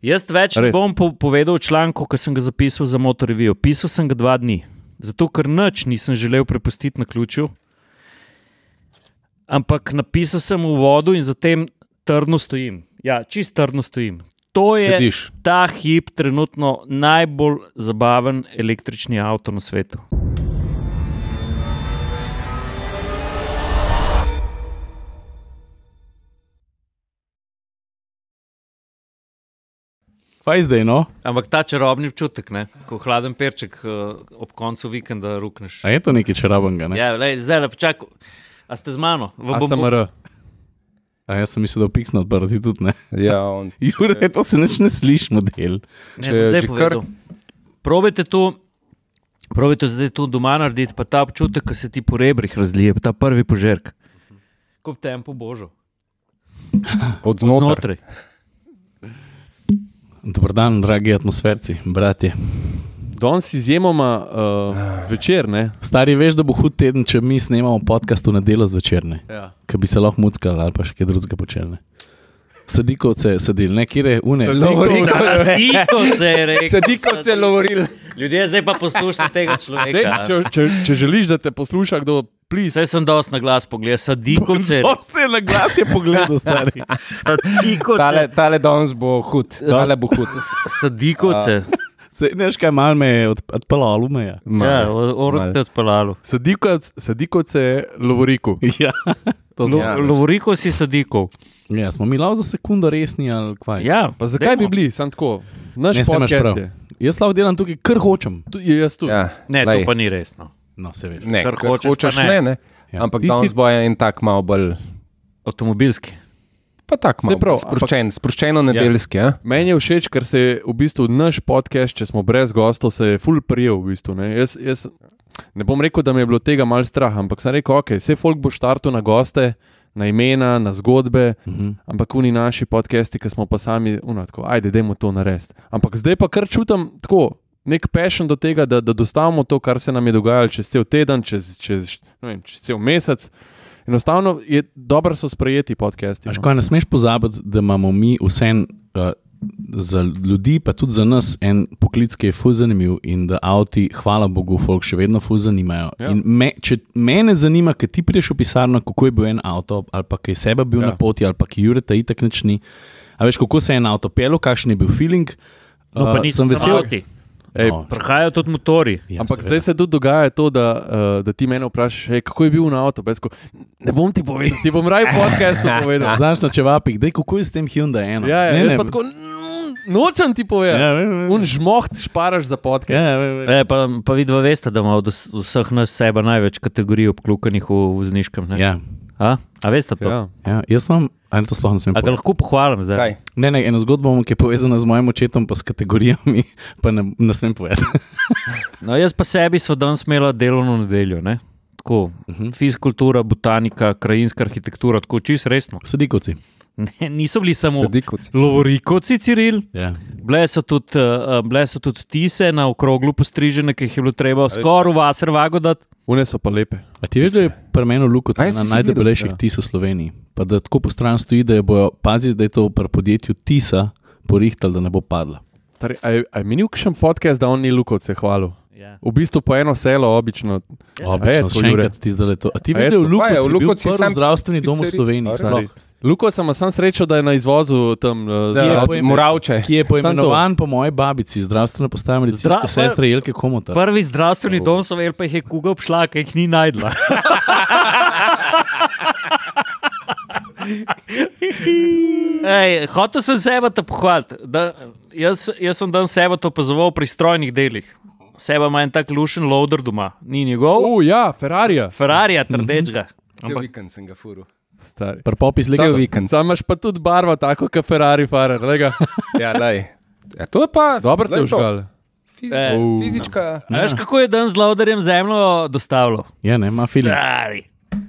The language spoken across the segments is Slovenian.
Jaz več ne bom povedal v članku, ko sem ga zapisal za Motor Review. Pisal sem ga 2 dni, zato ker nič nisem želel prepustiti na ključu, ampak napisal sem v vodu in zatem trdno stojim. Ja, čist trdno stojim. To je ta hip trenutno najbolj zabaven električni avto na svetu. Kaj zdaj, no? Ampak ta čarobni občutek, ne? Ko hladen perček ob koncu vikenda rukneš. A je to nekaj čarobnega, ne? Ja, zdaj počakaj. A ste z mano? ASMR. A jaz sem mislil, da Pixno odprti tudi, ne? Ja, Jure, to se nič ne sliši model. Probajte zdaj tu doma narediti, pa ta občutek, ko se ti po rebrih razlije, pa ta prvi požerk. Kup tempo božo. Od znotraj. Dobar dan, dragi atmosferci, bratje. Danes izjemoma zvečer, ne? Stari, veš, da bo hud teden, če mi snemamo podcast v nedeljo zvečer, ne? Ja. Ka bi se lahko muckali ali pa še kaj drugega počeli, ne? Sadikovce sadili, ne? Kire, une? Sadikovce je rekel. Sadikovce lovoril. Ljudje, zdaj pa poslušajte tega človeka. Če želiš, da te posluša kdo, please. Saj sem dosti na glas pogledal. Sadikovce. Dosti na glas je pogledal, stari. Sadikovce. Tale danes bo hud. Tale bo hud. Sadikovce. Neš kaj, malo me je odpalalo me, ja. Ja, orok te odpalalo. Sadikovce lovoriku. Ja. Lovoriko si sadikov. Ja, smo mi lao za sekundo resni, ali kvaj? Ja. Pa zakaj bi bili, sam tako? Naš podcast je. Jaz lahko delam tukaj, kar hočem. Jaz tudi. Ja, ne, to pa ni resno. No, se veš. Ne, kar hočeš ne. Ja. Ampak danes bo en tak malo bolj avtomobilski. Pa tak malo sproščeno nedeljski. Ja. Meni je všeč, ker se je v bistvu naš podcast, če smo brez gostov, se je ful prijel v bistvu. Ne. Jaz ne bom rekel, da mi je bilo tega malo strah, ampak sem rekel, ok, vse folk bo štartil na goste, na imena, na zgodbe, ampak oni naši podcasti, ki smo pa sami, tako, ajde, dajmo to narediti. Ampak zdaj pa kar čutam tako, nek passion do tega, da dostavimo to, kar se nam je dogajalo čez cel teden, čez cel mesec. Enostavno je dobro so sprejeti podcasti. Až kaj, ne smeš pozabiti, da imamo mi vsem za ljudi, pa tudi za nas en poklic, ki je ful zanimiv in da avti, hvala Bogu, folk še vedno ful zanimajo. Ja. In če mene zanima, kad ti prideš v pisarno, kako je bil en avto, ali pa kaj seba bil na poti, ali pa kaj Jureta itak nič ni. A veš, kako se je en avto pelil, kakšen je bil feeling. No, pa nisem vesel. Prihajajo tudi motori. Ja, ampak zdaj se tudi dogaja to, da ti mene vprašaš, kako je bil na avto. Ne bom ti povedal, ti bom raje podcastu povedal. Znaš na čevapik, daj, kako je s tem Hyundai eno. Ja, jaz pa tako, nočem ti povedati. Ja, žmoht šparaš za podcast. Ja, pa vidva veste, da ima od vseh nas seba največ kategorij obklukanih v vozniškem. Ne? Ja. A veste to? Ja, jaz imam, to sploh ne smem povedati. A ga lahko pohvalim zdaj? Kaj? Ne, eno zgodbo, ki je povezana z mojim očetom, pa s kategorijami, pa ne smem povedati. No, jaz pa sebi sva danes imela delovno nedeljo, ne? Tako, fizkultura, botanika, krajinska arhitektura, tako čisto resno. Sadikovci. Ne, niso bili samo lovorikovci, Ciril. Ja. Bile so tudi tise na okroglu postrižene, ki jih je bilo treba skoraj v vaser vago dati. One so pa lepe. A ti veš, da je pri meni Lukovci ena najdebelejših tis v Sloveniji? Pa da tako po stran stoji, da je bojo paziti, da je to pri podjetju tisa porihtali, da ne bo padla. A je menil kakšen podcast, da on ni Lukovce hvalil? Yeah. V bistvu po eno selo obično. Obično, še enkrat ti zdaj to. A ti veš, da je v Lukovci bil prvi zdravstveni dom v Sloveniji? Lukovca ima sam srečo, da je na izvozu tam Moravče. Ki je poimenovan po moji babici, zdravstvena postaja medicinske sestre Jelke Komotar. Prvi zdravstveni dom so pa jih je kuga obšla, ki jih ni najdla. Hotel sem seba te pohvaliti. Jaz sem dan seba to opazoval pri strojnih delih. Seba ima en tak lušen loader doma. Ni njegov? Ja, Ferrarija. Ferrarija, trdečga. Cel vikend sem ga furil. Stari. Cel vikend. Sam imaš pa tudi barva tako, kot Ferrari farer, lega. Ja, lej. Ja, to je pa... Dobro te užgal. Fizička... Veš, kako je dan z loaderjem zemljo dostavljal? Ja, ne, ima feeling. Stari.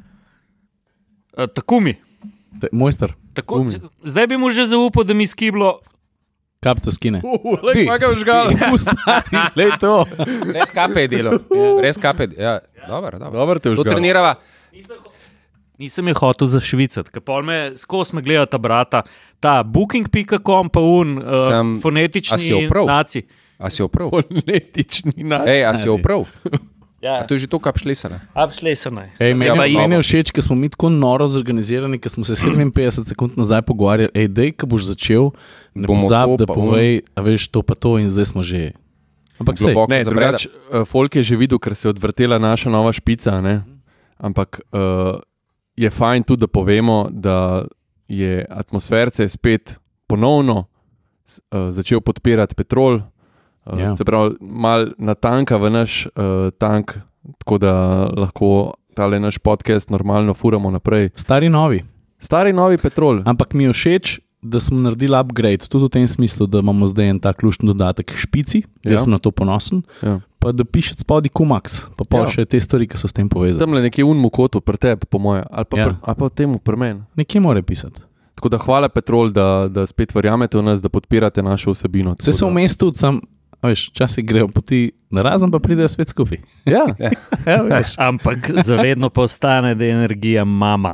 Takumi. Mojster. Zdaj bi mu že zaupal, da mi skiblo... Kapca skine. Lej, pa ga užgal. Stari, lej to. Res kape je delo. Res kape, ja. Dobro. Dobro te užgal. To trenirava. Nisem je hotel zašvicati, ker pol me skozi me gledata brata, ta booking.com pa fonetični naci. A si oprav? Fonetični naci. A si oprav? Ja. To je že to, kap šlesane. Abšlesane. Meni je všeč, ker smo mi tako noro zorganizirani, ker smo se 57 sekund nazaj pogovarjali, dej, ko boš začel, ne pozab, da povej, a veš to pa to in zdaj smo že. Ampak sej. Ne, drugač, folk je že videl, ker se je odvrtela naša nova špica, ne? Ampak je fajn tudi, da povemo, da je Atmosferce spet ponovno začel podpirati Petrol, se pravi, mal natanka v naš tank, tako da lahko tale naš podcast normalno furamo naprej. Stari novi Petrol. Ampak mi je všeč, da smo naredili upgrade, tudi v tem smislu, da imamo zdaj en tak luštni dodatek špici, jaz sem na to ponosen, pa da pišete spodaj Kumax, pa še te stvari, ki so s tem povezane. Tam le nekje unmu kotu pri tebi, po moje, ali pa temu pri meni. Nekje mora pisati. Tako da hvala Petrol, da spet verjamete v nas, da podpirate našo vsebino. Se so v mestu sam, veš, časi grejo poti narazen, pa pridejo spet skupaj. Ja. Ampak zavedno postane, da je energija mama.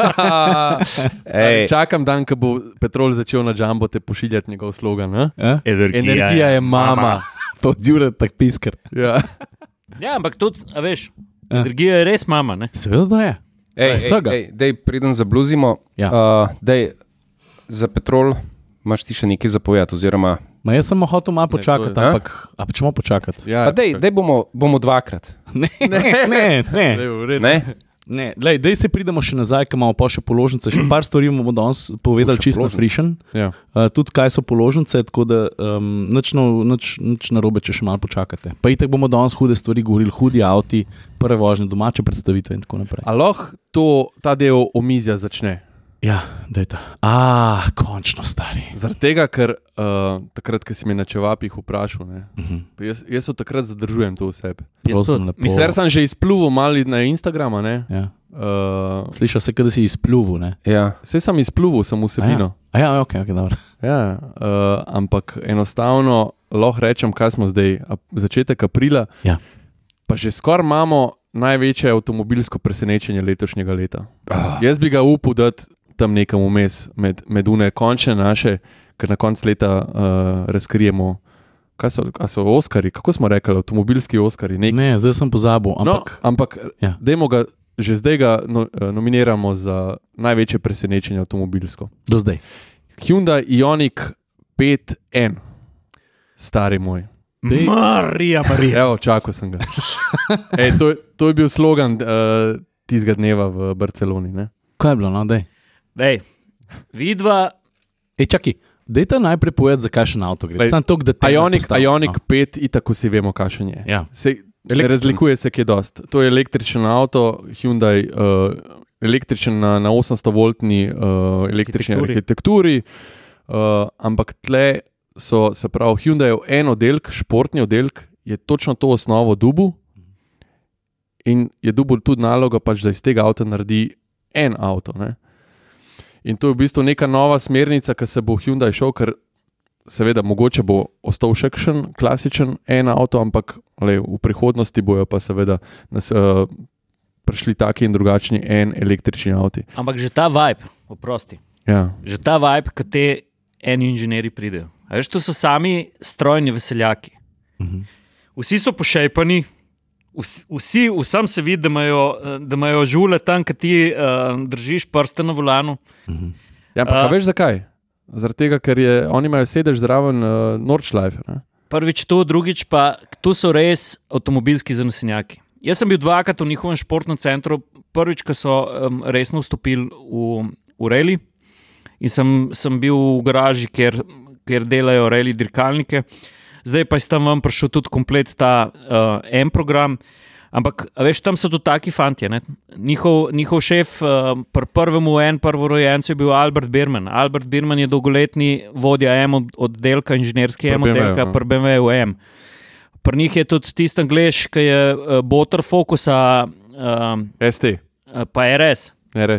Čakam dan, ko bo Petrol začel na Jumbo te pošiljati njegov slogan. Energija je mama. Pa odjure tak piskar. Ja, ampak tudi, a veš, energija je res mama, ne? Seveda da je. Dej, preden zabluzimo, dej, za Petrol imaš ti še nekaj zapovedati, oziroma... Jaz sem hotel malo počakati, ampak če bomo počakati? Ja, dej bomo dvakrat. Ne. Dej se pridemo še nazaj, ker imamo pa še položnice. Še par stvari bomo danes povedali čisto frišen. Ja. Tudi kaj so položnice, tako da nič narobe, če še malo počakate. Pa itak bomo danes hude stvari govorili, hudi avti, prve vožnje, domače predstavitve in tako naprej. A lahko ta del omizja začne? Ja, dajte. Končno stari. Zaradi tega, ker takrat, ko si me na čevapih vprašal, jaz od takrat zadržujem to v sebi. Mislim, sem že izpluvil malo na Instagrama, ne? Ja. Slišal se, da si izpluvil, ne? Ja. Saj sem izpluvil, sem vsebino. Ok, dobro. Ja, ampak enostavno lahko rečem, kaj smo zdaj, začetek aprila, pa že skoraj imamo največje avtomobilsko presenečenje letošnjega leta. Jaz bi ga upal dati tam nekam vmes med une končne naše, ker na konc leta razkrijemo, a so Oskarji, kako smo rekli, avtomobilski Oskarji? Ne, zdaj sem pozabil. Ampak dajmo ga, že zdaj ga nominiramo za največje presenečenje avtomobilsko. Do zdaj. Hyundai Ioniq 5N, stari moj. Marija. Evo, čakal sem ga. To je bil slogan tistega dneva v Barceloni, ne? Kaj je bilo, no, dej? Vidva... čaki, dejte najprej povedati, za kakšen avto gre. Ioniq 5, itak vsi vemo, kakšen je. Ja. Razlikuje se, ki je dost. To je električen avto, Hyundai, električen na 800-voltni električni arhitekturi, ampak tle so, se pravi, Hyundai en oddelek, športni oddelek, je točno to osnovo dubu in je dubu tudi naloga, pač, da iz tega avta naredi en avto, ne? In to je v bistvu neka nova smernica, ki se bo Hyundai šel, ker seveda mogoče bo ostal še kakšen klasičen en avto, ampak v prihodnosti bojo pa seveda prišli taki in drugačni en električni avti. Ampak že ta vibe, oprosti, že ta vibe, ki te eni inženirji pridejo. A veš, to so sami strojni veseljaki. Vsi so pošejpani, vsem se vidi, da imajo žule tam, ki ti držiš prste na volanu. Ja, pa veš zakaj? Zaradi tega, ker oni imajo sedež zraven Nordschleife. Ne? Prvič to, drugič pa, tu so res avtomobilski zanesenjaki. Jaz sem bil dvakrat v njihovem športnem centru, prvič, ko so resno vstopili v rally in sem bil v garaži, kjer delajo rally dirkalnike. Zdaj pa je tam vam prišel tudi komplet ta M-program, ampak veš, tam so tudi taki fantje. Ne? Njihov šef pri prvemu prvorojencu je bil Albert Birman. Albert Birman je dolgoletni vodja M-oddelka, inženirski M-oddelka pri BMW-ju M. Pri njih je tudi tisti Anglež, ki je boter Focusa ST. Pa RS.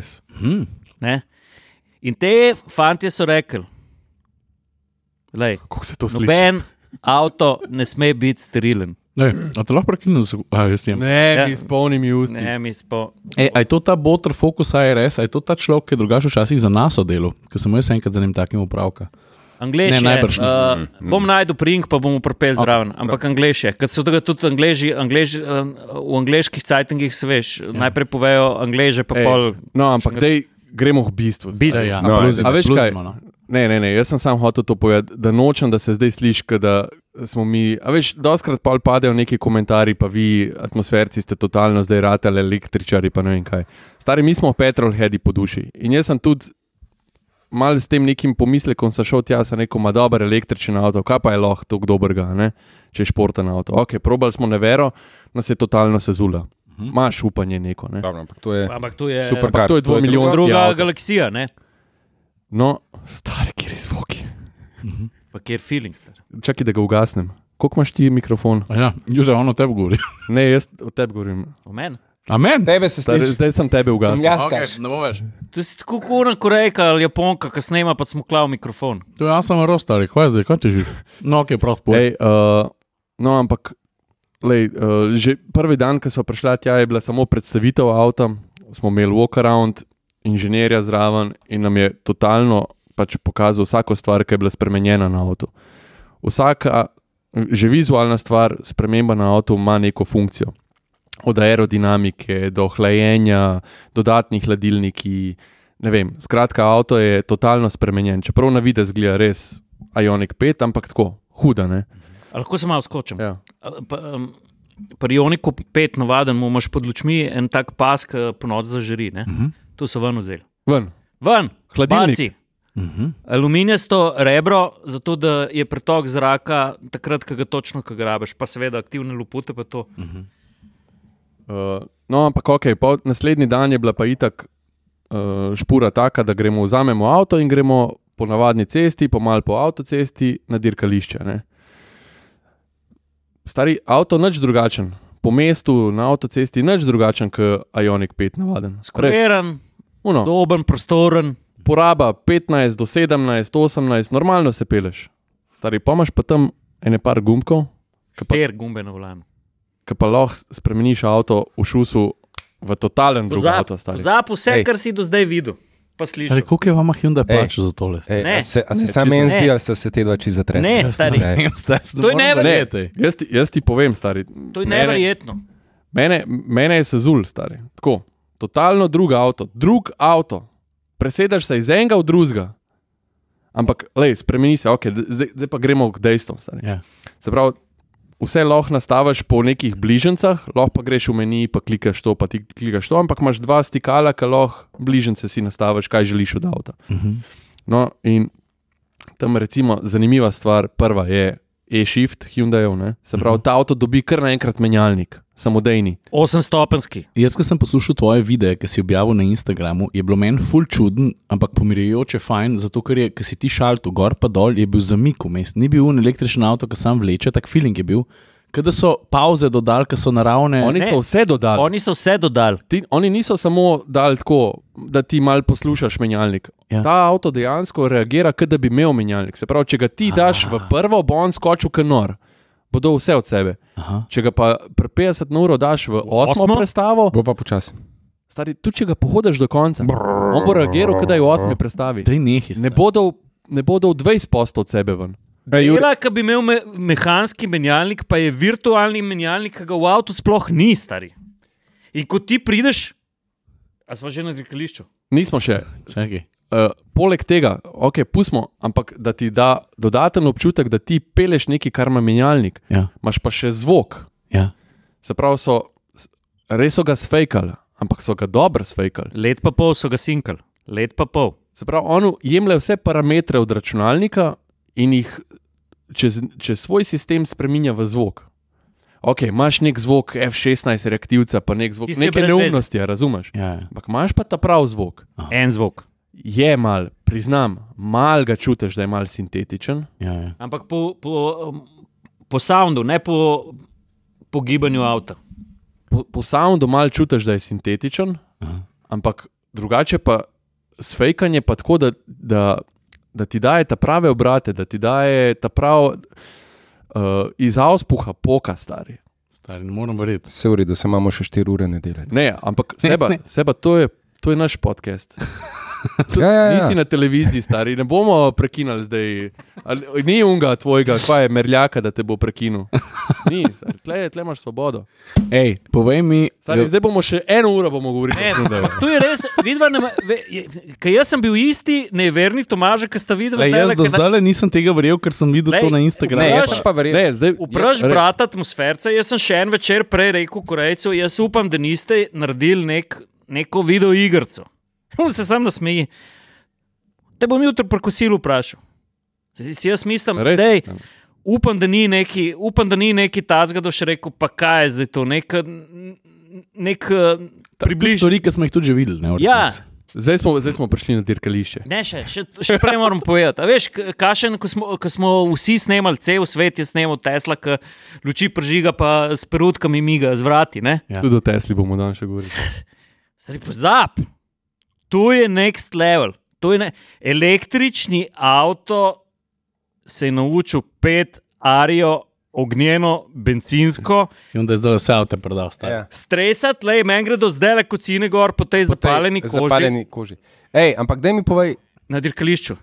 Ne? In te fantje so rekli, kako se to sliši? Noben avto ne sme biti sterilen. A te lahko prekinem? Ne, mi s polnimi usti. Ne, A je to ta Botter Focus ARS, a je to ta človek, ki je drugače včasih za nas delal, ker sem jaz enkrat za njim takim upravka. Anglež je, bom najdel prink, pa bomo prepel zraven, ampak Anglež je. Ker so tega tudi v angleških cajtingih, se veš, najprej povejo Angleže, pa pol... No, ampak dej, gremo v bistvu. A veš kaj? Ne, jaz sem sam hotel to povedati, da nočem, da se zdaj sliši, da smo mi, a veš, doskrat pol padejo neki komentarji, pa vi, atmosferci, ste totalno zdaj ratali električari, pa ne vem kaj. Stari, mi smo petrolheadi po duši in jaz sem tudi malo s tem nekim pomislekom sem šel tja, sem rekel, ma dober električen avto, kaj pa je lahko toliko dobrega, ne? Če je športen avto. Ok, probali smo nevero, nas je totalno sezula. Maš upanje neko, ne? Dobro, ampak to je super kar. To je 2 milijonska druga galaksija, ne? No, stari, kjer je zvoki. Pa kjer feeling, stari. Čakaj, da ga ugasnem. Koliko imaš ti mikrofon? Ja, Juža, on o tebi govori. Ne, jaz o tebi govorim. O meni? Amen. Tebe se sliši. Zdaj sem tebe ugasnil. Okay, ne bo več. To si tako kuna Korejka ali Japonka, ki snema, pa smo klav mikrofon. To je jaz sem rostari, kaj zdaj, kaj ti živi? No, ok, prost povej. No, ampak, že prvi dan, ko smo prišli tja, je bila samo predstavitev avta, smo imeli walk around, inženirja zraven in nam je totalno pač pokazal vsako stvar, ki je bila spremenjena na avtu. Vsaka, že vizualna stvar, sprememba na avtu ima neko funkcijo. Od aerodinamike do hlajenja, dodatnih hladilniki, ne vem. Skratka, avto je totalno spremenjen. Čeprav na videz gleda res Ioniq 5, ampak tako, huda, ne? Lahko se malo skočim. Ja. Pri Ioniqu 5 navaden imaš pod lučmi en tak pas, ki po noč zažari, ne? Tu so ven vzeli. Ven? Hladilnik. Aluminijasto rebro, zato da je pretok zraka takrat, ko ga točno grabiš, pa seveda aktivne lopute pa to. No, ampak ok, naslednji dan je bila pa itak špura taka, da vzamemo avto in gremo po navadni cesti, malo po avtocesti na dirkališče, ne. Stari, avto nič drugačen. Po mestu na avtocesti nič drugačen, kot Ioniq 5 navaden. Skoriran, doben, prostoren. Poraba 15 do 17, 18, normalno se peleš. Stari, pa imaš pa tam ene par gumbkov. 4 gumbe na volanu. Ki pa lahko spremeniš avto v šusu v totalen drug avto. Pozap vse, kar si do zdaj videl. Pa slišal. Ali koliko je vama Hyundai plačal za tole? Ne. A se sam meni zdi, ali se te dva čiza treska? Ne, stari. To je neverjetno. Jaz ti povem, stari. To je neverjetno. Mene je sezul, stari. Tako, totalno drug avto. Presedaš se iz enega v drugega. Ampak, spremeni se, ok, zdaj pa gremo k dejstvom, stari. Ja. Se pravi, vse lahko nastaviš po nekih bližnjicah, lahko pa greš v meni, pa klikaš to, pa ti klikaš to, ampak imaš 2 stikala, ki lahko bližnjice si nastaviš, kaj želiš od avta. No, in tam recimo zanimiva stvar, prva je e-shift Hyundaijev, ne? Se pravi, ta avto dobi kar naenkrat menjalnik, samodejni. 8-stopenski. Jaz, ko sem poslušal tvoje videe, ki si objavil na Instagramu, je bilo meni ful čuden, ampak pomirjajoče fajn, zato ker je, ko si ti šaltu gor pa dol, je bil zamik vmes. Ni bil električen avto, ki sam vleče, tak feeling je bil. Kada so pauze dodali, ki so naravne. Oni so vse dodali. Oni niso samo dali tako, da ti malo poslušaš menjalnik. Ja. Ta avto dejansko reagira, kot da bi imel menjalnik. Se pravi, če ga ti daš v prvo, bo on skočil k nor. Bodo vse od sebe. Aha. Če ga pa pri 50 na uro daš v 8. prestavo, bo pa počasi. Stari, tudi če ga pohodeš do konca, on bo reagiral, kot da je v 8. prestavi. Ne bodo v 20% od sebe ven. Dela, ki bi imel mehanski menjalnik, pa je virtualni menjalnik, ki ga v avtu sploh ni, stari. In ko ti prideš, a smo že na dirkališču? Nismo še. Poleg tega, ok, pustimo, ampak da ti da dodaten občutek, da ti peleš nekaj, kar ima menjalnik, imaš pa še zvok. Ja. Se pravi, res so ga sfejkali, ampak so ga dobro sfejkali. Let pa pol so ga sinkali. Se pravi, on jemlje vse parametre od računalnika in jih čez svoj sistem spreminja v zvok. Ok, imaš nek zvok F16 reaktivca, pa nek zvok, neke neumnosti, razumeš? Ja. Ampak imaš pa ta prav zvok. En zvok. Je mal, priznam, mal ga čutiš, da je mal sintetičen. Ja. Ampak po soundu, ne po gibanju avta. Po soundu mal čutiš, da je sintetičen, ampak drugače pa sfejkanje pa tako, da ti daje ta prave obrate, da ti daje ta prav... iz auspuha poka, stari. Stari, ne moram verjeti. Se v redu, da se imamo še 4 ure nedelje. Ne, ampak seba to je naš podcast. Ja. Nisi na televiziji, stari, ne bomo prekinali zdaj. Ni unga tvojega, kva je merljaka, da te bo prekinil. Ni, stari, tle imaš svobodo. Ej, povej mi... Stari, zdaj bomo še 1 uro govorili. Tu je res, vidva, kaj jaz sem bil isti neverni Tomaže, ki sta videla... Jaz do zdaj nisem tega verjel, ker sem videl to na Instagramu. Ne, jaz sem pa verjel. Upraš brata atmosferca, jaz sem še en večer prej rekel Korejcu, jaz upam, da niste naredili neko video igrco. On se sam nasmeji. Te bom jutro pri kosilu vprašal. Jaz mislim, dej, upam, da ni neki tacga, da še rekel, pa kaj je zdaj to, nek približno. Stvari, ki smo jih tudi že videli. Ne, ja. Zdaj smo prišli na dirkališče. Ne, še prej moram povedati. A veš, kašen, ko smo vsi snemali, cel svet je snemal Tesla, ki luči pržiga, pa s perutkami miga z vrati, ne? Ja. Tudi o Tesli bomo dan še govorili. Saj pozab. To je next level. Električni avto se je naučil 5 arijo, ognjeno, bencinsko. In onda je zdaj vse avto prodal. Ja. Stresat, meni gre do zdaj kocine gor po tej zapaljeni koži. Ej, ampak daj mi povej. Na dirkališču.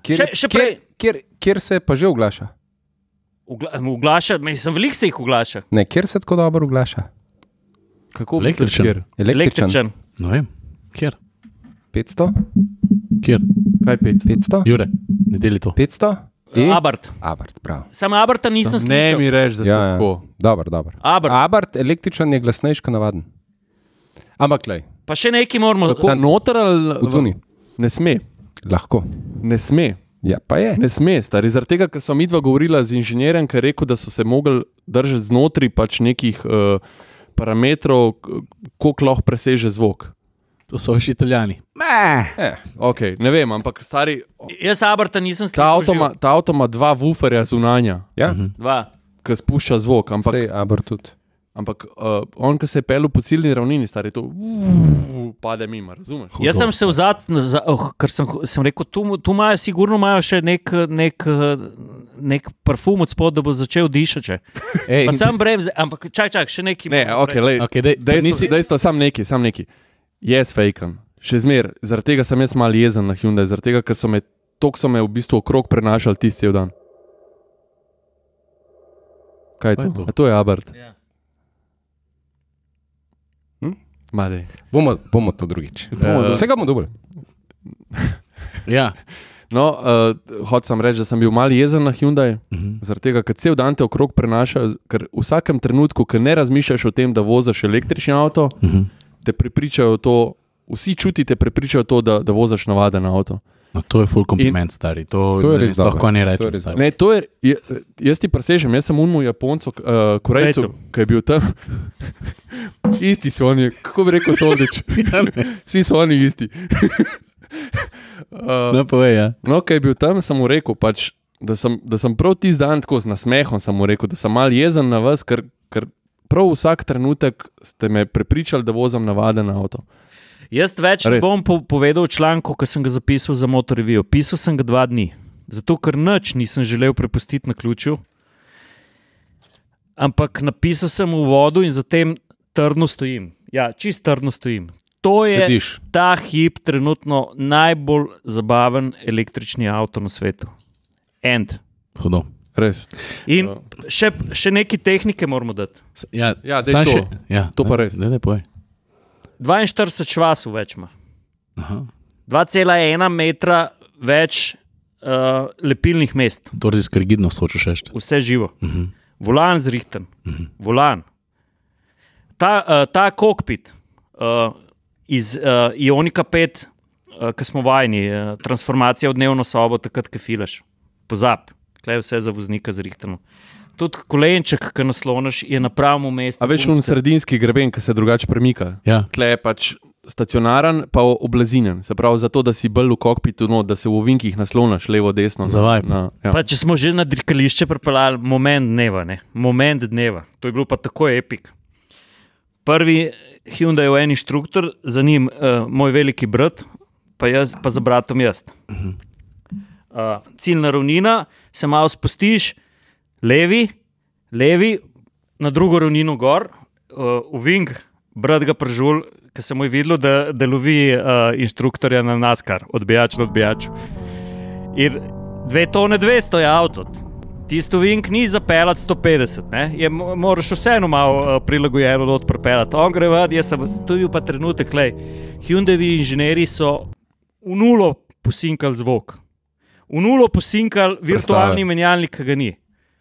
Kjer se pa že oglaša? Oglaša, sem veliko se jih oglaša. Ne, kjer se tako dobro oglaša? Kako električen? No vem, kjer? 500? Kjer? Kaj 500? Jure, ne deli to. 500? Abart, prav. Sam Abarta nisem slišal. Ne mi reči, da je tako. Dobro. Abart, električen je glasnejši kot navaden. Ampak, lej. Pa še nekaj moramo... Noter ali... Odzuni. Ne sme. Lahko. Ne sme. Ja, pa je. Ne sme, stari. Zaradi tega, ker sva midva govorila z inženirjem, ki je rekel, da so se mogli držati znotri pač nekih parametrov, koliko lahko preseže zvok. To so še Italijani. Okay, ne vem, ampak stari... Jaz Abarta nisem slišal. Ta avto ima 2 wooferja zunanja. Ja? 2. Ki spušča zvok. Abart tudi. Ampak on, ki se je pelil po ciljni ravnini, stari, to pade mimo, razumeš? Jaz sem se vzad, ker sem rekel, tu imajo, sigurno imajo še nek parfum od spod, da bo začel dišati. Pa sam brem, ampak čak, še neki... Ne, dejstvo, sam neki. Jaz fejkam. Še zmer, zaradi tega sem jaz mal jezen na Hyundai, zaradi tega, ker so me v bistvu okrog prenašali tisti cel dan. Kaj je to? A to je Abarth. Ja. Madej. Bomo to drugič. Vsega bomo dobili. Ja. No, hotel sem reči, da sem bil mal jezen na Hyundai, zaradi tega, ker cel dan te okrog prenašajo, ker v vsakem trenutku, ker ne razmišljaš o tem, da voziš električni avto, te prepričajo to, vsi čutite prepričajo to, da voziš navaden avto. No, to je full compliment, stari. To je res lahko ne rečem. Ne, jaz ti presežem, jaz sem unmu Japoncu, Korejcu, ki je bil tam. Isti so oni, kako bi rekel Soldič. Vsi so oni isti. No, povej, ja. No, ki je bil tam, sem mu rekel, pač, da sem prav tisti dan tako z nasmehom sem mu rekel, da sem mal jezen na vas, ker prav vsak trenutek ste me prepričali, da vozim navaden avto. Jaz več ne bom povedal v članku, ki sem ga zapisal za Motor Review. Pisal sem ga 2 dni, zato ker nič nisem želel prepustiti na ključu, ampak napisal sem v vodu in zatem trdno stojim. Ja, čist trdno stojim. To je ta hip trenutno najbolj zabaven električni avto na svetu. End. Hudo. Res. In še neke tehnike moramo dati. Ja, to pa res. Ne, povej. 42 švasov več ima. 2,1 metra več lepilnih mest. Torzijska rigidnost hočeš reči. Vse živo. Volan zrihten. Volan. Ta kokpit iz Ionika 5, ki smo vajeni, transformacija v dnevno sobo, takrat, ki filaš. Pozab. Tukaj je vse za voznika zrihtano. Tudi kolenček, ki nasloniš, je na pravem mestu. A veš, sredinski greben, ki se drugače premika. Ja. Tukaj je pač stacionaren, pa oblazinen. Se pravi, zato, da si bolj v kokpitu, da se v ovinkih nasloniš levo, desno. Zavaj. Ja. Pa če smo že na dirkališče pripeljali, moment dneva. To je bilo pa tako epik. Prvi Hyundai je en inštruktor, za njim moj veliki brat, pa za bratom jaz. Ciljna ravnina, se malo spustiš, levi, levi na drugo ravnino gor, ovink, brat ga pržul, ker sem mu videl, da lovi inštruktorja na NASCAR, odbijač na odbijaču. In 2 tone 200 je avto. Tisto ovink ni zapeljati 150, ne? Moraš vseeno malo prilagojeno not pripeljati. On gre ven, to je bil pa trenutek, Hyundai inženirji so v nulo posinkali zvok. V nulo posinkali virtualni menjalnik, ki ga ni.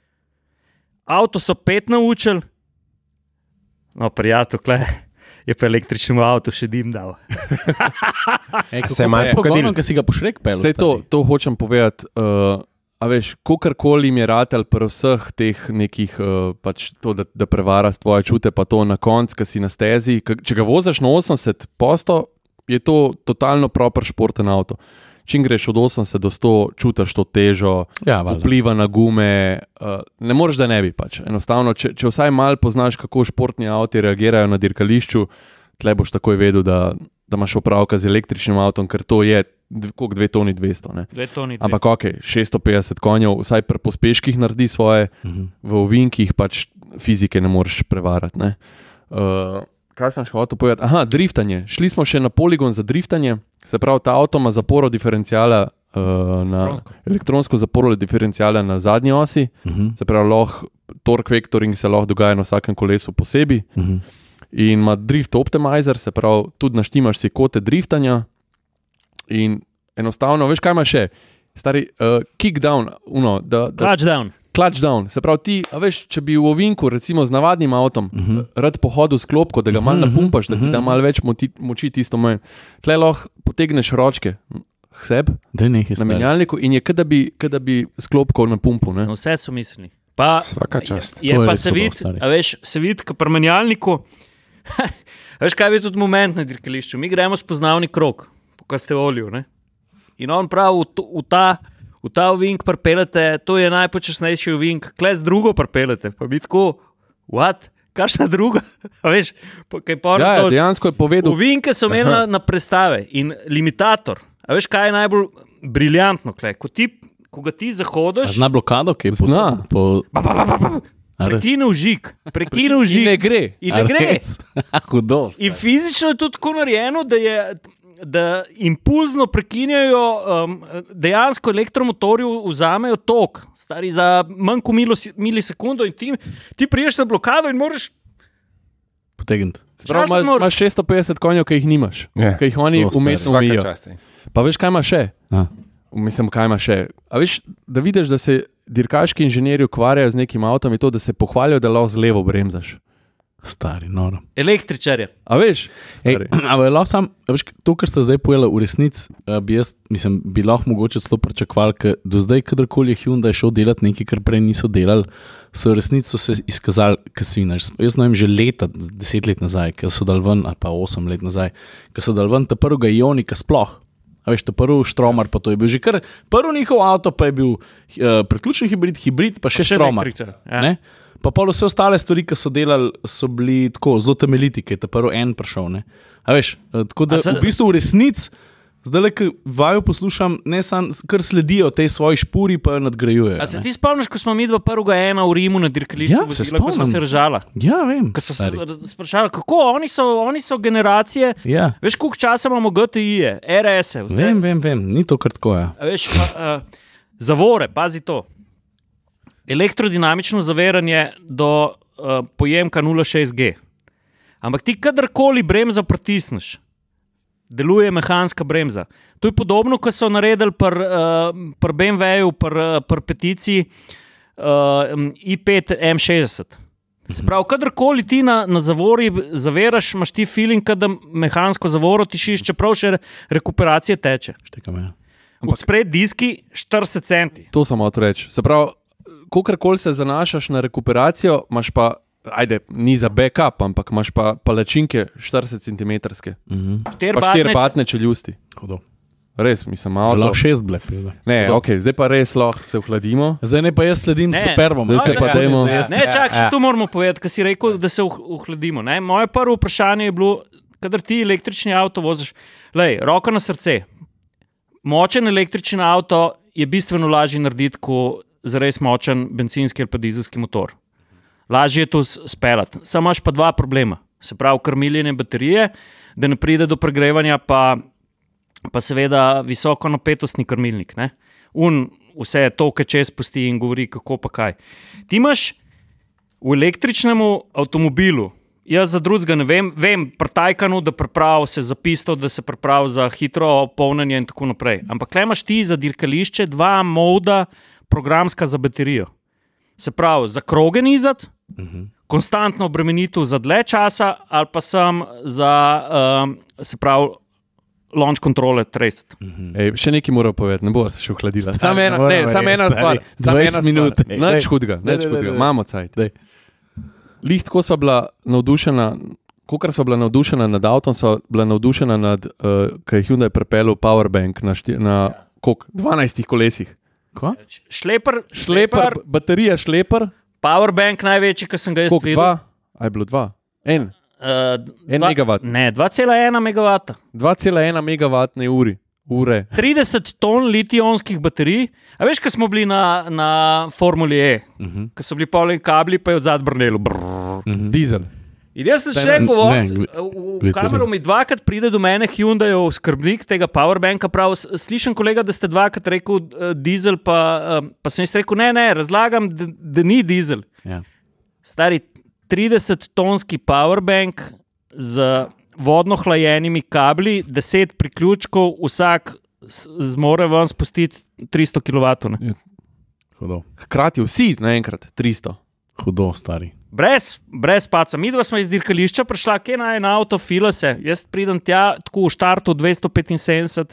Avto so 5 naučili, no, prijatelj, je pa električnemu avtu še dim dal. Se je malo spokojno, ker si ga pošrek pel. Sej to hočem povedati, a veš, kokarkoli jim je ratel pri vseh teh nekih, pač to, da prevara tvoje čute, pa to na konc, ki si na stezi, če ga voziš na 80%, je to totalno proper športen avto. Čim greš od 80 do 100, čutiš to težo, vpliva na gume, ne moreš, da ne bi pač. Enostavno, če vsaj malo poznaš, kako športni avti reagirajo na dirkališču, tle boš takoj vedel, da imaš opravka z električnim avtom, ker to je 2 toni 200. Ne? 2 toni 200. Ampak 650 konjev, vsaj pri pospeških naredi svoje, v ovinkih pač fizike ne moreš prevarati. Ne? Kaj sem še hotel povedati? Aha, driftanje. Šli smo še na poligon za driftanje. Se pravi, ta avto ima zaporo diferencijala, elektronsko zaporo diferencijala na zadnji osi. Se pravi, torque vectoring se lahko dogaja na vsakem kolesu posebej. In ima drift optimizer, se pravi, tudi naštimaš si kote driftanja. In enostavno, veš, kaj ima še? Stari, kick down, clutch down. Se pravi, ti, a veš, če bi v ovinku, recimo z navadnim avtom, rad pohodil s klopko, da ga malo napumpaš, da ti da malo več moči tisto manj. Tle lahko potegneš ročke k sebi na menjalniku in je, kada bi s klopko napumpal. No, vse so mislili. Pa, svaka čast. Je pa se vidi, ka pri menjalniku, veš, kaj je tudi moment na dirkališču. Mi gremo spoznavni krog, po Castelloliju, ne? In on pravi, v ta ovink pripeljete, to je najpočasnejši ovink, kles drugo pripeljete, pa bi tako, what? Kakšna druga? Veš, dejansko je povedal. Ovinke so imeli na prestave in limitator. A veš, kaj je najbolj briljantno, ko ga ti zahodiš? Zna blokado, ki je prekinil žig. In ne gre. Hudo. In fizično je tudi tako narejeno, da impulzno prekinjajo, dejansko elektromotorju vzamejo tok, stari za manj kot milisekundo in ti priješ na blokado in moraš potegniti. Imaš 650 konjev, ki jih nimaš, ki jih oni umetno umijo. Pa veš, kaj ima še? Mislim, kaj ima še? A veš, da vidiš, da se dirkaški inženirji ukvarjajo z nekim avtom in to, da se pohvalijo, da lahko z levo bremzaš. Stari, noro. Električarje. A veš? Veš, to, kar ste zdaj povedali, v resnici bi lahko mogoče celo pričakovali, ker do zdaj, kadarkoli je Hyundai šel delati nekaj, kar prej niso delali, so v resnici se izkazali kasinaš. Jaz znam že 10 let nazaj, ker so dal ven, ali pa 8 let nazaj, ker so dal ven ta prvega Ionika sploh. A veš, ta prvi Štromar, pa to je bil že kar prvi njihov avto, pa je bil priključen hibrid, pa še Štromar. Pa pol vse ostale stvari, ki so delali, so bili tako zelo temeljiti, ki je ta prvi en prišel. Ne? A veš, tako da v bistvu v resnici, zdaj, ko vaju poslušam, ne samo, kar sledijo tej svoji špuri, pa jo nadgrajujejo. A se ti spomniš, ko smo mi dva prvega ena v Rimu na dirkališču vozila, ko smo se ržala? Ja, vem. Ko so se sprašali, kako oni so generacije, veš, koliko časa imamo GTI-je, RS-e. Vem, ni to kar tako, ja. A veš, zavore, pazi to. Elektrodinamično zaviranje do pojemka 0,6G. Ampak ti kadarkoli bremza pritisneš, deluje mehanska bremza. To je podobno, ko so naredili pri BMW-ju, pri peticiji i5 M60. Se pravi, kadarkoli ti na zavori zaviraš, imaš ti feeling, da mehansko zavoro tišiš, čeprav še rekuperacija teče. Odspred diski 40 centi. To sem hotel reči. Se pravi, kolikor se zanašaš na rekuperacijo, imaš pa, ni za backup, ampak imaš pa palačinke 40 cm. Pa 4 batne čeljusti. Hudo. Res, mislim, malo. Lahko 6 blep. Ne, zdaj pa res lahko se ohladimo. Zdaj ne pa jaz sledim superbom. Čakaj, tu moramo povedati, ker si rekel, da se ohladimo. Moje prvo vprašanje je bilo, kadar ti električni avto voziš, roko na srce, močen električni avto je bistveno lažji narediti, kot zares močen bencinski ali pa dizelski motor. lažje je to speljati. Samo imaš pa dva problema. Se pravi, krmiljenje baterije, da ne pride do pregrevanja, pa seveda visoko napetostni krmilnik. Ne? Vse to, kar čez pusti in govori, kako pa kaj. Ti imaš v električnem avtomobilu, jaz za drugega ne vem pretajkano, da priprav se za pisto, da se priprav za hitro polnjenje in tako naprej. Ampak tukaj imaš ti za dirkališče dva moda programska za baterijo. Se pravi, za kroge nizati, konstantno obremenitev za dlje časa ali pa sem za, se pravi, launch controle trest. Še nekaj moram povedati, ne bo se še ohladila. Samo ena stvar. 20 minut. Nič hudega, imamo cajt. Tako sva bila navdušena, kolikor sva bila navdušena nad avtom, sva bila navdušena nad, kaj je Hyundai pripeljal powerbank na 12 kolesih. Ko? Šleper, baterija šleper. Powerbank največji, ki sem ga jaz videl. A je bilo 2? En megawatt. Ne, 2,1 megawata. 2,1 megawattne ure. 30 ton litij-ionskih baterij. A veš, ko smo bili na Formuli E, ko so bili polni kabli, pa je odzad brnelo. Dizel. In jaz sem še govoril, v kameru mi dvakrat pride do mene Hyundaiov skrbnik tega powerbanka, prav, slišim kolega, da ste dvakrat rekel dizel, pa sem jaz rekel, ne, razlagam, da ni dizel. Ja. Stari 30-tonski powerbank z vodno hlajenimi kabli, 10 priključkov, vsak zmore ven spustiti 300 kW. Hudo. Hkrati vsi naenkrat 300. Hudo, stari. Brez paca. Midva smo iz dirkališča prišla, kje na en avto, fila se. Jaz pridem tja, tako v štartu 275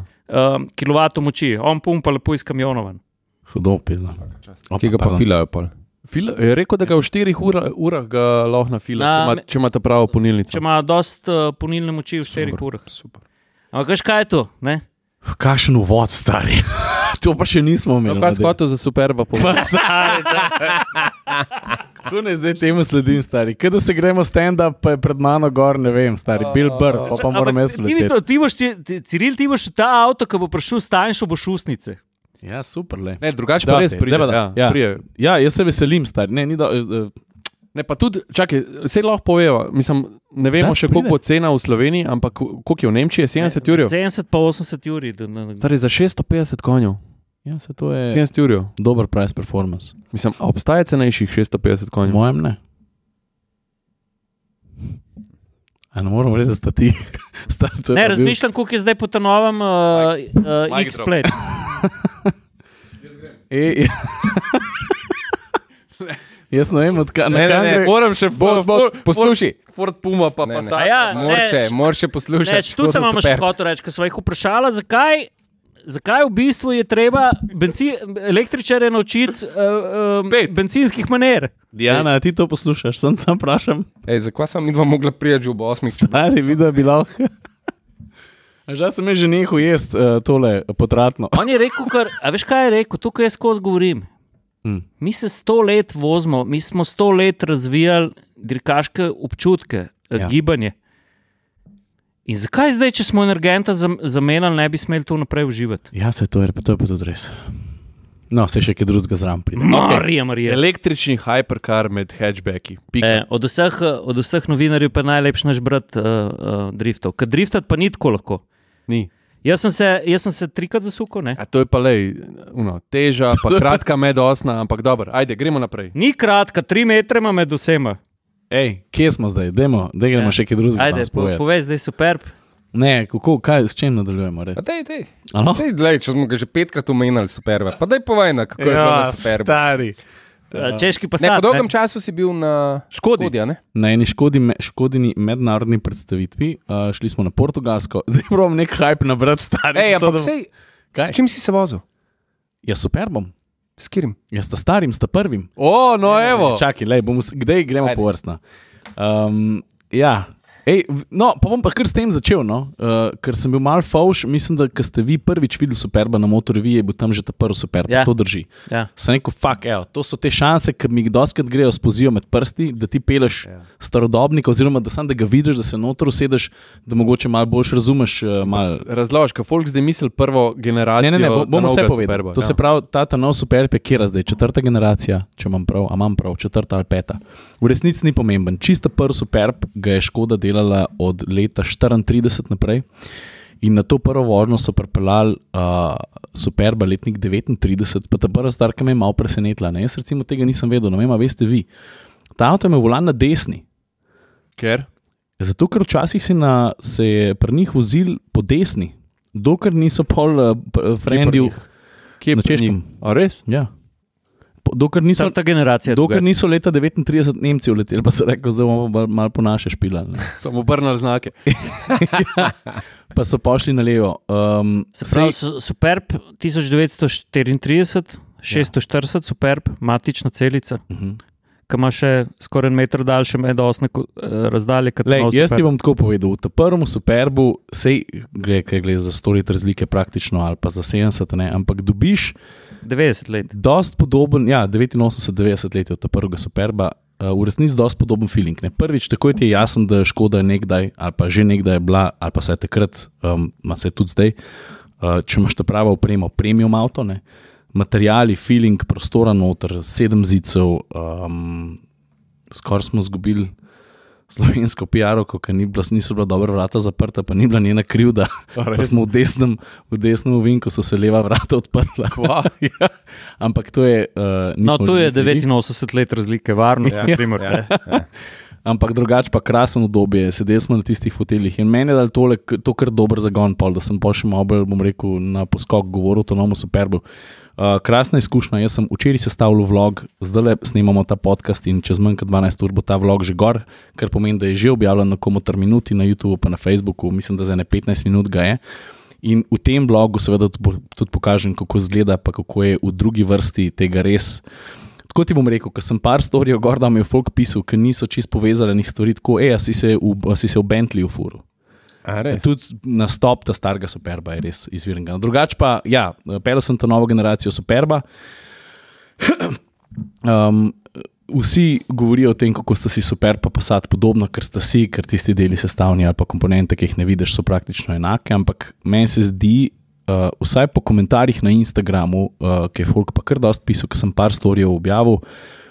kW moči. On pumpa lepo iz kamionovan. Hudo, pizda. Kje ga pa filajo pol? Je rekel, da ga v 4 urah ga lahko nafila, če ima ta pravo ponilnico. Če ima dost ponilne moči v 4 urah. Super. Ampak veš, kaj je to? Ne? Kakšen uvod, stari. To pa še nismo imeli. Kaj skoto za Superba povedal? Kako ne zdaj temu sledim, stari? Kaj da se gremo stand-up, pa je pred mano gor, ne vem, stari. Bill Burr, pa moram jaz leteti. Ciril, ti boš ta avto, ko bo prišel stanjšo, boš usnice. Ja, super, le. Ne, drugače pa res pride. Ja, jaz se veselim, stari. Ne, ni da... Ne, pa tudi, čakaj, vse lahko poveva, mislim, ne vemo še koliko bo cena v Sloveniji, ampak koliko je v Nemčiji, 70 jurjev? 70 pa 80 jurjev. Stari, za 650 konjev. Ja, se to je 70 jurjev. Dober price performance. Mislim, a obstaja cenejših 650 konjev? Mojem ne. A ne moramo reči, da sta ti. Ne, razmišljam, koliko je zdaj po ta novem X-Plate. Jaz ne vem, moram še poslušaj. Ford Puma pa Passat. Moraš še poslušati. Tu sem vam še hotel reči, ko sva jih vprašala, zakaj v bistvu je treba električarje naučiti bencinskih maner. Diana, ti to poslušaš, sam vprašam. Zakaj sem midva mogla prijeti ob 8? Stari, videl bi lahko. Žal sem že nehal jesti tole potratno. On je rekel, a veš kaj je rekel, tukaj jaz skozi govorim. Mi se 100 let vozimo, mi smo 100 let razvijali dirkaške občutke, gibanje. In zakaj zdaj, če smo energenta zamenjali, ne bi smeli to naprej uživati? Ja, to je pa tudi res. No, se še kaj drugega zraven pride. Marija. Električni hypercar med hatchbacki. Od vseh novinarjev pa najlepši naš brat driftov. Ker driftati pa ni tako lahko. Ni. Jaz sem se 3krat zasukal, ne? A to je pa teža, pa kratka medosna, ampak dobro, ajde, gremo naprej. Ni kratka, 3 metre ima med vsema. Kje smo zdaj? Dajmo še kaj drugega. Ajde, povej zdaj Superb. Ne, s čem nadaljujemo? Dej. Če smo ga že 5krat omenjali Superba, pa daj povej, kako je bilo na Superbu. Stari. Češki Passat. Po dolgem času si bil na Škodi, ne? Na eni Škodini mednarodni predstavitvi. Šli smo na Portugalsko. Zdaj pravim nek hype na brat stari. Ampak sej, s čim si se vozil? Ja, Superbom. S kirim? Ja, sta starim, sta prvim. No evo. Čakaj, kdaj gremo po vrstno. Ja, No, pa bom pa kar s tem začel, no? Ker sem bil mal fauš, mislim, da ko ste vi prvič videli Superba na motoreviji, je bil tam že ta prvi Superb, to drži. Sem rekel, to so te šanse, ki mi jih doskrat grejo spozijo med prsti, da ti peleš starodobnika, oziroma da sam da ga vidiš, da se noter usedeš, da mogoče malo boljš razumeš. Razložiš, ko folk zdaj misli prvo generacijo. Ne, bom vse povedal. To se pravi, ta nov Superb je kjera zdaj, 4. generacija, če imam prav, četrta ali peta. V resnici ni pomemben. Čisto prvi Superb ga je Škoda delala od leta 34 naprej in na to prvo vožnjo so pripeljali Superba letnik 39, pa ta prva stvar, ki me je malo presenetila. Jaz recimo tega nisem vedel, ne vem, a veste vi. Ta avto je imel volan na desni. Ker? Zato, ker včasih se je pri njih vozil po desni, dokler niso pol frendi na Češkem. A res? Ja. Dokler niso leta 39 Nemci uleteli, pa so rekli, da bomo malo po naše špilali. Samo obrnili znake. Pa so pošli na levo. Superb 1934, 640 Superb, matična celica, ki ima še skoraj 1 meter daljše medosne razdalje. Jaz ti bom tako povedal, v prvem Superbu, gre za 100 let razlike praktično, ali pa za 70, ne, ampak dobiš 90 let. Dost podoben, 89-90 let je od prvega Superba, v resnici dost podoben feeling. Ne. Prvič, takoj ti je jasen, da Škoda nekdaj, ali pa že nekdaj je bila, ali pa se je takrat, se je tudi zdaj, če imaš ta pravo opremo, premium avto, ne, materiali, feeling, prostora noter, 7 zicev, skoraj smo zgubili slovensko PR-ovko, ker niso bila dobra vrata zaprta, pa ni bila njena krivda. Pa smo v desnem ovinku, so se leva vrata odprla. Ja. Ampak to je... to je 89 let razlike, varno. Ampak drugače pa krasno obdobje, sedeli smo na tistih foteljih in meni je dal to kar dober zagon, da sem pa še malo bolj, bom rekel, na poskok govoril o to novem Superbu. Krasna izkušnja, jaz sem včeraj sestavil vlog, zdaj snemamo ta podcast in čez manj kot 12 ur bo ta vlog že gor, kar pomeni, da je že objavljen na Komotor minuti na YouTubeu pa na Facebooku, mislim, da za 15 minut ga je. In v tem vlogu seveda tudi pokažem, kako izgleda, pa kako je v drugi vrsti tega res. Tako ti bom rekel, ko sem par storijev gor, da mi je folk pisal, ker niso čisto povezalenih stvari, tako, a si se v Bentleyju furil. Tudi nastop ta starega Superba je res izvirnega. Drugače pa, pelil sem to novo generacijo Superba. Vsi govorijo o tem, kako sta si Superb pa Passat podobno, ker tisti deli sestavni ali pa komponente, ki jih ne vidiš, so praktično enake, ampak meni se zdi, vsaj po komentarjih na Instagramu, ki je folk pa kar dost pisal, ker sem par storijev objavil,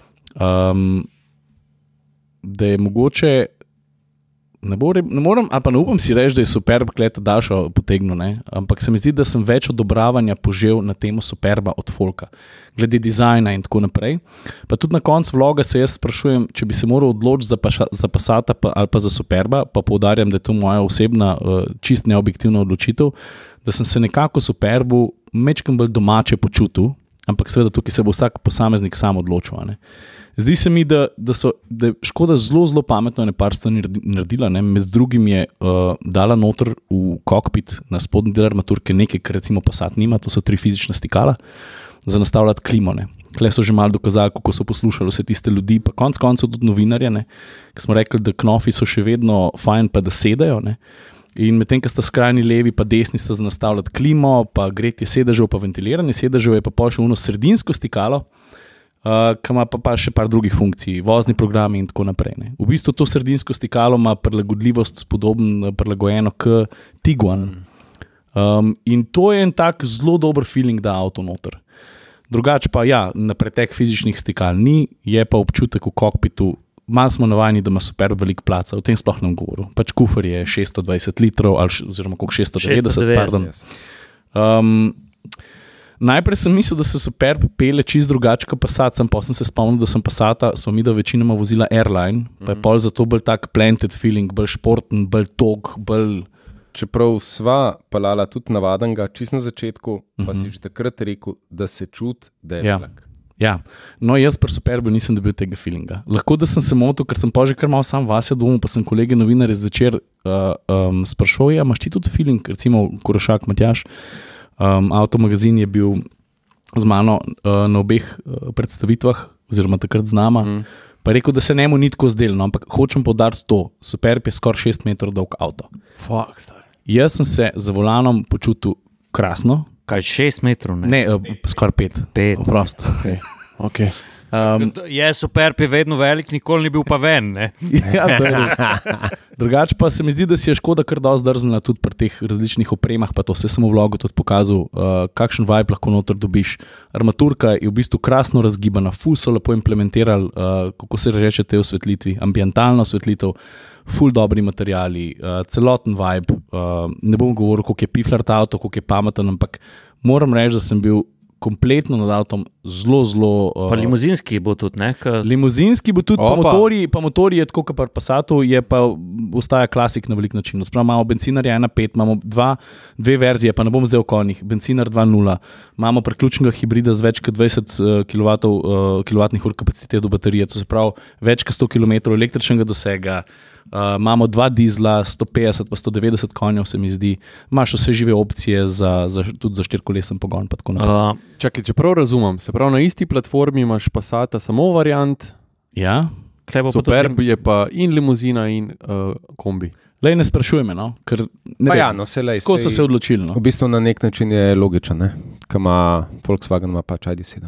da je mogoče ne morem, ali pa ne upam si reči, da je Superb kleta daljšo potegnil, ne? Ampak se mi zdi, da sem več odobravanja požel na temo Superba od folka, glede dizajna in tako naprej. Pa tudi na koncu vloga se jaz sprašujem, če bi se moral odločiti za Passata ali pa za Superba, pa poudarjam, da je to moja osebna, čist neobjektivna odločitev, da sem se nekako Superbu mečkam bolj domače počutil, ampak seveda tukaj se bo vsak posameznik sam odločil, ne? Zdi se mi, da je Škoda zelo pametno nekaj stvari naredila. Ne? Med drugim je dala noter v kokpit na spodnji del armaturke nekaj, kar recimo Passat nima, to so 3 fizična stikala za nastavljati klimo. Tukaj so že malo dokazali, kako so poslušali vse tiste ljudi, pa konec koncev tudi novinarje, ki smo rekli, da knofi so še vedno fajn, pa da sedajo. Ne? In medtem, ko sta skrajni levi pa desni sta za nastavljati klimo, pa gretje sedežev, pa ventiliranje sedežev, je pa še ono sredinsko stikalo, ki ima pa še par drugih funkcij, vozni programi in tako naprej. Ne. V bistvu to sredinsko stikalo ima prilagodljivost prilagojeno k Tiguan. In to je en tak zelo dober feeling, da avto noter. Drugače pa na pretek fizičnih stikal ni, je pa občutek v kokpitu, malo smo navajeni, da ima Superb veliko placa, o tem sploh ne govoril. Pač kufer je 620 litrov, oziroma koliko 690, pardon. Najprej sem mislil, da se Superb pele čist drugače kot Passat, pa sem se spomnil, da sem Passata, smo mi da večinoma vozila Airline, pa je pol zato bolj tak planted feeling, bolj športen, bolj tog, bolj... Čeprav sva pelala tudi navadenga, čist na začetku, pa si že takrat rekel, da se čuti, da je velik. Ja, no jaz pri Superbu nisem dobil tega feelinga. Lahko, da sem se motil, ker sem pa že kar malo sam vase domov, pa sem kolege novinarje zvečer sprašal, imaš ti tudi feeling, recimo Korošak Matjaž, Avtomagazin je bil z mano na obeh predstavitvah, oziroma takrat z nama, Pa rekel, da se njemu ni tako zdelo, no, ampak hočem poudariti to. Superb je skoraj 6 metrov dolg avto. Fuck, stari. Jaz sem se za volanom počutil krasno. Kaj 6 metrov? Ne, skoraj 5. 5. Prosto. Okay. Je Superb, je vedno velik, nikoli ni bil pa ven. Ja, drugače pa se mi zdi, da si je škoda kar dosti drznila tudi pri teh različnih opremah, pa to se sem v vlogu tudi pokazal, kakšen vibe lahko noter dobiš. Armaturka je v bistvu krasno razgibana, ful so lepo implementirali, kako se reče te osvetlitvi, ambientalno osvetlitev, ful dobri materiali, celoten vibe. Ne bom govoril, koliko je piflar ta avto, koliko je pameten, ampak moram reči, da sem bil kompletno nad avtom zelo... Pa limuzinski bo tudi, ne? Limuzinski bo tudi, pa motori je tako, kot pri Passatu, je pa ostaja klasik na velik način. Spravo imamo bencinarja 1.5, imamo dve verzije, pa ne bom zdaj o konjih, benzinar 2.0, imamo priključnega hibrida z več kot 20 kWh kapacitet do baterije, to se pravi več kot 100 km električnega dosega. Imamo 2 dizla, 150 pa 190 konjev, se mi zdi. Imaš vse žive opcije tudi za 4-kolesen pogon. Čakaj, če prav razumem, se pravi, na isti platformi imaš Passata samo variant. Ja. Superb je pa in limuzina in kombi. Lej, ne sprašuj me, no? Ker ne vem, kako so se odločili. No? V bistvu na nek način je logičen, ne? Ko ima Volkswagen, ima pač ID7.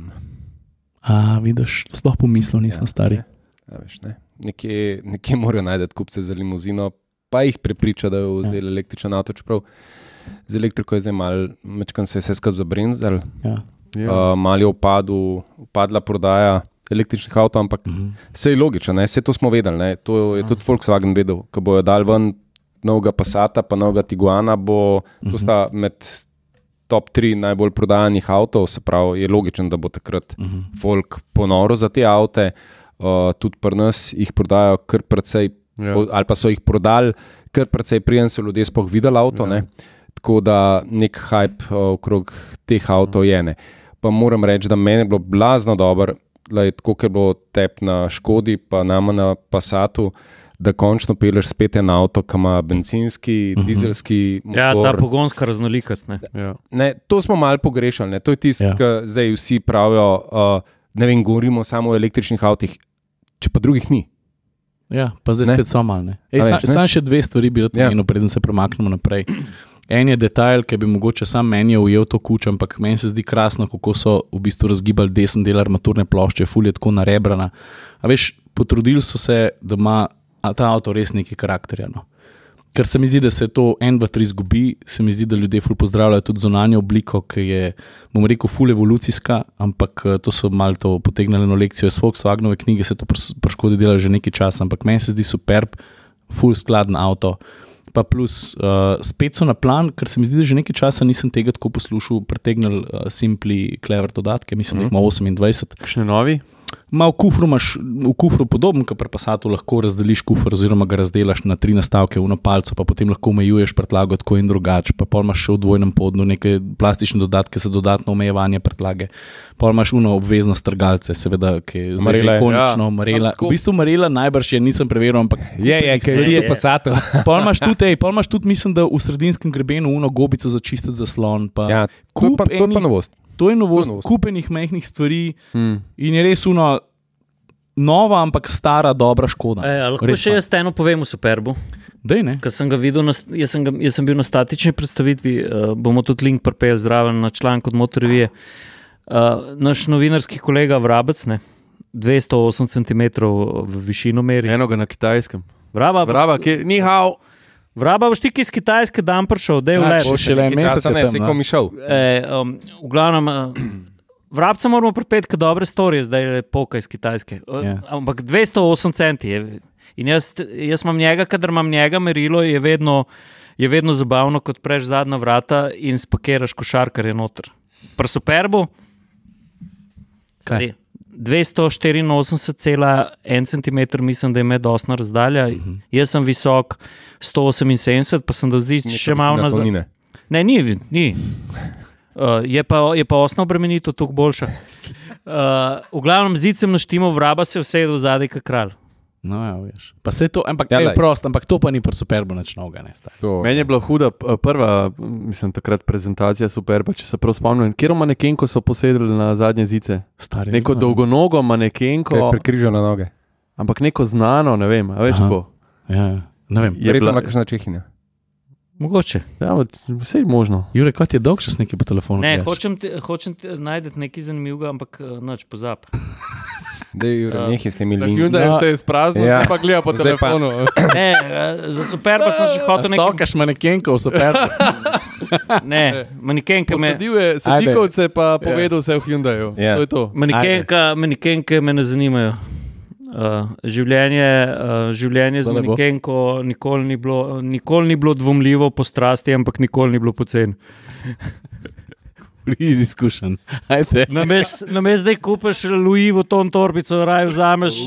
Vidiš, sploh pomislil nisem, stari. Ja, veš, ne? Nekje morajo najti kupce za limuzino, pa jih prepriča, da je vzel električen avto, čeprav z elektriko je zdaj malo, se je vse skupaj zabrenzdal. Malo je upadla prodaja električnih avtov, ampak vse je logično, vse to smo vedeli, ne? To je tudi Volkswagen vedel, ko bojo dali ven novega Passata pa novega Tiguana, to sta med top 3 najbolj prodajanih avtov, se pravi, je logično, da bo takrat Volk ponoril za te avte. Tudi pri nas jih prodajo kar precej, ali pa so jih prodali kar precej, preden so ljudje sploh videli avto, ne? Tako da nek hype okrog teh avtov je. Ne? Pa moram reči, da meni je bilo blazno dobro, tako ker je bilo tep na Škodi, pa nama na Passatu, da končno peleš spet en avto, ki ima bencinski, dizelski motor. Ja, ta pogonska raznolikost. Ne, to smo malo pogrešali. Ne? To je tisto, kar zdaj vsi pravijo, ne vem, govorimo samo o električnih avtih, če pa drugih ni. Ja, pa zdaj spet so malne. Sam še 2 stvari bi odmenil, preden se premaknemo naprej. En je detajl, ki bi mogoče sam meni ujel to kuč, ampak meni se zdi krasno, kako so v bistvu razgibali desen del armaturne plošče, ful je tako narebrana. A veš, potrudili so se, da ima ta avto res neki karakterja. No. Ker se mi zdi, da se to 1, 2, 3 zgubi, se mi zdi, da ljudje ful pozdravljajo tudi zunanjo obliko, ki je, bom rekel, ful evolucijska, ampak to so malo to potegnali na lekcijo iz Volkswagenove knjige, se to pri Škodi dela že nekaj časa, ampak meni se zdi Superb, ful skladen avto. Pa plus, spet so na plan, ker se mi zdi, da že nekaj časa nisem tega tako poslušal, pretegnili Simply Clever dodatke, mislim, da jih ima 28. Kakšne novi? Ma v kufru podoben, kot pri Passatu lahko razdeliš kufr oziroma ga razdelaš na 3 nastavke v palco, pa potem lahko omejuješ prtljago tako in drugače, pa pol imaš še v dvojnem podnu neke plastične dodatke za dodatno omejevanje prtljage, pol imaš obvezno strgalce, seveda, ki je zelo ikonično, Marela. V bistvu Marela najbrž je, nisem preveril, ampak ker je Passatu. Pol imaš tudi, mislim, da v sredinskem grebenu gobico za čistiti zaslon, pa ja, to je pa novost. To je novost, kupenih majhnih stvari in je res nova, ampak stara, dobra Škoda. Lahko res še jaz eno povem o Superbu. Dej, ne. Ker sem ga videl, jaz sem bil na statični predstavitvi, bomo tudi link pripel zraven na članek od Motor Revije. Naš novinarski kolega Vrabec, 208 cm v višino meri. Enoga na Kitajskem. Vraba, ni hao. Vraba boš ti iz Kitajske dan prišel, da je vlep. Še le mesec se komi šel. V glavnem, vrabca moramo pripeti k dobre storije, zdaj je poka iz Kitajske. Ampak 208 centi je. In jaz imam njega, kadar imam njega merilo, je vedno zabavno, kot preš zadnja vrata in spakiraš košarkarje noter. Pri Superbu 284,1 cm, mislim, da je med osna razdalja. Jaz sem visok 178, pa sem dovzič še malo nazaj. Ne, ni. Je pa osna obremenitev toliko boljša. V glavnem zid sem naštimal, Vraba se je usedel zadaj kot kralj. No, ja, veš. Pa se to, ampak to pa ni pri Superbu nič novega, ne stari. Meni je bila huda prva, mislim, takrat prezentacija Superba, če se prav spomnim. Kjer manekenko so posedili na zadnje zice? Stari. Neko dolgonogo manekenko. Prekrižane noge. Ampak neko znano, ne vem, a veš kako. Ja, ne vem. Je Verjetno bila- kakšna Čehinja. Mogoče. Ja, vse je možno. Jure, kot je dolg čas nekaj po telefonu? Ne, gledaš? hočem najti nekaj zanimivega, ampak nič pozab. Dej, nekaj s temi Da linki. Hyundai se je spraznil, Ja. pa gleda po Zdaj pa- telefonu. Ne, za super pa sem že hotel nekaj. Stalkaš manekenkov, super. Ne, manekenka me. Posadil je sedikovce, pa povedal vse v Hyundaiu. Ja. To je to. Manekenke me ne zanimajo. Življenje z To ne bo. manekenko nikoli ni bilo dvomljivo po strasti, ampak nikoli ni bilo poceni. Iz izkušenj. Ajde. Namesto da kupiš Louis Vuitton torbico, raje vzameš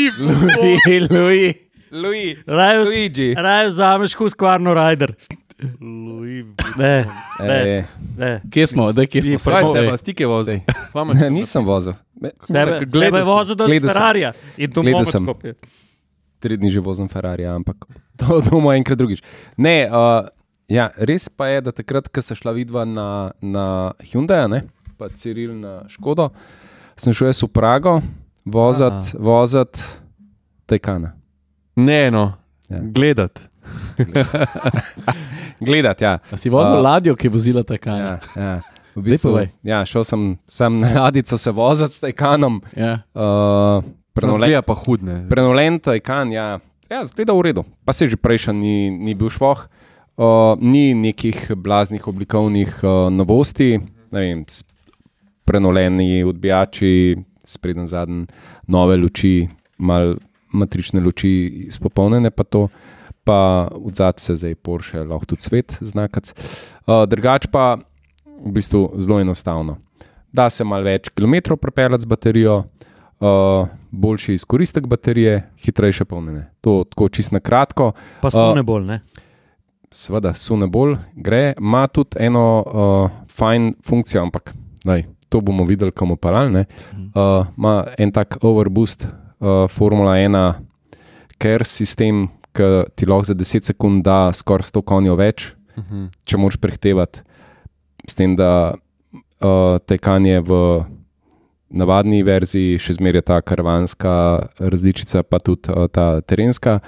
Luigi. raje vzameš Husqvarna Rider. Ne, ne. Kje smo? Kje smo? Kaj Samo- se pa stike vozi? Ne, nisem vozil. Sebe je vozil do Gledal sem. Ferrarija in to Gledal bomo sem. skupaj. 3 dni že vozim Ferrari, ampak to bomo enkrat drugič. Ne, ja, res pa je, da takrat, ko sta šla vidva na Hyundai, ne, pa Ciril na Škodo, sem šel jaz v Prago voziti Taycana. Ne, no. Ja. Gledat. Gledati, ja. A si vozil ladjo, ki je vozila tako? Ja, ja. V bistvu, povej. ja, šel sem na ladjico se voziti s Taycanom. Ja. Zgleda pa hudne. Prenovljen Taycan, ja, zgleda v redu. Pa se že prejšnji ni bil švoh. Ni nekih blaznih oblikovnih novosti, ne vem, prenovljeni odbijači, spreden zadnji, nove luči, malo matrične luči izpopolnjene, pa odzad se zdaj Porsche, lahko tudi svet znakac. Drugač pa v bistvu zelo enostavno. Da se malo več kilometrov prepeljati z baterijo, boljši izkoristek baterije, hitrejše polnjenje. To tako čisto na kratko. Pa sune bolj, ne? Seveda, sune bolj, gre, ima tudi eno fajn funkcijo, ampak daj, to bomo videli, komu paralne. Ima en tak overboost, Formula 1 ker sistem, ki ti lahko za 10 sekund da skoraj 100 konjev več, če moraš prehtevati, s tem, da Taycan je v navadni verziji, še zmeraj ta karavanska različica, pa tudi ta terenska.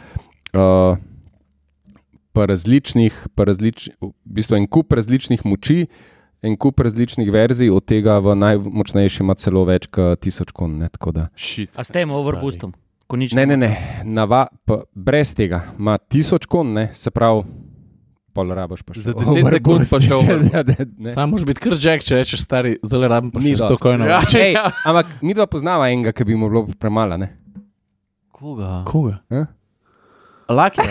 Pa v bistvu en kup različnih moči, en kup različnih verzij, od tega v najmočnejši ima celo več kot 1000 konj. A s tem overboostom? Ne, brez tega ima 1000 konj, se pravi, pol rabaš pa še. Za 10 sekund pa še Samo moraš biti kar Jack, če rečeš stari, zdaj le rabim pa Ni še dosti. 100 kojnov. Ja. Ej, ampak mi dva poznava enega, ki bi mu bilo premalo, ne? Koga? Koga? Laki.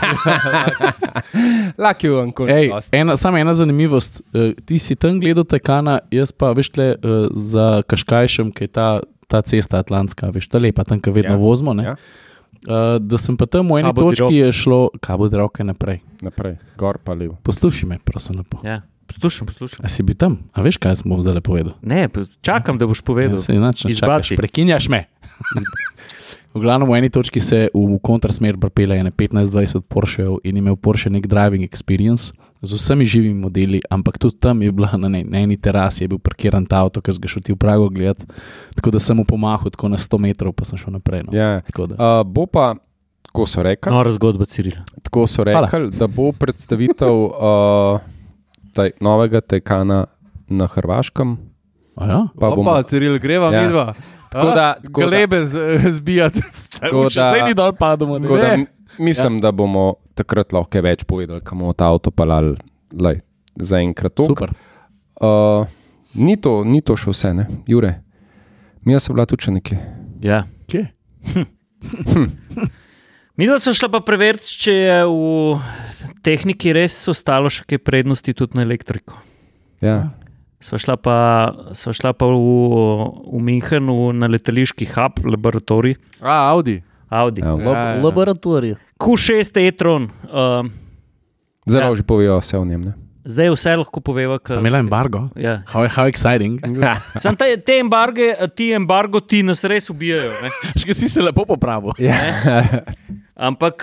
Lucky uncle. Ej, samo ena zanimivost. Ti si tam gledal Taycana, jaz pa veš tle za Kaškajšem, ki je ta cesta atlantska, veš, ta lepa, tam, ki vedno vozimo. Ne? Ja. Da sem pa tam v eni Cabo di točki je šlo, Cabo di Roque naprej. Naprej, gor pa levo. Poslušaj me, prosim lepo. Ja, poslušam. A si bil tam? A veš, kaj sem zdaj povedal? Ne, čakam, da boš povedal. Ja, se inače čakaš, Izbaci. prekinjaš me. V glavnem v eni točki se v kontrasmer pripelje 15-20 Porschejev in imel Porsche nek driving experience z vsemi živimi modeli, ampak tudi tam je bila na eni terasi, je bil parkiran ta avto, ki si ga šel ti v Prago gledati, tako da sem mu pomahal tako na 100 metrov, pa sem šel naprej. No. Ja. Tako da. Bo pa, tako so rekli, Nora zgodba, Ciril. da bo predstavitev novega Taycana na Hrvaškem. Ja? Pa bomo, Opa, Ciril, greva Ja. midva. Tako da- Glebe zbijati. tako da, Zdaj ni dol padamo. tako da mislim, da bomo takrat lahko kaj več povedali, kam bomo ta avto pelali. Za enkrat to. Super. Ni to še vse, ne? Jure, mi smo bila tudi še nekje. Ja. Kje? Midva sem šla pa preveriti, če je v tehniki res ostalo še kaj prednosti tudi na elektriko. Ja. Sva šla pa v Münchenu na letališki hub, laboratorij, Audi. Audi. Ja. Laboratorij. Q6 e-tron. Zelo Ja. že povejo vse o njem. Ne? Zdaj vse lahko poveva. Sta imela embargo? Ja. How exciting. Sam ti embargo ti nas res ubijajo. Ne? Še si se lepo popravil. Ampak,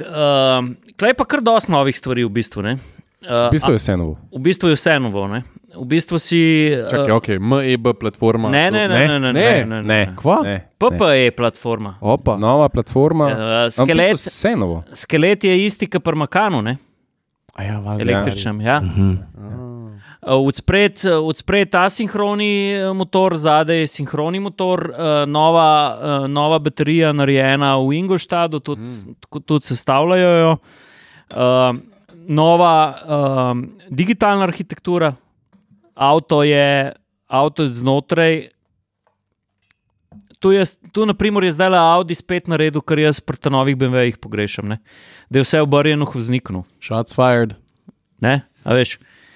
klej pa kar dosti novih stvari v bistvu. Ne? V bistvu je vse novo. V bistvu je vse novo. v bistvu si. Čakaj, MEB platforma. Ne. Kva? PPE platforma. Opa. Nova platforma. Vse novo. Skelet je isti, kot pri Makanu, ne? Električnem, ja. Odspred asinhroni motor, zadaj je sinhroni motor, nova baterija narejena v Ingolstadu, tudi sestavljajo jo. Nova digitalna arhitektura, avto je znotraj. Tu naprimer je zdaj Audi spet naredil, kar jaz pri novih BMW-jih pogrešam, ne? Da je vse obrjeno v vozniku. Shots fired. Ne, a veš.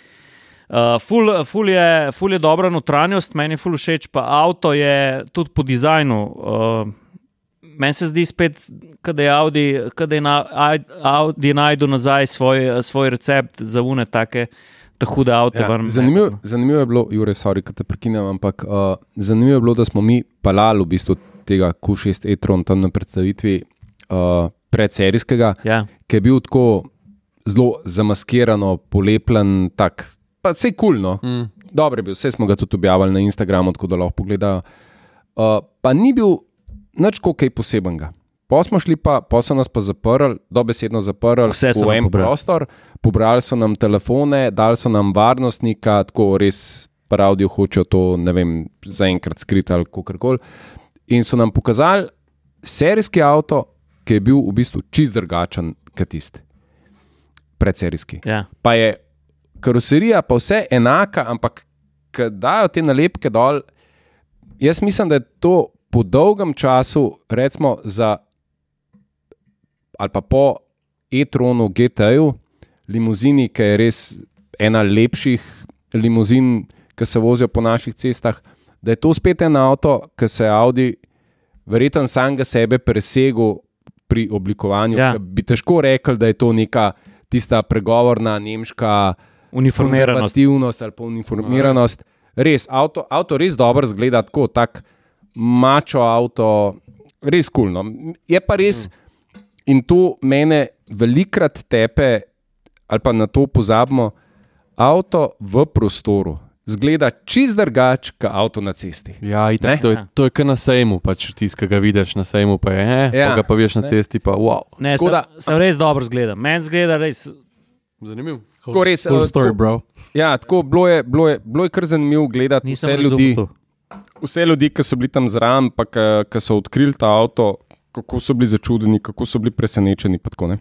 Ful je dobra notranjost, meni je ful všeč, pa avto je tudi po dizajnu. Meni se zdi spet, kada je Audi najdel nazaj svoj recept za une take hude avte. Ja, zanimivo je bilo, Jure, sorry, kad te prekinem, ampak zanimivo je bilo, da smo mi palali v bistvu tega Q6 e-tron tam na predstavitvi predserijskega, ki je bil tako zelo zamaskirano, polepljen, tak, pa vse kul, no. Dobre je bil, vse smo ga tudi objavili na Instagramu, tako da lahko pogledajo. Pa ni bil nič kaj posebenega. Pa so nas pa zaprli, dobesedno zaprli v en prostor, pobrali so nam telefone, dali so nam varnostnika, tako res pa Audi hočejo to, ne vem, zaenkrat skriti ali kakorkoli. In so nam pokazali serijski avto, ki je bil v bistvu čist drugačen kot tisti. Predserijski. Ja. Pa je karoserija pa vse enaka, ampak ko dajo te nalepke dol, jaz mislim, da je to po dolgem času, recimo ali pa po e-tronu GT-ju, limuzini, ki je res ena lepših limuzin, ki se vozijo po naših cestah, da je to spet en avto, ki se Audi verjetno samega sebe presegel pri oblikovanju. Ja. Bi težko rekel, da je to neka tista pregovorna nemška konzervativnost ali pa uniformiranost. Res, avto res dobro zgleda, tak mačo avto, res kulno. Je pa res, in to mene velikrat tepe, ali pa na to pozabimo, avto v prostoru zgleda čist drugače kot avto na cesti. Ja, itak, to je kot na sejmu, pač tisti, ki ga vidiš na sejmu, pa je, pa ga pa vidiš na cesti, pa wow. Ne, sem res dobro zgleda. Meni zgleda res zanimiv. Cool story, bro. Ja, tako bilo je kar zanimivo gledati vse ljudi, ki so bili tam zraven, pa ki so odkrili ta avto, kako so bili začudeni, kako so bili presenečeni, pa tako, ne.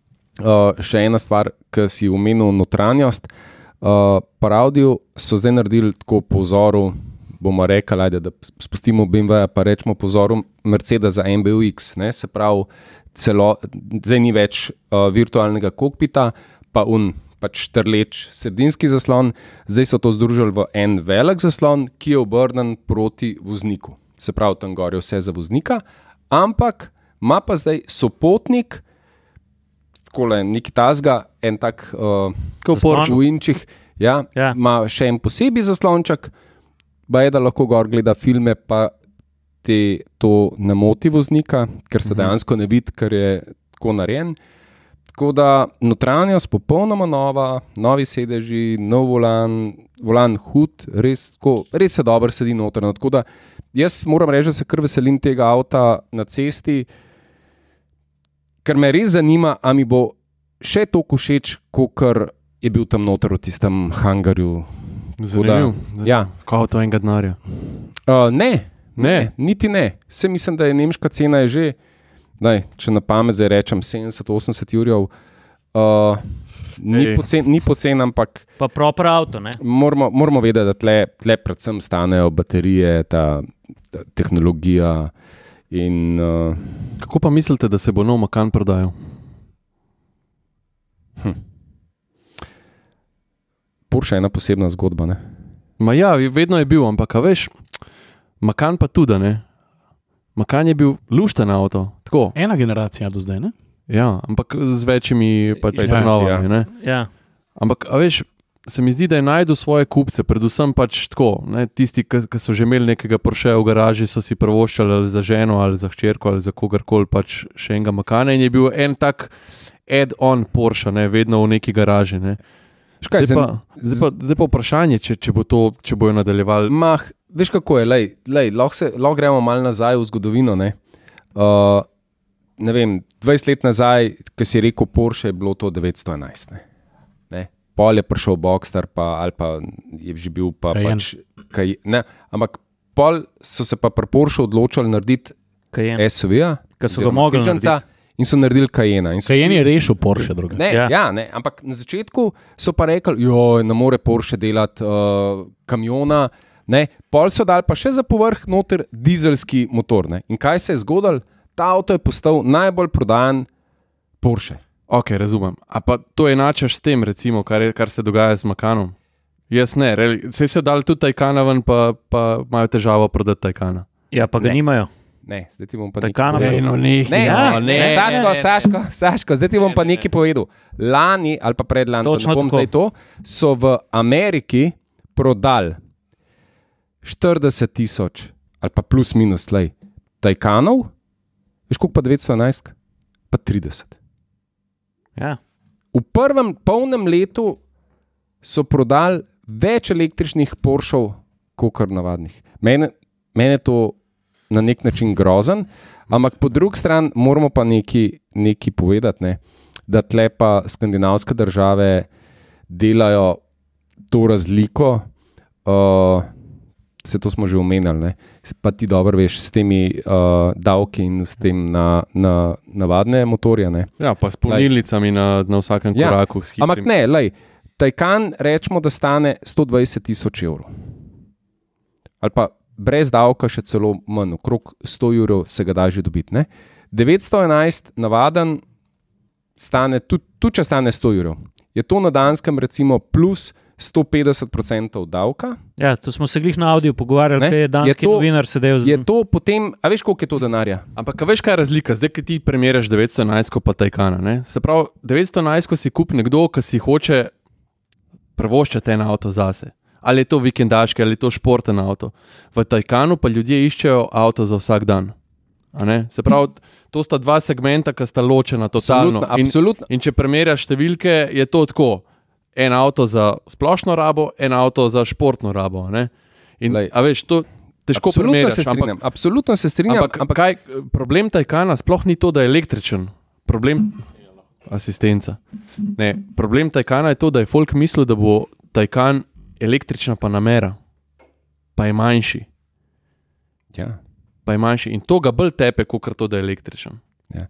Še ena stvar, ki si omenil notranjost, pri Audiju so zdaj naredili tako po vzoru, bomo rekli, da spustimo BMW, pa rečemo po vzoru Mercedesa MBUX, ne, se pravi, zdaj ni več virtualnega kokpita, pa pač trleč sredinski zaslon, zdaj so to združili v en velik zaslon, ki je obrnen proti vozniku. Se pravi, tam gor je vse za voznika, ampak ima pa zdaj sopotnik, takole neki tazga, en tak v inčih, ima še en posebej zaslonček, pa je, da lahko gor gleda filme, pa to ne moti voznika, ker se dejansko ne vidi, ker je tako narejen. Tako da notranjost popolnoma nova, novi sedeži, nov volan hud, res se dobro sedi notrno. Tako da jaz moram reči, da se kar veselim tega avta na cesti, ker me res zanima, a mi bo še toliko všeč, kakor je bil tam noter v tistem hangarju. Zanimiv. Ja. Kao to enega denarja? Ne, niti ne. Vse mislim, da je nemška cena je že, če na pamet zdaj rečem 70-80 jurjev, ni pocen, ampak pa proper avto, ne? Moramo vedeti, da tle predvsem stanejo baterije, ta tehnologija in... Kako pa mislite, da se bo nov Macan prodajal? Porsche je ena posebna zgodba, ne? Ma ja, vedno je bil, ampak a veš, Macan pa tudi, ne? Macan je bil lušten avto, tako. Ena generacija do zdaj, ne? Ja, ampak z večjimi pač prenovami, ne? Ja. Ampak, a veš, se mi zdi, da je najdel svoje kupce, predvsem pač tako, ne? Tisti, ki so že imeli nekega Porsche v garaži, so si prvoščali ali za ženo, ali za hčerko, ali za kogarkoli pač še enega Macana in je bil en tak add-on Porsche, ne? Vedno v neki garaži, ne? Zdaj pa vprašanje, če bojo nadaljevali. Veš kako je, lahko gremo malo nazaj v zgodovino. Ne vem, 20 let nazaj, ko si rekel Porsche, je bilo to 911. Ne? Pol je prišel Boxster, ali pa je že bil pač ampak pol so se pa pri Porsche odločili narediti SUV-ja, ki so ga mogli narediti. In so naredili Cayenne. Cayenne je rešil Porsche druga. Ampak na začetku so pa rekli, ne more Porsche delati kamiona. Pol so dali pa še za povrh noter dizelski motor. In kaj se je zgodilo? Ta avto je postal najbolj prodajan Porsche. Ok, razumem. A pa to enačaš s tem, recimo, kar se dogaja z Macanom? Jaz ne. Saj se dali tudi Taycana ven, pa imajo težavo prodati Taycana. Ja, pa ga nimajo. Ne, zdaj ti bom pa Saško, zdaj ti bom pa nekaj povedal. Lani ali pa predlani, so v Ameriki prodali 40,000 ali pa plus minus Taycanov, veš koliko pa 911, pa 30. Ja. V prvem polnem letu so prodali več električnih Porscheov kot navadnih. Mene to na nek način grozen, ampak po drugi strani moramo pa nekaj povedati, da tle pa skandinavske države delajo to razliko, se to smo že omenjali, pa ti dobro veš, s temi davki in s tem na navadne motorje. Ja, pa s polnilnicami na vsakem koraku. Ampak Taycan rečemo, da stane 120,000 evrov. Ali pa brez davka še celo manj, okrog 100 evrov se ga da že dobiti. 911 navaden stane, tudi če stane 100 evrov. Je to na Danskem recimo plus 150% davka. Ja, to smo se glih na Audiju pogovarjali, kaj je danski novinar sedel. Je to potem, a veš koliko je to denarja? Ampak a veš kaj je razlika, zdaj ki ti primerjaš 911 pa Taycana. Se pravi, 911 si kup nekdo, ki si hoče prevoščati en avto zase. Ali je to vikendaški, ali je to športen avto. V Taycanu pa ljudje iščejo avto za vsak dan. Se pravi, to sta dva segmenta, ki sta ločena totalno. Absolutno. In če primerjaš številke, je to tako. En avto za splošno rabo, en avto za športno rabo. A veš, to težko primerjaš. Absolutno se strinjam. Ampak problem Taycana sploh ni to, da je električen. Problem asistenca. Ne, problem Taycana je to, da je folk mislil, da bo Taycan električna pa namera, pa je manjši. Ja. Pa je manjši. In to ga bolj tepe, kot to, da je električen. Ja.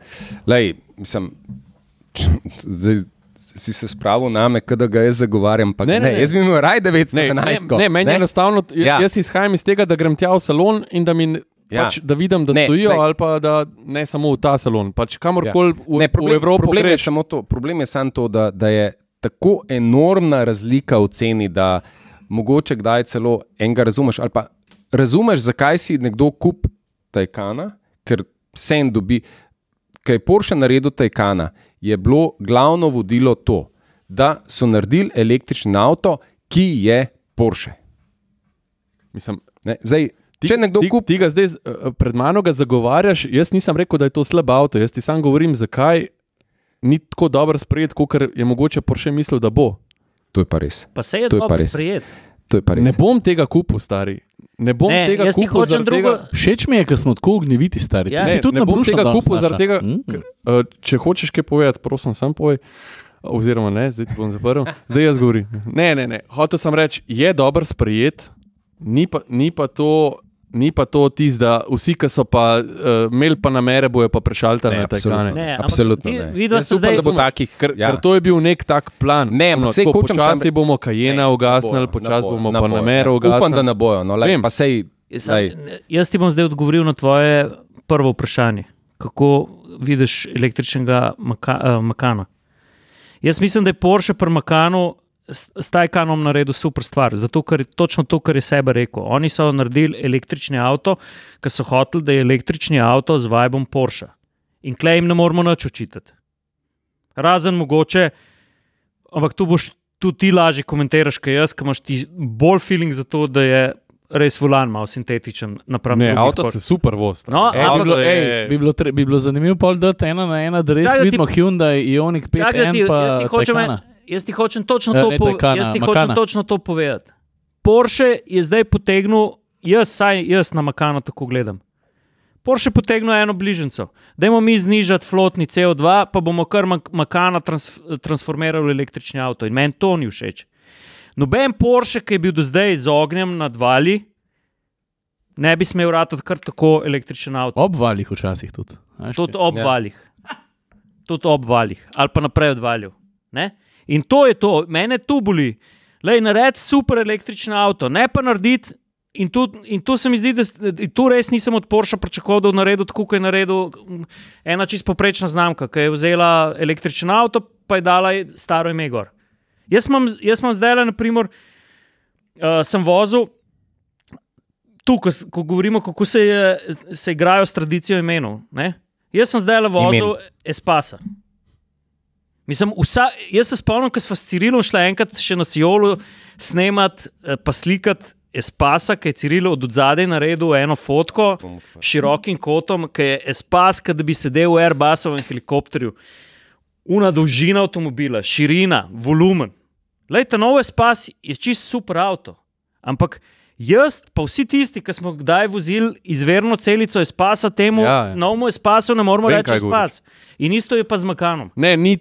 Zdaj si se spravil name, kada ga jaz zagovarjam. Ne. Jaz bi imel raj 911. Meni enostavno, jaz izhajam iz tega, da grem tja v salon in da mi da vidim, da stojijo, ali pa da ne samo v ta salon. Pač kamorkoli v Evropo greš. Problem je samo to, da je tako enormna razlika v ceni, da mogoče kdaj celo enega razumeš, ali pa razumeš, zakaj si nekdo kup Taycana, ker se en dobi. Kaj je Porsche naredil Taycana, je bilo glavno vodilo to, da so naredili električni avto, ki je Porsche. Mislim, zdaj, če nekdo ti ga zdaj pred mano ga zagovarjaš, jaz nisem rekel, da je to slab avto, jaz ti sam govorim, zakaj ni tako dobro sprejet, kot je mogoče Porsche mislil, da bo. To je pa res. Pa se je dobro sprejet. Ne bom tega kupil, stari. Ne bom tega kupil zaradi tega. Všeč mi je, ker smo tako ognjeviti, stari. Ja. Ne bom tega kupil zaradi tega. Če hočeš kaj povedati, prosim, sam povej. Oziroma ne, zdaj ti bom zaprl. Zdaj jaz govorim. Ne. Hotel sem reči, je dobro sprejet, ni pa to tisto, da vsi, ki so pa imeli pa namere, bojo pa prešaltali na Taycane. Absolutno ne. Jaz upam, da bo takih. Ker to je bil nek tak plan. Počasi bomo Cayenne ugasnili, počasi bomo pa namere ugasnili. Upam, da ne bojo. Jaz ti bom zdaj odgovoril na tvoje prvo vprašanje. Kako vidiš električnega Macana? Jaz mislim, da je Porsche pri Macanu s Taycanom naredil super stvar, zato ker je točno to, kar je sebe rekel. Oni so naredili električni avto, ker so hoteli, da je električni avto z vibom Porsche. In klej jim ne moramo nič očitati. Razen mogoče, ampak tu boš tudi ti lažje komentiraš, kaj jaz, ker imaš ti bolj feeling za to, da je res volan malo sintetičen. Ne, avto se super voz. Bi bilo zanimivo pol dati 1 na 1, da res vidimo Hyundai, Ioniq 5M pa Taycana. jaz ti hočem točno to povedati. Porsche je zdaj potegnil, jaz na Macana tako gledam. Porsche potegnil eno bližnjico. Dajmo mi znižati flotni CO2, pa bomo kar Macana transformirali v električni avto. In meni to ni všeč. Noben Porsche, ki je bil do zdaj z ognjem nad vali, ne bi smel ratati kar tako električen avto. Ob valih včasih tudi. Tudi ob valih. Tudi ob valih. Ali pa naprej od valjev. Ne? In to je to. Mene tu boli. Lej, narediti super električen avto. Ne pa narediti. In tu se mi zdi, da tu res nisem od Porsche pričakoval, da je naredil tako, kot je naredil ena čisto poprečna znamka, ki je vzela električen avto, pa je dala staro ime gor. Jaz imam zdaj, na primer, sem vozil tu, ko govorimo, kako se igrajo s tradicijo imenov. Ne? Jaz sem zdaj vozil Espasa. Mislim, jaz se spomnim, ko sva s Cirilom šla enkrat še na Siolu snemati pa slikati Espasa, ki je Cirilo od odzadej naredil eno fotko s širokim kotom, ki je Espas, da bi sedel v Airbusovem helikopterju. Una dolžina avtomobila, širina, volumen. Lej, ta nov Espas je čist super avto. Ampak jaz, pa vsi tisti, ki smo kdaj vozili izverno celico Espasa, temu novemu Espasu ne moramo reči Espas. In isto je pa z Macanom. Ne, ni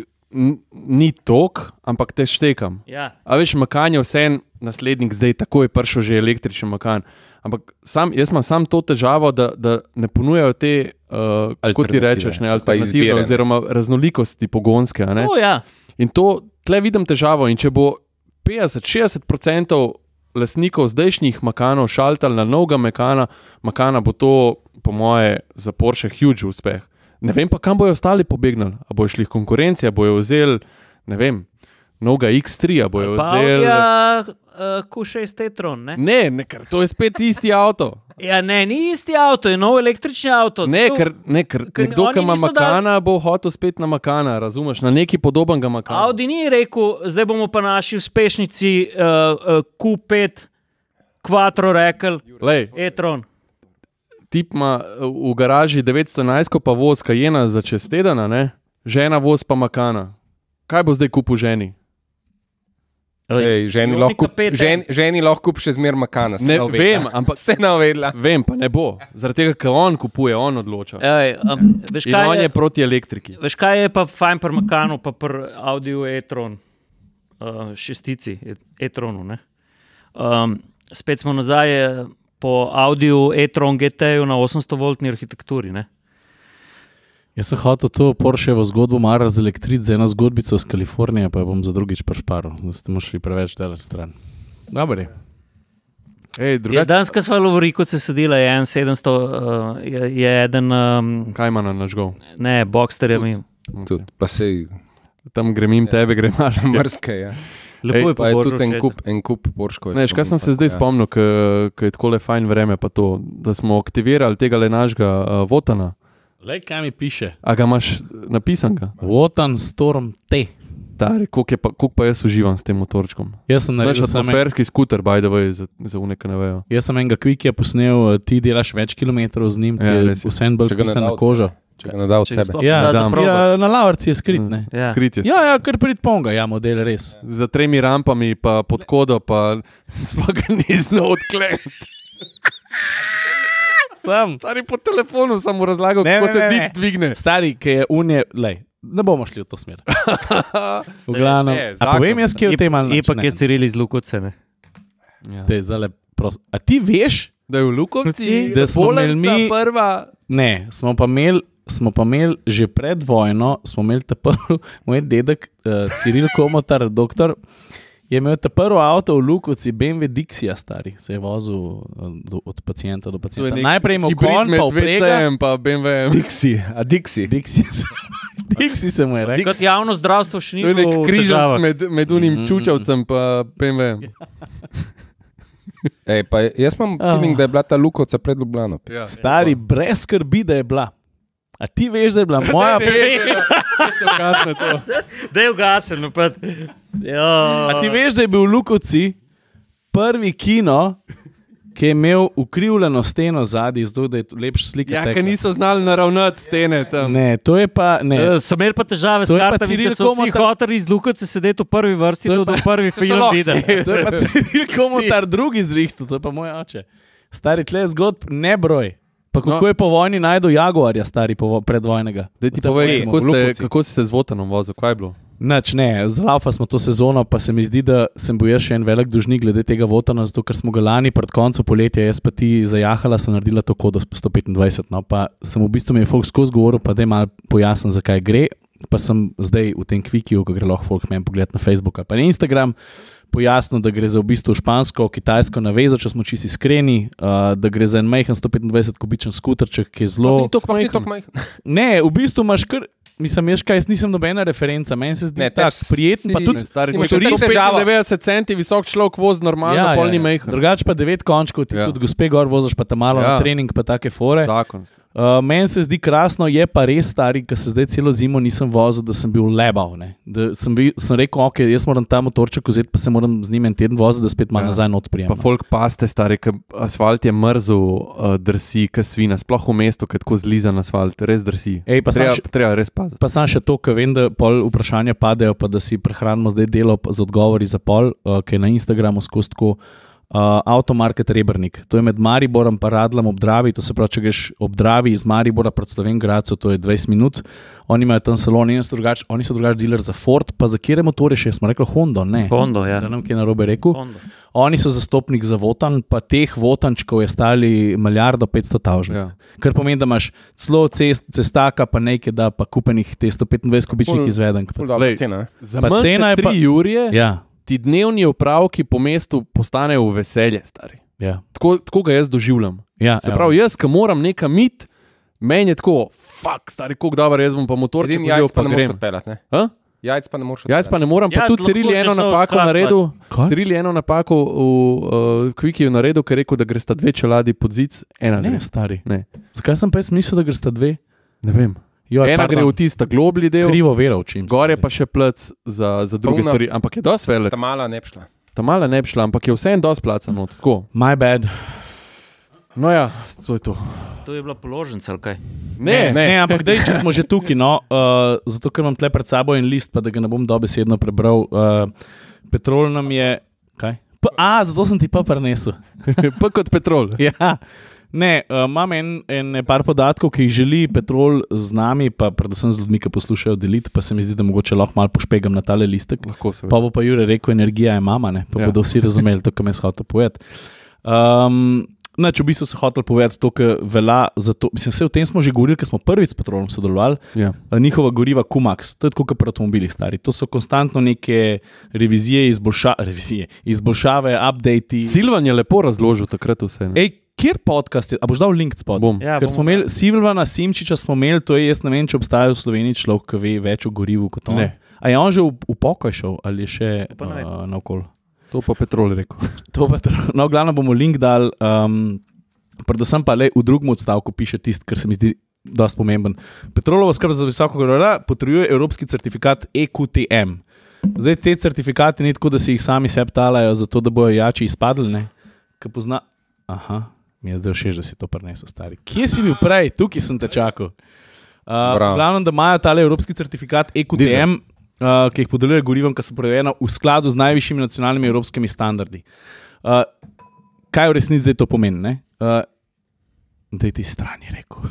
tok, ampak te štekam. Ja. A veš, Macan je vseeno naslednik, zdaj tako je prišel že električen Macan. Ampak jaz imam sam to težavo, da ne ponujajo te, kot ti rečeš, alternative oziroma raznolikosti pogonske. Ne? Ja. In tle vidim težavo. In če bo 50-60% lastnikov zdajšnjih Macanov šaltal na novega Macana, bo to, po moje, za Porsche huge uspeh. Ne vem pa, kam bojo ostali pobegnali. A bojo šli konkurencija, bojo vzeli, ne vem, novega X3, a bojo vzeli... Q6 e-tron, ne? Ne, ker to je spet isti avto. Ja, ne, ni isti avto, je nov električni avto. Ne, ker nekdo, ki ima Macana, bo hotel spet na Macana, razumeš? Na neki podobnega Macana. Audi ni rekel, zdaj bomo pa naši uspešnici Q5 Quattro rekel, e-tron. Tip ima v garaži 911, pa voz Cayena za čez tedana, ne? Žena voz pa Macana. Kaj bo zdaj kupil ženi? Ženi lahko kupi še zmer Macana. Vem, ampak se navedla. Vem, pa ne bo. Zaradi tega, ker on kupuje, on odloča. In on je proti elektriki. Veš, kaj je pa fajn pri Macanu, pa pri Audiju e-tron, šestici, e-tronu, ne? Spet smo nazaj po Audiju e-tron GT-ju na 800-voltni arhitekturi, ne? Jaz sem hotel to Porschevo zgodbo malo razelektriti z eno zgodbico iz Kalifornije, pa jo bom za drugič prešparil. Zdaj ste mu šli preveč delati stran. Dobar je. Danska sva Lovorico se sedila, je 700, je eden... Kaj ima na nažgov? Ne, Boxster je mi. Tudi, pa sej... Tam grem tebe, grem marske. Marske, ja. Lepo je pa je tudi en kup Porschkov. Ne, kaj sem se zdaj spomnil, ko je takole fajn vreme, pa to, da smo aktivirali tega našega Votana. Lej, kaj mi piše? A ga imaš napisanega? Wotan Storm T. Stari, koliko pa jaz uživam s tem motorčkom. Jaz sem naredil atmosferski skuter, by the way, za uneka ne vejo. Jaz sem enega Quickia posnel, ti delaš več kilometrov z njim, vse en bolj pisan na kožo. Če ga nadal od sebe. Ja, na lavarci je skrit, ne? Skrit je. Ja, kar prid ponga, ja, model res. Za 3 rampami, pa pod kodo, pa smo ga nisno odkleniti. Stari, po telefonu sem mu razlagal, kako se zid dvigne. Stari, ki je unje, lej, ne bomo šli v to smer. V glavnem, a povem jaz, ki je v tem ali ne? Ipak je Ciril iz Lukovce, ne? Te zdaj prosto. A ti veš, da je v Lukovci, da smo imeli mi... prva... Ne, smo pa imeli že pred vojno, smo imeli ta prvi, moj dedek, Ciril Komotar, doktor, je imel ta prvo avto v Lukovci, BMW Dixija, stari, se je vozil od pacijenta do pacijenta. Najprej imel konj, pa vprega. Pa BMW. Dixi se mu je rekel. Kot javno zdravstvo še ni bilo. To je nek križac med unim čučavcem pa BMW. Pa jaz imam feeling, da je bila ta Lukovca pred Ljubljano. Ja. Stari, brez skrbi, da je bila. A ti veš, da je bila moja... Da je ugasen, no pa... A ti veš, da je bil v Lukovci prvi kino, ki je imel ukrivljeno steno zadnji, zato da je lepša slika. Ja, ker niso znali naravnati stene tam. Ne, to je pa... So imeli pa težave s kartami, da so vsi hoteli iz Lukace sedeti v prvi vrsti, tudi v prvi film videli. To je pa Ciril Komotar drugi zrihtu, to je pa moj oče. Stari tle zgodb ne broj. Pa kako je po vojni najdel Jaguarja, stari predvojnega. Daj ti povej, kako si se z Votanom vozil, kaj je bilo? Nač ne, z Laufa smo to sezono, pa se mi zdi, da sem bil jaz še en velik dužnik glede tega Votana, zato ker smo ga lani pred koncem poletja, jaz pa ti zajahala, sem naredila to kodo 125, no, pa sem v bistvu mi je folk skozi govoril, pa da je malo pojasnil, zakaj gre, pa sem zdaj v tem kvikiju, ko gre lahko folk meni pogled na Facebook pa na Instagram, pojasnil, da gre za v bistvu špansko-kitajsko navezo, če smo čisti iskreni, da gre za en majhen 125 kubičen skuterček, ki je zelo... Ne, v bistvu imaš kar... Mislim, jaz nisem nobena referenca, meni se zdi tako prijeten, pa tudi... Če 95 centi visok človek vozi normalno, polni mejh. Drugače pa 9 končkov, ti tudi gospe gor voziš, pa tam malo na trening, pa take fore. Meni se zdi krasno, je pa res stari, ker se zdaj celo zimo nisem vozil, da sem bil lebav. Sem rekel, ok, jaz moram ta motorček vzeti, pa se moram z njim en teden voziti, da spet malo nazaj not prijem. Pa folk paste, stari, ker asfalt je mrzel, drsi, ker svina, sploh v mestu, ker tako zlizan asfalt, res drsi. Treba res paziti. Pa sam še to, ker vem, da pol vprašanja padejo, pa da si prehranimo zdaj delo z odgovori za pol, ki je na Instagramu skozi tako Automarket Rebernik. To je med Mariborom pa Radlom ob Dravi, to se pravi, če greš ob Dravi iz Maribora pred Slovenj Gradcu, to je 20 minut. Oni imajo tam salon, oni so drugač dealer za Ford, pa za kere motorje še, smo rekli Hondo, ne? Hondo, ja. Da nam kaj narobe rekel. Hondo. Oni so zastopnik za Votan, pa teh Votančkov je stali 1,500,000. Ja. Kar pomeni, da imaš celo cestaka, pa nekaj da, pa kupenih te 125 kubičnih izvedenk. Za manj 3 jurje, ja. Ti dnevni opravki po mestu postanejo v veselje, stari. Ja. Tako ga jaz doživljam. Ja, se pravi, jaz, ki moram nekam iti, meni je tako, stari, koliko dober, jaz bom pa motorček vzel, pa grem. Jajc pa ne moreš. Jajc pa ne moram, pa tudi Ciril je eno napako naredil. Ciril je eno napako v Quickiu naredil, ker je rekel, da gresta 2 čeladi pod zic, ena ne, gre. Stari. Ne. Zakaj sem pa jaz mislil, da gresta 2? Ne vem. Ena gre v tista globli del, krivo vero učim. Gor je pa še plec za druge stvari, ampak je dosti velik. Ta mala ne bi šla. Ta mala ne bi šla, ampak je vseeno dosti placa not, tako. My bad. No ja, to je to. To je bila položnica, ali kaj? Ne, ampak dej, če smo že tukaj, no, zato ker imam tle pred sabo en list, pa da ga ne bom dobesedno prebral. Petrol nam je... Kaj? Zato sem ti pa prinesel. Pa kot Petrol. Ja. Ne, imam en par podatkov, ki jih želi Petrol z nami, pa predvsem z ljudmi, ki poslušajo, deliti, pa se mi zdi, da mogoče lahko malo pošpegam na tale listek. Lahko se. Pa bo pa Jure rekel, energija je mama, ne? Pa bodo vsi razumeli to, kar me je hotel povedati. V bistvu so hotel povedati to, kar velja za to. Mislim, vse o tem smo že govorili, ker smo prvič s Petrolom sodelovali. Ja. Njihova goriva Kumax, to je tako, kot pri avtomobilih stari. To so konstantno neke revizije, izboljšave, update. Silvan je lepo razložil takrat vse. Kjer podcast je? A boš dal link spod? Ja, ker smo imeli Silvana Simčiča, to je, jaz ne vem, če obstaja v Sloveniji človek, ki ve več o gorivu kot on. Ne. A je on že v pokoj šel ali je še naokol? To pa Petrol rekel. No, glavno bomo link dal, predvsem pa le v drugem odstavku piše tist, kar se mi zdi dosti pomemben. Petrolova skrb za visoko gorivo potrjuje evropski certifikat EQTM. Zdaj te certifikati ni tako, da si jih sami sebi talajo, zato da bojo jači izpadli, ne? Kaj pozna... Aha. Mi je zdaj všeč, da si to prinesel, stari. Kje si bil prej? Tukaj sem te čakal. Glavno, da imajo tale evropski certifikat EQTM, ki jih podeljuje gorivom, ki so proizvedena v skladu z najvišjimi nacionalnimi evropskimi standardi. Kaj v resnici zdaj to pomeni? Ne? Daj ti strani, rekel.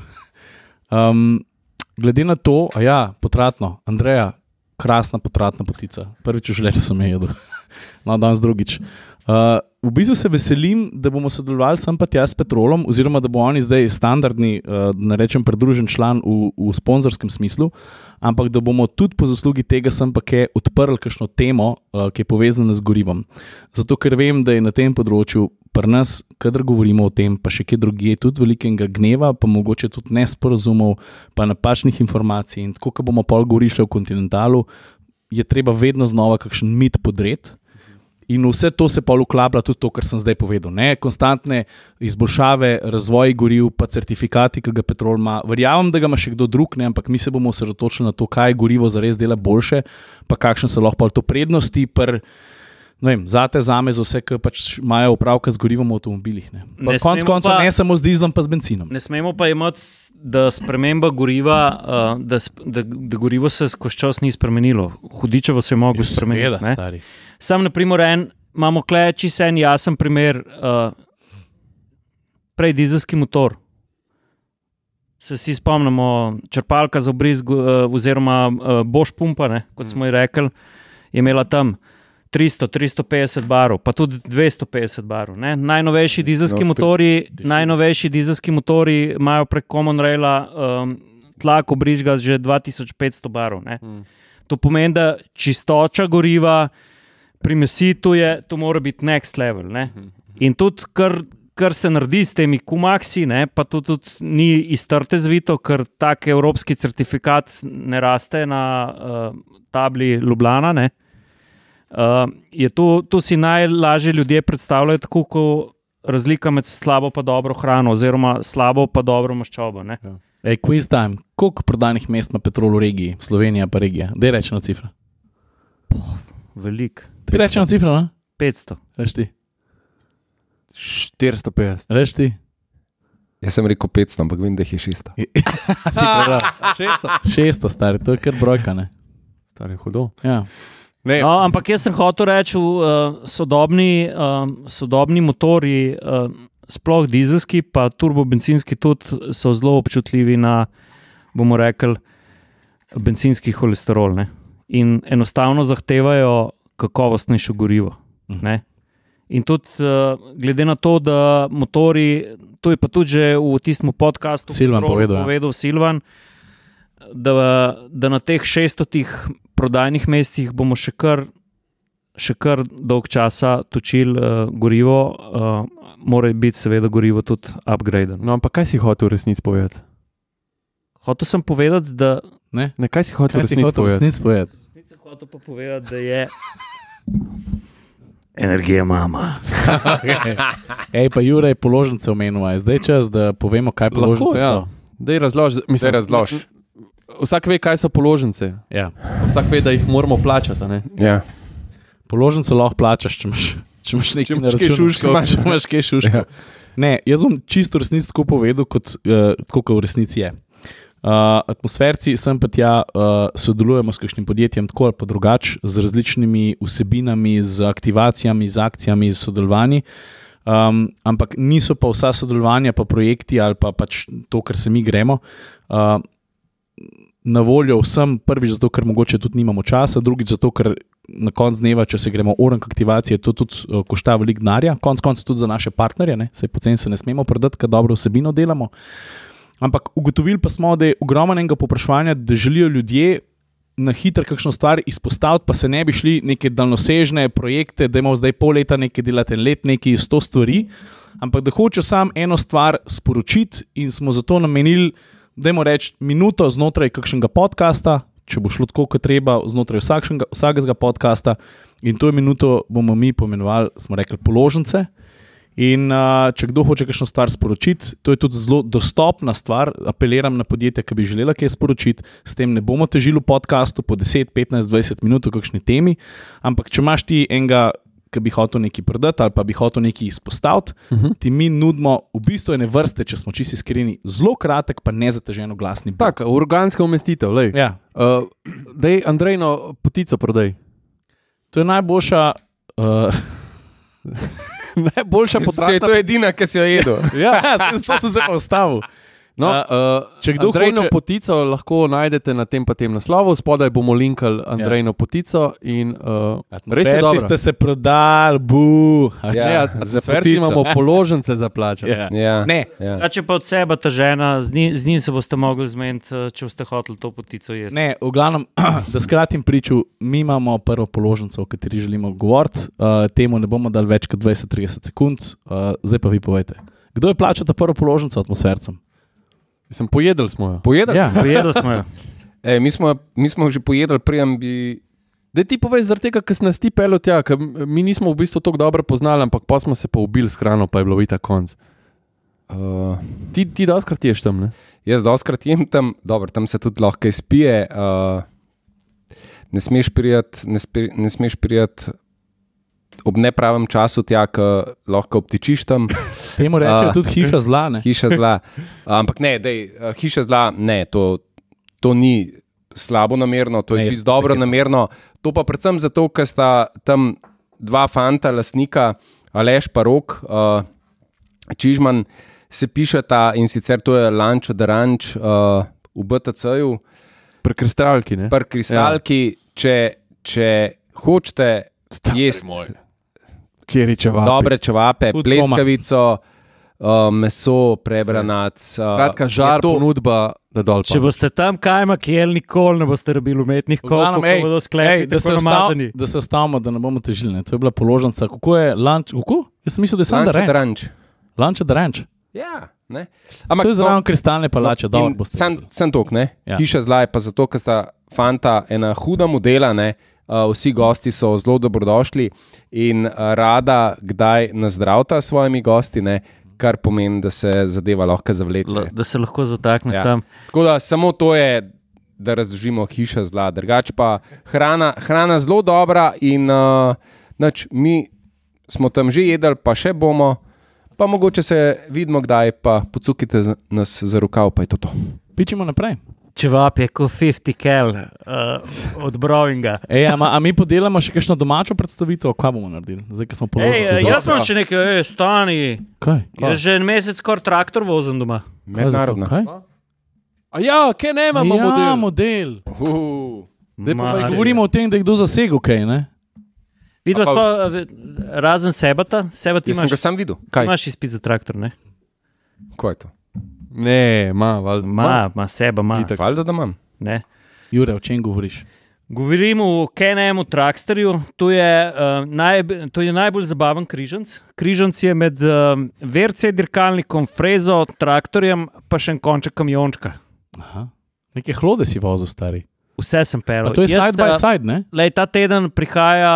Glede na to, potratno, Andreja, krasna potratna potica. Prvič v življenju sem je jedel. No, danes drugič. V bistvu se veselim, da bomo sodelovali sem pa tja s Petrolom, oziroma da bo oni zdaj standardni, ne rečem pridružen član v sponzorskem smislu, ampak da bomo tudi po zaslugi tega sem pa kaj odprli kakšno temo, ki je povezana z gorivom. Zato, ker vem, da je na tem področju pri nas, kadar govorimo o tem, pa še kje drugje, tudi velikega gneva, pa mogoče tudi nesporazumov, pa napačnih informacij in tako, ko bomo pol govorili o Continentalu, je treba vedno znova kakšen mit podreti. In vse to se pa vklaplja tudi to, kar sem zdaj povedal. Ne? Konstantne izboljšave, razvoj goriv, pa certifikati, ki ga Petrol ima. Verjamem, da ga ima še kdo drug, ne? Ampak mi se bomo osredotočili na to, kaj gorivo zares dela boljše, pa kakšne so lahko to prednosti pri Zate, zame, za vse, ki pač imajo opravka z gorivom v avtomobilih. Konec koncev ne samo z dizlom, pa z benzinom. Ne smemo pa imeti, da sprememba goriva, da gorivo se skozi čas ni spremenilo. Hudičevo se je moglo spremeniti. Sam, na primer, imamo čisto en jasen primer, prej dizelski motor. Se vsi spomnimo, črpalka za obrizg, oziroma Bosch pumpa, kot smo ji rekli, je imela tam 300-350 barov, pa tudi 250 barov. Najnovejši dizelski motori imajo prek Common Raila tlak obrizga že 2500 barov. To pomeni, da čistoča goriva pri mesitu to mora biti next level. In tudi, kar se naredi s temi Kumaksi, pa to tudi ni iztrte zvito, ker tak evropski certifikat ne raste na tabli Ljubljana. To si najlažje ljudje predstavljajo tako, kot razlika med slabo pa dobro hrano, oziroma slabo pa dobro maščobo. Quiz time. Koliko prodanih mest ima Petrol v regiji? Slovenija pa regija. Daj rečeno cifra. Veliko. Rečeno cifra, ne? 500. Reš ti. 450. Reš ti. Jaz sem rekel 500, ampak vem, da jih je 600. 600, stari, to je kar brojka, ne? Stari, hudo. Ja. No, ampak jaz sem hotel reči, sodobni motori, sploh dizelski, pa turbobencinski tudi so zelo občutljivi na, bomo rekli, bencinski holesterol. In enostavno zahtevajo kakovostnejšo gorivo. In tudi glede na to, da motori, to je pa tudi že v tistem podcastu povedal Silvan, da na teh 600 prodajnih mestih bomo še kar dolg časa točili gorivo, mora biti seveda gorivo tudi upgraden. No, ampak kaj si hotel v resnici povedati? Hotel sem povedati, da... Ne, kaj si hotel v resnici povedati? Resnici sem hotel pa povedati, da je... Energija mama. Ej, pa Juraj, položnice omenjava. Zdaj čas, da povemo, kaj položnice so. Daj razloži. Vsak ve, kaj so položnice. Ja. Vsak ve, da jih moramo plačati. Ja. Položnice lahko plačaš, če imaš nekaj na računu. Če imaš kaj šuškov. Ja. Ne, jaz bom čisto resnici tako povedal, kot v resnici je. Atmosferci sem pa tja sodelujemo s kakšnim podjetjem tako ali pa drugače, z različnimi vsebinami, z aktivacijami, z akcijami, z sodelovanji. Ampak niso pa vsa sodelovanja, pa projekti ali pa pač to, kar se mi gremo, na voljo vsem, prvič zato, ker mogoče tudi nimamo časa, drugič zato, ker na koncu dneva, če se gremo orank aktivacije, to tudi košta veliko denarja, konec tudi za naše partnerje, saj poceni se ne smemo prodati, ker dobro vsebino delamo. Ampak ugotovili pa smo, da je ogromnega povpraševanja, da želijo ljudje na hitro kakšno stvar izpostaviti, pa se ne bi šli neke daljnosežne projekte, da imamo zdaj pol leta nekaj delati, en let nekaj 100 stvari, ampak da hočejo samo eno stvar sporočiti in smo zato namenili, dajmo reči, minuto znotraj kakšnega podcasta, če bo šlo tako, kot treba, znotraj vsakega podcasta, in to je minuto bomo mi pomenovali, smo rekli, položnice. In če kdo hoče kakšno stvar sporočiti, to je tudi zelo dostopna stvar, apeliram na podjetja, ki bi želela kaj sporočiti, s tem ne bomo težili v podcastu po 10, 15, 20 minut o kakšni temi, ampak če imaš ti enega, ki bi hotel nekaj prodati ali pa bi hotel nekaj izpostaviti, ti mi nudimo v bistvu ene vrste, če smo čisti iskreni, zelo kratek, pa nezateženo glasni. Tak, organska umestitev, lej. Ja. Dej Andrejno potico prodaj. To je najboljša... Najboljša potratna... To je edina, ki si jo jedel. Ja, to sem se pa ustavil. No, če kdo Andrejno potico lahko najdete na tem pa tem naslovu, spodaj bomo linkali Andrejno potico in res je dobro. Ste se prodali, bu. Za sverti imamo položnice za plačati. Če pa od sebe ta žena, z njim se boste mogli zmeniti, če boste hoteli to potico jesti. Ne, v glavnem, da skratim priču, mi imamo prvo položnico, o kateri želimo govoriti, temu ne bomo dali več kot 20-30 sekund, zdaj pa vi povejte. Kdo je plačal ta prvo položnico atmosfercem? Pojedli smo jo. Pojedli smo jo. Mi smo že pojedli, prijem bi... Daj ti povej zaradi tega, ker si nas ti pelil tja, ker mi nismo v bistvu tako dobro poznali, ampak pa smo se pa ubili s hrano, pa je bilo vita konc. Ti doskrat ješ tam, ne? Jaz doskrat jem tam, dobro, tam se tudi lahko izpije. Ne smeš prijeti ob nepravem času tja, lahko obtičiš tam. Temu rečejo tudi hiša zla, ne? Hiša zla. Ampak ne, hiša zla, ne, to ni slabo namerno, to je čisto dobro namerno. To pa predvsem zato, ker sta tam dva fanta, lastnika, Aleš pa Rok, Čižman, se pišeta in sicer to je Lančo da Ranč v BTC-ju. Pri kristalki, ne? Pri kristalki, če hočete jesti dobre čevape, pleskavico, meso, prebranac. Kratka, žar, ponudba, da dol pa. Če boste tam kajmak jeli, nikoli ne boste rabili umetnih kolov, ko bodo sklepi, tako namadeni. Da se ostavimo, da ne bomo težili. To je bila položnica. Kako je Lanč? Kako? Jaz sem mislil, da je sam da Ranč. Lančo da Ranč. Ja, ne. To je zraven kristalne palače. Sem tok, ne. Ja. Hiša zla je pa zato, ker sta fanta ena huda modela, ne. Vsi gosti so zelo dobrodošli in rada kdaj nazdravta s svojimi gosti, ne, kar pomeni, da se zadeva lahko zavleče. Da se lahko zatakne sam. Tako da samo to je, da razložimo hiša zla. Drugač pa hrana zelo dobra in mi smo tam že jedli, pa še bomo, pa mogoče se vidimo kdaj, pa pocukite nas za rokav, pa je to. Pičimo naprej. Čevap je kot 50 kel od Brovinga. A mi podelamo še kakšno domačo predstavitev, kaj bomo naredili? Zdaj, ko smo položili. Jaz imam še nekaj, stani. Kaj? Jaz že en mesec skoraj traktor vozim doma. Mednarodno. A ja, kaj ne imamo model? Ja, model. Govorimo o tem, da je kdo zasegel, kaj, ne? Videla smo razen Sebata. Sebat Jaz sem ga sam videl. Kaj? Imaš izpit za traktor, ne? Kaj je to? Ne, ima Seba, ima. Valjda, da imam. Ne. Jure, o čem govoriš? Govorim o KNM-u Tracksterju. To je najbolj zabaven križanc. Križanc je med VRC dirkalnikom, frezo, traktorjem, pa še en konček kamiončka. Aha. Neke hlode si vozil, stari. Vse sem peral. Pa to je side by side, ne? Lej, ta teden prihaja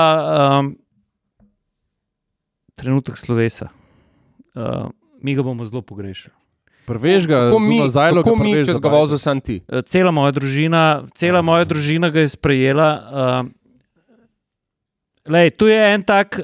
trenutek slovesa. Mi ga bomo zelo pogrešali. Prveš ga, kako mi, če ga vozil sam ti? Cela moja družina ga je sprejela. Lej, tu je en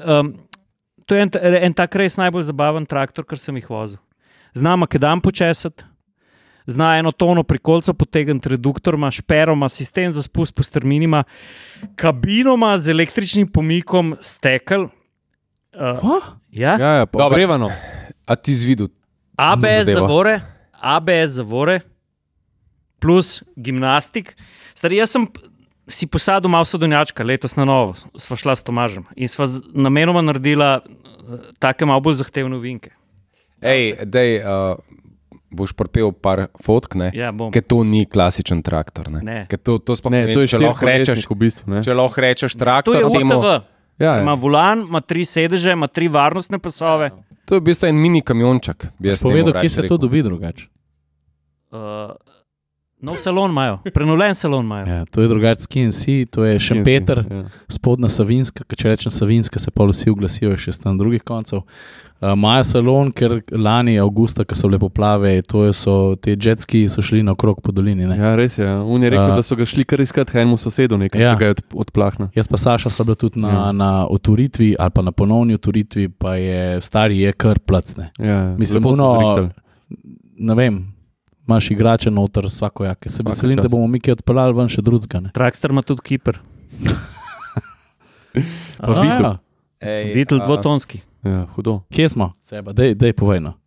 tak res najbolj zabaven traktor, kar sem jih vozil. Zna makedam počesati, zna eno tono prikolca potegniti, reduktor ima, špero ima, sistem za spust po strminima, kabino ima z električnim pomikom stekel. Ja, pogrevano. A ti zvidel? ABS zavore plus gimnastik. Stari, jaz sem si posadil malo sadovnjačka letos na novo, sva šla s Tomažem in sva namenoma naredila take malo bolj zahtevne ovinke. Boš pripel par fotk, ne? Ja, bom. Ker to ni klasičen traktor, ne? Ne. Ker to je če lahko rečeš, v bistvu, ne? Če lahko rečeš traktor, to je UTV. Ja, ima volan, ima 3 sedeže, ima 3 varnostne pasove. To je v bistvu en mini kamionček. Povedal, kje se to dobi drugače? Nov salon imajo, prenovljen salon imajo. Ja, to je drugače SKNC, to je Šempeter, spodnja Savinjska, če rečem Savinjska, se pa vsi oglasijo še s tam drugih koncev. Imajo salon, ker lani avgusta, ko so bile poplave, te jetski so šli naokrog po dolini. Ne? Ja, res je. On je rekel, da so ga šli kar iskati enemu sosedu nekaj, ki ga je odplahna. Jaz pa Saša sva bila tudi na otvoritvi ali pa na ponovni otvoritvi, pa je stari je kar placne. Ja, mislim, ne vem, imaš igrače noter svakojake. Se veselim, da bomo mi kaj odpeljali ven še drugega. Trackster ima tudi kiper. Videl dvotonski. Ja, hudo. Kje smo? Seba, dej povej no.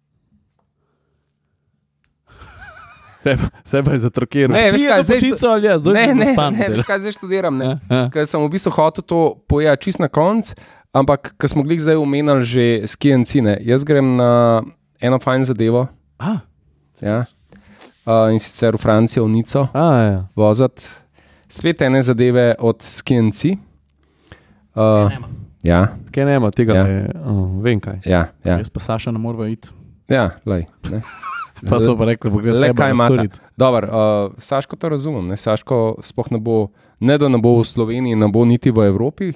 Seba je zatrokiral. Ne, veš kaj, zdaj študiram. Ker sem v bistvu hotel to povedati čist na konc, ampak ker smo glih zdaj omenjali že SKNC, ne, jaz grem na eno fajn zadevo. Ja. In sicer v Francijo, v Nico, vozati. Spet ene zadeve od SKNC. Ja. Kaj nema, tega ne, vem kaj. Ja. Jaz pa Saša ne morava iti. Ja, lej. Pa so pa rekli, da gre Seba nastoriti. Dobro, Saško to razumem. Ne? Saško sploh ne bo, ne da ne bo v Sloveniji, ne bo niti v Evropi.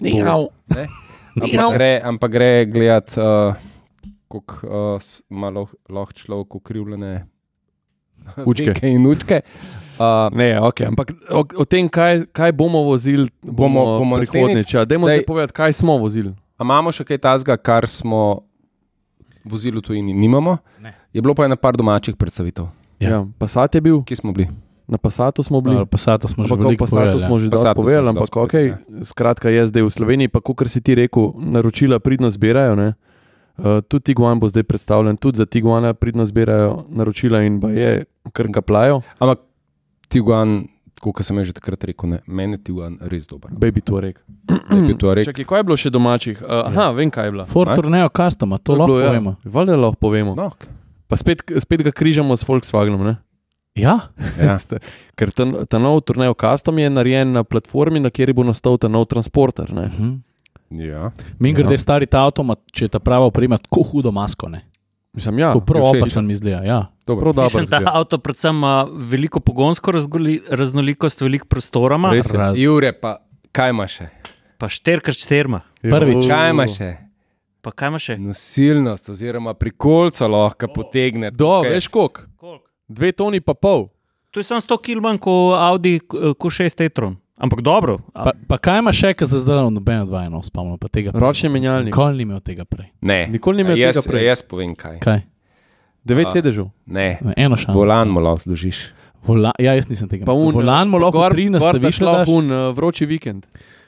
Ampak gre gledati, kako malo lahko človek ukrivljene učke in učke. Ne, okay, ampak o tem, kaj bomo vozili, bomo prihodnjič. Dajmo zdaj povedati, kaj smo vozili. A imamo še kaj tazga, kar smo vozili v tujini? Nimamo. Ne. Je bilo pa ena par domačih predstavitev. Ja. Passat je bil, Kje smo bili? na Passatu smo bili. Passatu smo že Ampak o veliko Passatu smo že dosti povedali, ampak okay. Skratka, je zdaj v Sloveniji, pa kot si ti rekel, naročila pridno zbirajo. Ne? Tudi Tiguan bo zdaj predstavljen, tudi za Tiguana pridno zbirajo naročila in je kar kaplajo. Ampak Tiguan, kot sem že takrat rekel, ne, meni je Tiguan res dober. Baby Touareg. Čakaj, kaj je bilo še domačih? Vem, kaj je bilo. Ford Tourneo Custom, to lahko povemo. Valjda lahko povemo. No. Pa spet ga križamo s Volkswagenom, ne? Ja? Ja. Ker ta nov Tourneo Custom je narejen na platformi, na kateri bo nastal ta nov transporter, ne? Ja. Mimogrede, stari ta avtomat, če je ta prava oprema, tako hudo masko, ne? Mislim, ja. To prav všeč. opasen mi zgleda, ja. Prav dobro Mislim, ta zgleda. avto predvsem ima veliko pogonsko raznolikost, veliko prostora ima. Res je. Jure, pa kaj ima še? Pa 4x4. Prvič. Kaj ima še? Pa kaj ima še? Nosilnost, oziroma prikolca lahko potegne. Veš koliko? 2,5 toni. To je samo 100 kg manj kot Audi Q6 e-tron. Ampak dobro. Pa kaj ima še, ki za zdaj nobeno dvajeno spomnil, pa tega prej? Ročni menjalnik. Nikoli ni imel tega prej. Ne. Nikoli ni imel tega prej. Jaz povem kaj. Kaj? 9 sedežev. Ne. Eno šanso. Volan mu lahko zložiš. Ja, jaz nisem tega Pa mislil. Volan mu lahko 13 staviš, vroči vikend.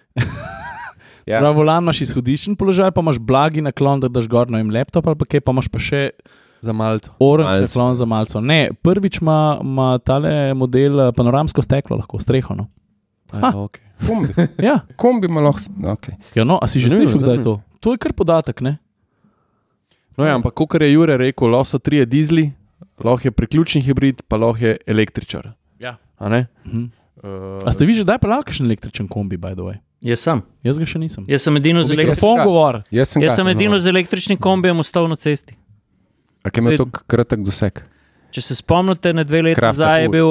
Ja. Prav, volan imaš izhodiščen položaj, pa imaš blagi naklon, da daš gor na laptop, ali pa kaj, pa imaš pa še Za malco. oren Malco. naklon za malco. Ne, prvič ima tale model panoramsko steklo, lahko streho. No. Okay. Kombi. Ja, Kombi ima lahko. Okay. ja, no, a si že Zanimivo, slišal, kdaj je to? zanimivo. To je kar podatek, ne? No ja, ampak kot je Jure rekel, lahko so 3 dizli, lahko je priključni hibrid, pa lahko je električar. Ja. A ne? A ste vi že daj peljali kakšen električen kombi, by the way? Jaz sem. Jaz ga še nisem. Jaz sem edino z električnim. Mikrofon govor. Jaz sem, Jaz sem edino z električnim kombijem ostal na cesti. A kaj ima to kratek doseg? Če se spomnite, ne 2 leti Krafter nazaj je ur. bil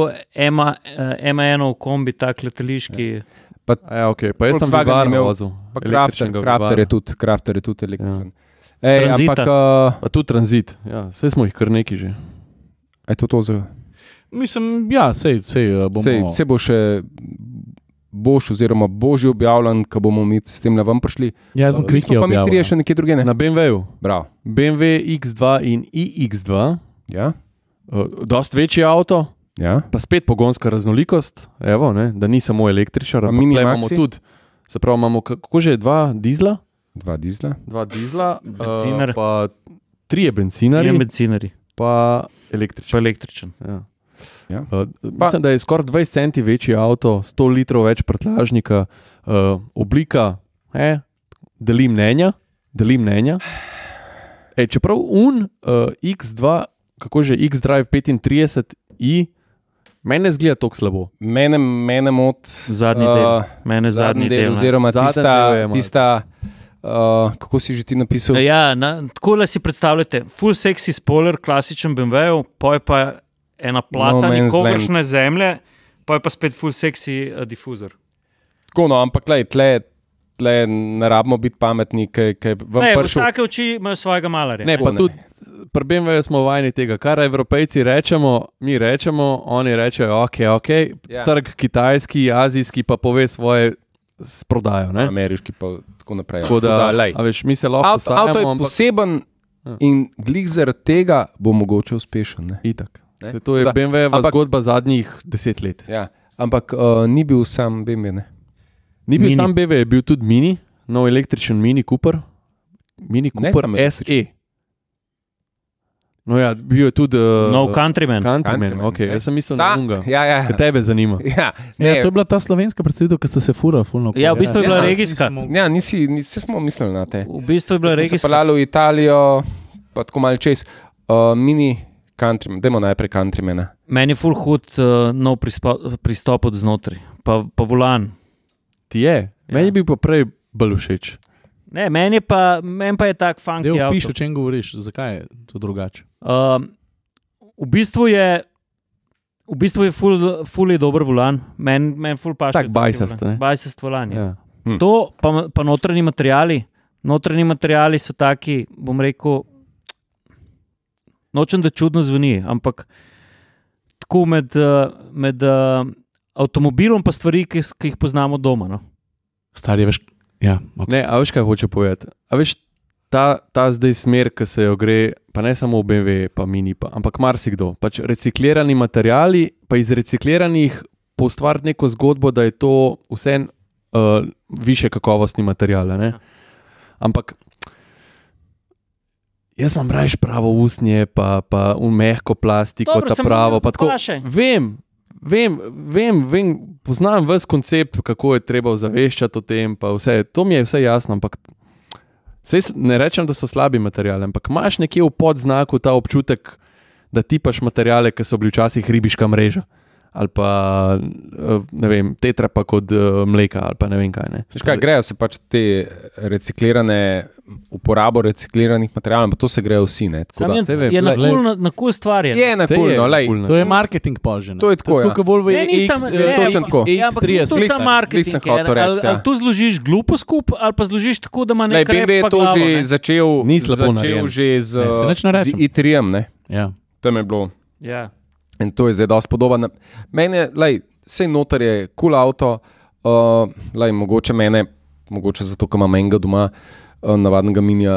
M1 kombi, tak letališki. Ja, okay. Pa jaz sem Volkswagen Vivar imel- vozil. Pa električnega Crafter Vivara. je tudi električen. Tranzita. Ampak Pa tudi tranzit. Ja, vse smo jih kar neki že. je to za... Mislim, ja, sej bomo... Se bo še boš oziroma božji objavljen, ko bomo mi s tem na vam prišli. Ja, jaz bom kviki Pa mi trije objavil. še nekje druge, ne? Na BMW-ju. Bravo. BMW X2 in iX2, Ja? dost večji avto, Ja? pa spet pogonska raznolikost, evo, ne, da ni samo električar, Pa ampak Mini tukaj imamo Maxi? tudi, se pravi, imamo kako že 2 dizla, 2 dizla. 2 dizla, Bencinar. pa 3 bencinarji, In bencinari, pa pa električar. električen. Ja. Ja. Mislim, da je skoraj 20 centi večji avto, 100 litrov več prtljažnika, oblika, delim mnenja. Čeprav X2, kako že X-Drive 35i, mene zgleda tako slabo. Mene mot Zadnji del. Mene zadnji del. ne. oziroma Zadnji del je malo. tista kako si že ti napisal? Ja, tako le si predstavljate, full sexy spoiler, klasičen BMW, pa je pa ena plata, No Man's nikogaršne zemlje, pa je pa spet full sexy difuzor. Tako, no, ampak tle ne rabimo biti pametni, kaj vam Ne, prišel. vsake oči imajo svojega malarja. Ne, pa ne. tudi pri BMW smo vajeni tega, kar Evropejci rečemo, mi rečemo, oni rečejo, ok, Ja. trg kitajski, azijski pa pove svoje s prodajo. Ne? Ameriški pa tako naprej. Tako da, lej. a veš, mi se lahko Avto je ampak poseben Ja. in glih zaradi tega bo mogoče uspešen. Ne? itak. Ne? Saj to je Da, BMW-jeva ampak- zgodba zadnjih 10 let. Ja. Ampak ni bil sam BMW. Ne? Ni bil Mini. sam BMW, je bil tudi Mini, nov električen Mini Cooper, Mini Ne Cooper samo SE. No ja, bil je tudi No Countryman. Countryman, ok, ne. jaz sem mislil na unga. Ja. Kaj tebe zanima? Ja, Ne, to je bila ta slovenska predstavitev, ki ste se furali fulno. Ja, v bistvu je bila Ja, regijska. Ja, nisi smo mislili na te. V bistvu je bila Smo se regijska. peljali v Italijo, pa tako malo čez. Mini Countryman, dajmo najprej Countrymana. Meni je full hud nov pristop od znotraj, pa volan. Ti je, meni je bil pa prej bolj všeč. Ne, meni pa je tak funky Dej, avto. piš, o čem govoriš, zakaj je to drugače. V bistvu je full je dober volan, meni full paše. Tak bajsast, ne? Bajsast volan, ja. Ja. To pa notranji materiali so taki, bom rekel, nočem da čudno zveni, ampak tako med avtomobilom pa stvari, ki jih poznamo doma. No? Stari, veš, Ja, okay. Ne, a veš, kaj hoče povedati? A veš, ta zdaj smer, ki se jo gre, pa ne samo v BMW, pa Mini, ampak marsikdo. Pač reciklirani materiali, pa iz recikliranih poustvariti neko zgodbo, da je to vse više kakovostni material. Ne? Ampak jaz imam rajš pravo usnje, pa mehko plastiko, dobro, ta pravo. Vem, poznam ves koncept, kako je treba ozaveščati o tem, pa vse, to mi je vse jasno, ampak ne rečem, da so slabi materiali, ampak imaš nekje v podznaku ta občutek, da tipaš materiale, ki so bili včasih ribiška mreža, ali pa, ne vem, tetra pa kot mleka, ali pa ne vem kaj. Ne. Grejo se pač te uporabo recikliranih materialov, pa to se grejo vsi. Ne, je na kul stvar. Je na kul, no. To je marketing požen. To je tako, ja. Točno tako. To je marketing. Ali tu zložiš glupo skup, ali pa zložiš tako, da ima nekaj BMW je to že začel že z i3-em, ne? Ja. Tam je bilo. Ja. In to je zdaj dosti podobno. Mene, sej noter je cool avto, mogoče zato, ker imam enega doma, navadnega Minija,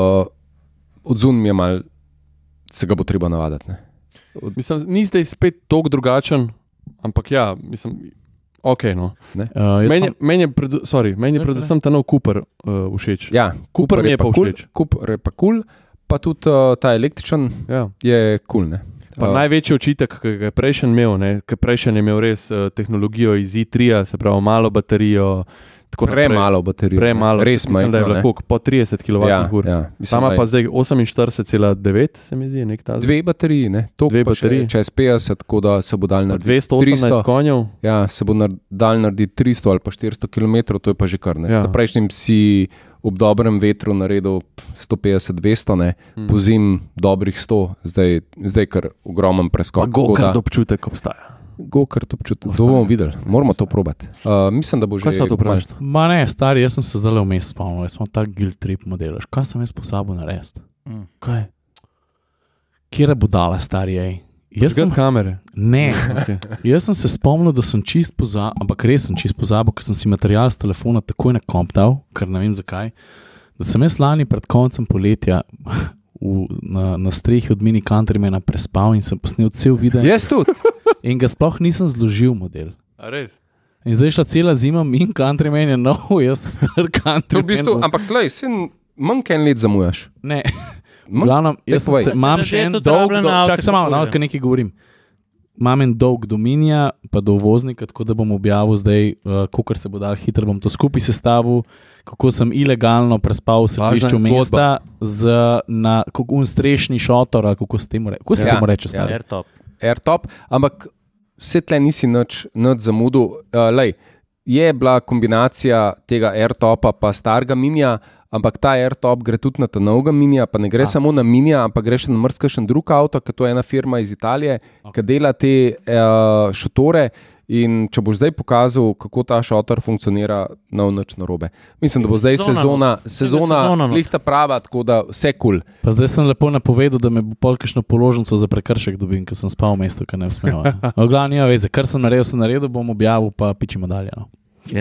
odzun mi je mal, se ga bo treba navaditi. Mislim, ni zdaj spet toliko drugačen, ampak ja, mislim, ok, no. Meni je predvsem ta nov Cooper všeč. Ja, Cooper mi je pa všeč. Cooper je pa cool, pa tudi ta električen je cool, ne. Pa največji očitek, ki ga je prejšnji imel, ker prejšnji je imel res tehnologijo iz i3, se pravi malo baterijo. Premalo baterijo. Res majhno. Mislim, da je bilo koliko, po 30 kWh. Ja, sama pa zdaj 48,9 se mi zdi. Dve bateriji, ne? Dve bateriji. Čez 50, tako da se bo dal narediti 218 konjev. Ja, se bo dal narediti 300 ali pa 400 km, to je pa že kar ne. Ja. Prejšnjim si ob dobrem vetru naredil 150-200, ne? Po zim dobrih 100, zdaj kar ogromen preskok. Pa go-kart občutek obstaja. Go-kart občutek. To bomo videli, moramo to probati. Mislim, da bo že... Kaj se to vprašati? Ma ne, stari, jaz sem se zdaj vmes spomnil, jaz sem tak guilt trip model. Kaj sem jaz posabil narediti? Kaj? Kjera budala, stari, ej? Zgled kamere? Ne, okay. Jaz sem se spomnil, da sem čist pozabil, ampak res sem čist pozabil, ker sem si material z telefona takoj na komp dal, ker ne vem zakaj, da sem jaz lani pred koncem poletja na strehi od Mini Countrymana prespal in sem posnel cel video. Jaz tudi. In ga sploh nisem zložil model. A res? In zdaj šla cela zima, Mini Countryman je nov, jaz sem star Countryman. V bistvu, ampak tlej, manj kaj let zamujaš. Ne. Glavno, jaz imam še en dolg, čak se malo, kaj nekaj govorim. Imam en dolg do Minija, pa do uvoznika, tako da bom objavil zdaj, kolikor se bo dal hitro, bom to skupaj sestavil, kako sem ilegalno prespal v središču mesta na strešni šotor, ali kako se temu reče. Airtop, ampak vse tle nisi nič zamudil. Je bila kombinacija tega Airtopa pa starega Minija, ampak ta Airtop gre tudi na ta novega Minija, pa ne gre samo na Minija, ampak gre še na mrzkašen drug avto, ker to je ena firma iz Italije, ki dela te šotore in če boš zdaj pokazal, kako ta šotor funkcionira, nič narobe. Mislim, da bo zdaj sezona lihta prava, tako da vse cool. Pa zdaj sem lepo napovedal, da me bo polkešno položnico za prekršek dobim, ker sem spal v mestu, ker ne bi smel. Oglavno nima veze, kar sem naredil, bom objavil, pa pičimo dalje. No.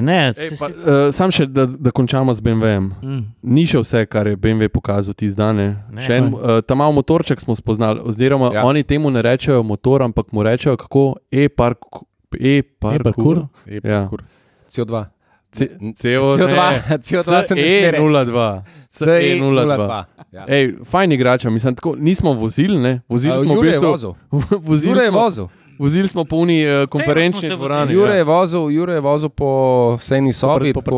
Sam še, da končamo z BMW-em. Ni še vse, kar je BMW pokazal ti zdane. Ta mal motorček smo spoznali, oziroma oni temu ne rečejo motor, ampak mu rečejo kako E-parkour. CO2. CO2 se ne smere. C-E-02. Fajn igrača, mislim, tako, nismo vozili, ne? Jure je vozil. Vozili smo po uni konferenčni dvorani. Jure je vozil po sejni sobi, po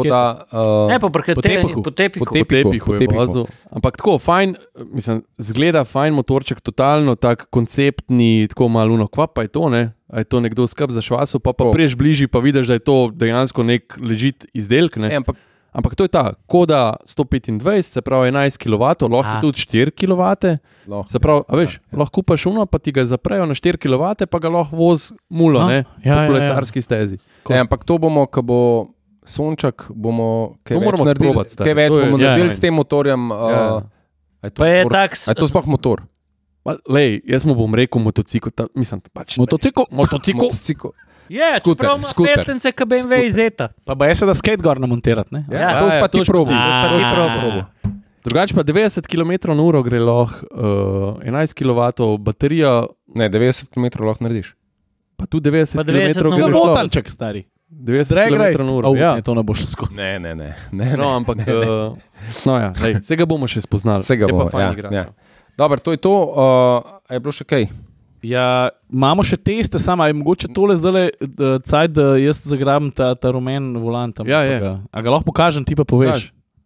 tepihu je vozil. Ampak tako, fajn, mislim, zgleda fajn motorček, totalno tak konceptni, tako malo kva pa je to, ne? A je to nekdo skrb za švaso, pa priješ bližji, pa vidiš, da je to dejansko nek ležit izdelk, ne? Ampak to je ta Koda 125, se pravi 11 kW, lahko tudi 4 kW. Se pravi, veš, lahko kupaš uno, pa ti ga zaprejo na 4 kW, pa ga lahko voz mulo, ne, po kolesarski stezi. Ampak to bomo, ko bo sonček, bomo kaj več naredili s tem motorjem. A je to sploh motor? Lej, jaz mu bom rekel motocikl, mislim, pač motocikl. Skuter, čeprav ima skuter. petence, ki BMW izeta. Pa bo jaz da skate gor namontirati, ne? Ja, to pa ti probi. Drugače pa 90 km/h gre lahko 11 kW baterija. Ne, 90 km lahko narediš. Pa tu 90 Pa 90 km na gre uro. Botanček, stari. 90 Drag race. km/h. Ja. Ne, to ne bo šlo skozi. Ne. No, ampak no ja, vse ga bomo še spoznali. Vse ga Je pa bomo, fajn ja, igrati. ja. Dobro, to je to. A je bilo še kaj? Ja, imamo še teste, samo je mogoče tole zdaj, da jaz zagrabim ta rumen volant. Tam, Ja, je. A ga lahko pokažem, ti pa poveš.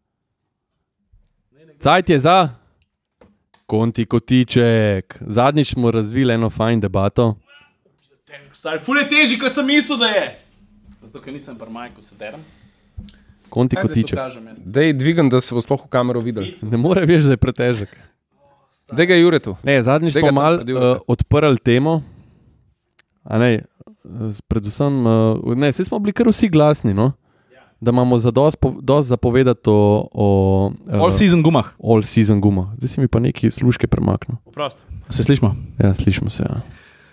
Cajt je za Konti Kotiček. Zadnjič smo razvili eno fajn debato. Stari, ful je težji, kot sem mislil, da je. Zato, ker nisem pri Majku sederem. Konti Kotiček. Dej dvigam, da se bo sploh v kamero videl. Ne more veš, da je pretežek. Dej ga Juretu. Ne, zadnjič Tega smo malo tam pred odprli temo. A ne, predvsem, ne, vsi smo bili kar vsi glasni, no? Da imamo dosti zapovedati o All-season gumah. all-season gumah. Zdaj si mi pa neki služke premaknil. Se slišimo? Ja, slišimo se. Ja.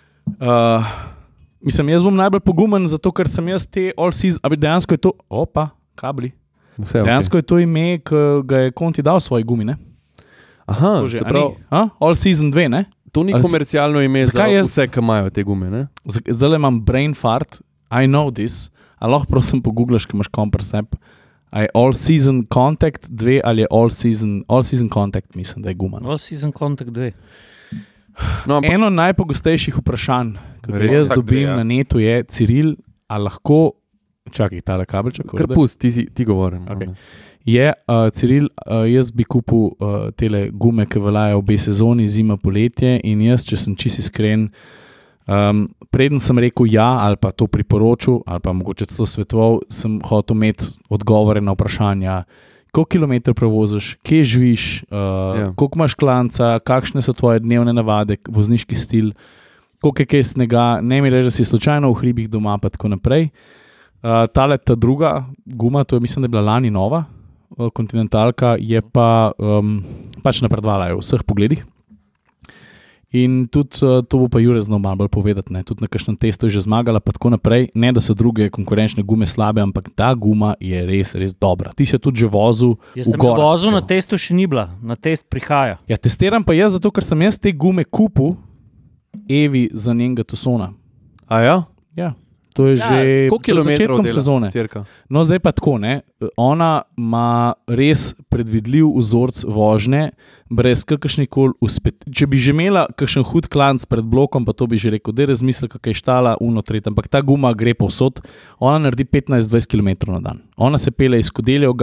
Mislim, jaz bom najbolj pogumen, zato ker sem jaz te all-season, a dejansko je to, kabli. Vse, okay. Dejansko je to ime, ki ga je Conti dal svoji gumi, ne? Aha, To že, se a pravi, ni? All-season 2, ne? to ni Ali si- komercialno ime za Zakaj jaz- vse, ki imajo te gume, ne? Zdaj imam brain fart, I know this, a lahko prosim pogooglaš, ker imaš kompresep. A je all-season contact 2 ali je all-season contact, mislim, da je guma. No? All-season contact 2. No, ampak, Eno najpogostejših vprašanj, ki ga Res? jaz Tak dobim dve, ja. na netu je, Ciril, a lahko, čakaj, tale kabelček. kar pusti, ti govorim. Okej. Je, Ciril, jaz bi kupil tele gume, ki veljajo obe sezoni, zima, poletje, in jaz, če sem čisto iskren, preden sem rekel ja, ali pa to priporočil, ali pa mogoče celo svetoval, sem hotel imeti odgovore na vprašanja, koliko kilometrov prevoziš, kje živiš, koliko imaš klanca, kakšne so tvoje dnevne navade, vozniški stil, koliko je kaj snega, ne mi reči, da si slučajno v hribih doma, pa tako naprej. Ta druga guma, to je mislim, da je bila lani nova, kontinentalka, je pa pač napredovala v vseh pogledih. In tudi to bo pa Jure znal malo bolj povedati, ne? Tudi na kakšnem testu je že zmagala, pa tako naprej. Ne, da so druge konkurenčne gume slabe, ampak ta guma je res, res dobra. Ti si tudi že vozil Jaz v sem jo gorah. vozil, na testu še ni bila, na test prihaja. Ja, testiram pa jaz, zato ker sem jaz te gume kupil Evi za njenega Tucsona. A ja? Ja, to je že Koliko pred kilometrov začetkom dela? sezone. Cirka? No, zdaj pa tako, ne. Ona ima res predvidljiv vzorc vožnje, brez kakršnekoli če bi že imela kakšen hud klanc pred blokom, pa to bi že rekel, da je razmisel, kakaj je štala, tret, ampak ta guma gre povsod. Ona naredi 15-20 km na dan. Ona se pele iz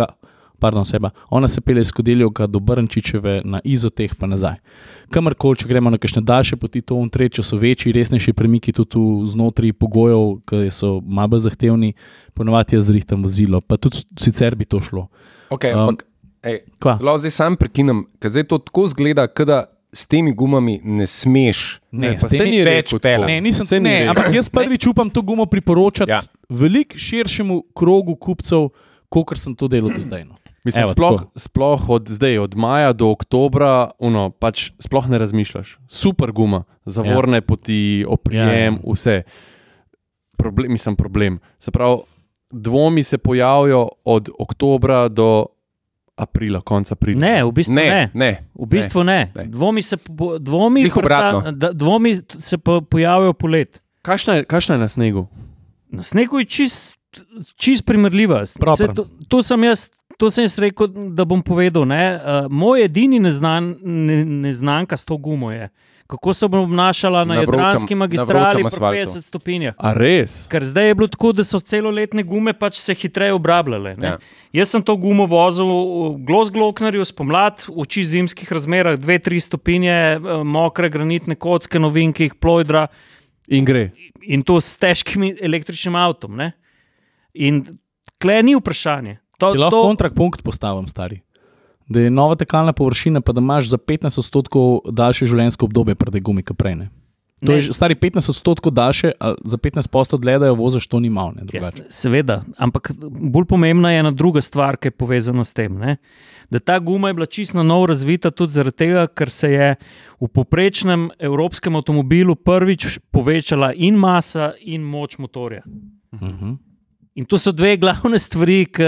Kodeljevga do Brnčičeve na Izoteh pa nazaj. Kamorkoli, če gremo na kakšne daljše poti, to tret, če so večji, resnejši premiki tudi znotraj pogojev, ki so malo bolj zahtevni, ponovadi jaz zrihtam vozilo, pa tudi sicer bi to šlo. Okay, ampak, Kva? zdaj sam prekinem, ker zdaj to tako zgleda, da s temi gumami ne smeš. Ne, pa s tem saj ni več rekel pelati. tako. Ne, nisem Saj ni ne, rekel. ampak jaz prvič upam to gumo priporočati Ja. veliko širšemu krogu kupcev, kot sem to delal do zdaj. No. Mislim, Evo, sploh od maja do oktobra, pač sploh ne razmišljaš. Super guma, zavorne poti, oprijem, vse. Problem. Se pravi, dvomi se pojavijo od oktobra do aprila, konca aprila. Ne, v bistvu ne. Ne. V bistvu ne. Ne. Dvomi se pojavijo polet. Kakšna je na snegu? Na snegu je čist primerljiva. Proper. To sem jaz rekel, da bom povedal. Moj edini neznanka s to gumo je, kako se bom obnašala na Jadranski magistrali po 50 stopinjah. A res? Ker zdaj je bilo tako, da so celoletne gume pač se hitreje obrabljale. Ja. Jaz sem to gumo vozil v Glosgloknerju spomlad, v čist zimskih razmerah, 2-3 stopinje, mokre granitne kocke, novinkih, plojdra. In gre. In to s težkim električnim avtom. Ne? In tle ni vprašanje. Ti lahko kontrapunkt postavim, stari. Da je nova tekalna površina, pa da imaš za 15% daljše življenjsko obdobje pred gumi, kot prej. Ne? To je stari 15% daljše, za 15% dlje, da jo voziš, to ni malo. Seveda, ampak bolj pomembna je ena druga stvar, ki je povezana s tem. Ne? Da ta guma je bila čisto na novo razvita tudi zaradi tega, ker se je v povprečnem evropskem avtomobilu prvič povečala in masa in moč motorja. In to so dve glavne stvari, ki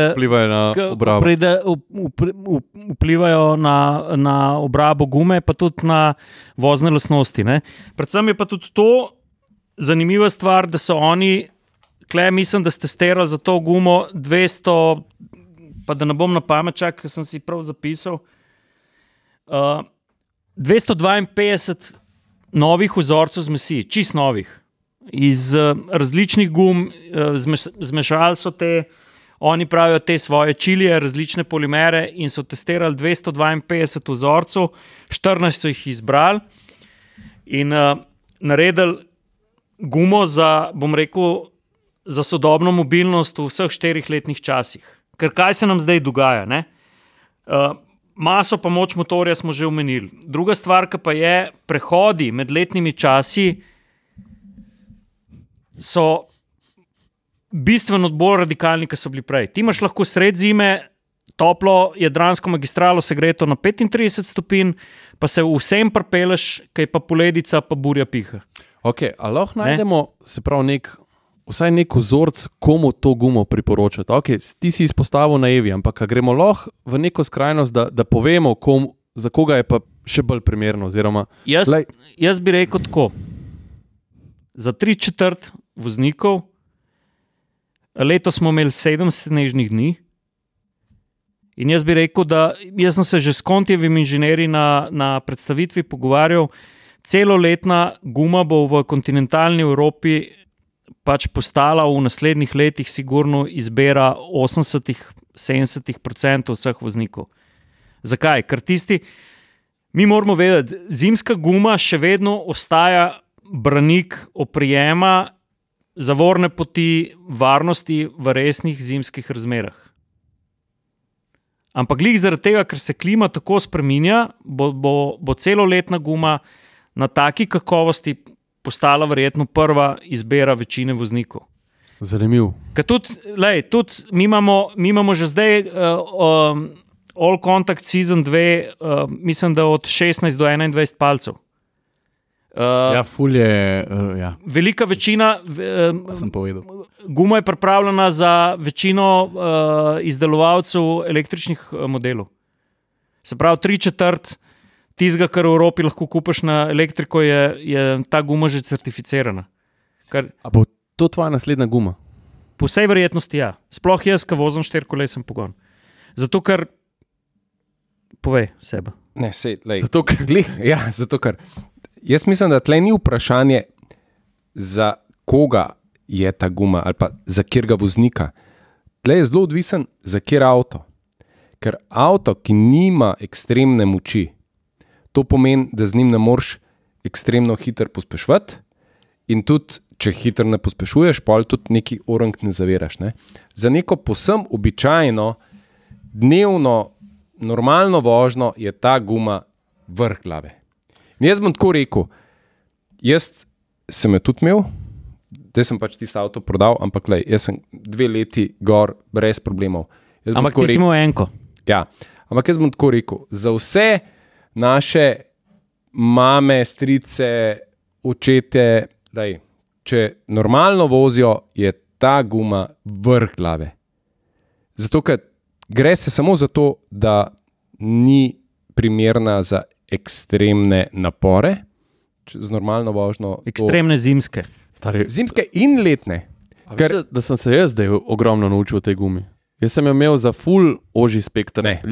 vplivajo na obrabo gume, pa tudi na vozne lastnosti. Ne? Predvsem je pa tudi to zanimiva stvar, da so oni, mislim, da ste testirali za to gumo 200, pa da ne bom na pamet čakal, ker sem si prav zapisal, 252 novih vzorcev zmesi, čist novih. Iz različnih gum, zmešali so te, oni pravijo te svoje čilije, različne polimere in so testirali 252 vzorcev, 14 so jih izbrali in naredili gumo za, bom rekel, za sodobno mobilnost v vseh 4 letnih časih. Ker kaj se nam zdaj dogaja? Ne? Maso pa moč motorja smo že omenili. Druga stvar, ki pa je, prehodi med letnimi časi so bistveno bolj radikalni, kot so bili prej. Ti imaš lahko sred zime toplo jadransko magistralo segreto na 35 stopinj, pa se vsem pripeleš, kaj pa poledica, pa burja piha. Ok, ali lahko najdemo, se pravi, vsaj nek vzorc, komu to gumo priporočati. Ok, ti si izpostavil na Evi, ampak gremo lahko v neko skrajnost, da povemo, za koga je pa še bolj primerno. Oziroma, jaz bi rekel tako. Za 3/4 voznikov, letos smo imeli 7 snežnih dni in jaz bi rekel, da jaz sem se že s Kontijevimi inženirji na predstavitvi pogovarjal, celoletna guma bo v kontinentalni Evropi pač postala v naslednjih letih sigurno izbira 80-70% vseh voznikov. Zakaj? Ker mi moramo vedeti, zimska guma še vedno ostaja branik oprijema, zavorne poti, varnosti v resnih zimskih razmerah. Ampak glih zaradi tega, ker se klima tako spreminja, bo celoletna guma na taki kakovosti postala verjetno prva izbira večine voznikov. Zanimiv. Ker tudi mi imamo že zdaj All Contact Season 2, mislim, da od 16 do 21 palcev. Ful je. Velika večina sem povedal. Guma je pripravljena za večino izdelovalcev električnih modelov. Se pravi, 3/4 tistega, kar v Evropi lahko kupiš na elektriko, je ta guma že certificirana. A bo to tvoja naslednja guma? Po vsej verjetnosti ja. Sploh jaz, ki vozim 4-kolesen pogon. Zato, ker povej sebe. Ne, zato, ker jaz mislim, da tle ni vprašanje, za koga je ta guma ali pa za katerega voznika. Tle je zelo odvisen, za kater avto. Ker avto, ki nima ekstremne moči, to pomeni, da z njim ne moreš ekstremno hitro pospeševati in tudi, če hitro ne pospešuješ, pol tudi neki orang ne zaviraš. Ne? Za neko povsem običajno, dnevno, normalno vožnjo je ta guma vrh glave. In jaz bom tako rekel, jaz sem jo tudi imel, zdaj sem pač tisto avto prodal, ampak jaz sem 2 leti gor brez problemov. Ampak ti si imel enko. Ja, ampak jaz bom tako rekel, za vse naše mame, strice, očete, če normalno vozijo, je ta guma vrh glave. Zato, ker gre se samo za to, da ni primerna za ekstremne napore, z normalno vožnjo. Ekstremne zimske. Zimske in letne. Da sem se jaz zdaj ogromno naučil o tej gumi. Jaz sem jo imel za full ožji spektr. Ne.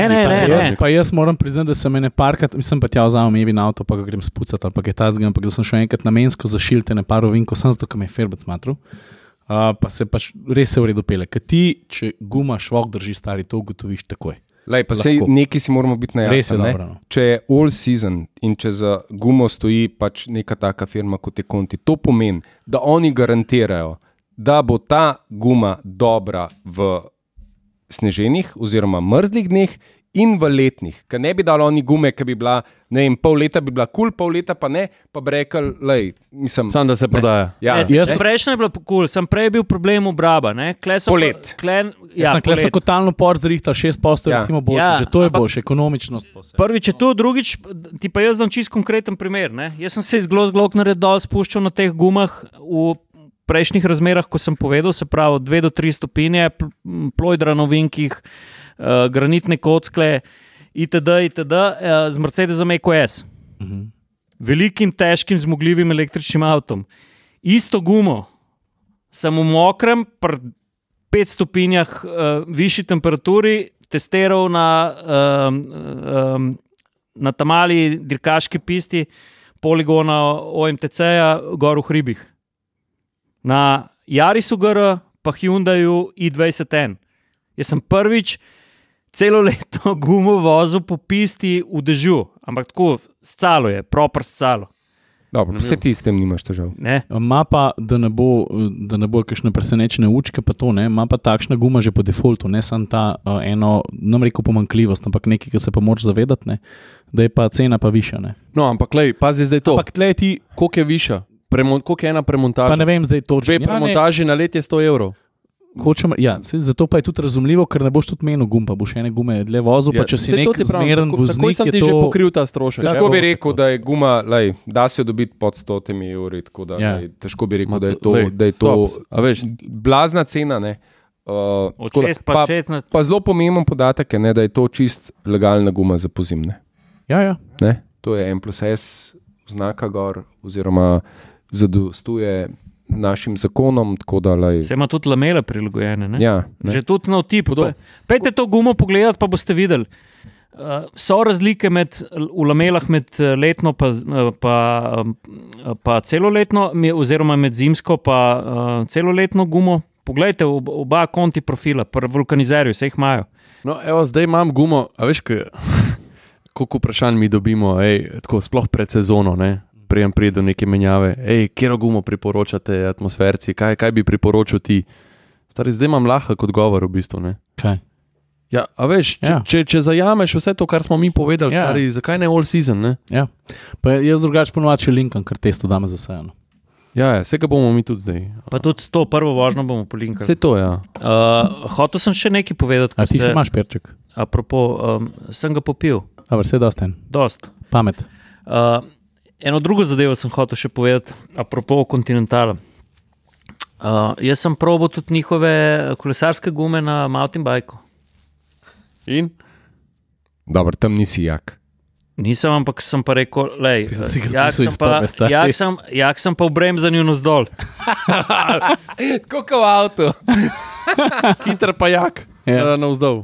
Jaz moram priznati, da sem ene parkrat, mislim pa tja vzamem Evin avto, pa ga grem spucati ali pa kaj tazga, ampak da sem šel enkrat namensko zašilte ne par ovinkov, sem zato, ker me je Ferbec matral. Pa se pač res se v redu pele. Ker ti, če guma švok drži stari, to ugotoviš takoj. Pa sej nekaj si moramo biti najjasni. Če je all season in če za gumo stoji pač neka taka firma kot je Conti, to pomeni, da oni garantirajo, da bo ta guma dobra v sneženih oziroma mrzlih dneh in v letnih, ker ne bi dal oni gume, ki bi bila, ne vem, pol leta bi bila kul, pol leta pa ne, pa bi rekel, lej, mislim. Sam da se prodaja. Ja, prejšnja je bila kul, sem prej bil problem obraba, ne? Polet. Kle so kotalno por zrihtal 6%, recimo boljše, že to je boljše, ekonomičnost. Prvič je to, drugič, ti pa jaz dam čist konkreten primer, ne? Jaz sem se iz Glosgloknerja dol spuščal na teh gumah v prejšnjih razmerah, ko sem povedal, se pravi 2 do 3 stopinje, plojdra novinkih, granitne kockle, itd., z Mercedesom EQS. Velikim, težkim, zmogljivim električnim avtom. Isto gumo sem v mokrem, pri 5 stopinjah višji temperaturi testiral na tamali dirkaški pisti poligona OMTC-ja gor v hribih. Na Yarisu GR pa Hyundaiu i20N. Jaz sem prvič celo leto gumo vozil po pisti v dežju, ampak tako scalo je, proper scalo. Dobro, vse ti s tem nimaš težav. Ma pa, da ne bo kakšne presenečene učke, pa to ne, ma pa takšna guma že po defaultu, ne samo ta eno, nam rekel pomanjkljivost, ampak nekaj, ki se pa moraš zavedati, ne, da je pa cena pa višja. Ne. No, ampak lej, pazi zdaj to. Ampak tlej ti, koliko je višja? Koliko je ena premontaža? Pa ne vem zdaj točno. 2 premontaži na let je 100 evrov. Zato pa je tudi razumljivo, ker ne boš tudi menil gum, pa boš ene gume dlje vozil, pa če si nek zmeren voznik, tako sem ti že pokril ta strošek. Težko bi rekel, da je guma, da se jo dobiti pod 100 evri, tako da težko bi rekel, da je to blazna cena, ne. Pa zelo pomemben podatek je, ne, da je to čist legalna guma za pozimne. Ja. Ne? To je M+S oznaka gor, oziroma zadostuje našim zakonom, tako da... Se ima tudi lamele prilagojene, ne? Ja. Ne? Že tudi na otipu. Pejte to gumo pogledati, pa boste videli. So razlike v lamelah med letno pa celoletno, oziroma med zimsko pa celoletno gumo. Poglejte oba konti profila, pri vulkanizerju, se jih imajo. No, evo, zdaj imam gumo, a veš, koliko vprašanj mi dobimo, tako sploh pred sezono, ne? Prijem pride do neke menjave, kjero gumo priporočate atmosferci, kaj bi priporočil ti? Stari, zdaj imam lahek odgovor v bistvu, ne? Kaj? Ja, a veš, če zajameš vse to, kar smo mi povedali, stari, zakaj ne all season, ne? Ja, pa jaz drugače ponovadi še linkam, ker testo dame zasajeno. Ja, vse ga bomo mi tudi zdaj. Pa tudi to prvo vožnjo bomo polinkali. Vse to, ja. Hotel sem še nekaj povedati. A ti še imaš perček? Apropo, sem ga popil. Dobar, vse dosten. Dost. Pamet. Eno drugo zadevo sem hotel še povedati, apropo Continentala. Jaz sem probal tudi njihove kolesarske gume na mountain bikeu. In? Dobro, tam nisi jak. Nisem, ampak sem pa rekel, lej, jak sem pa v bremzanju navzdol. Tako kot v avtu. Hiter pa jak navzdol.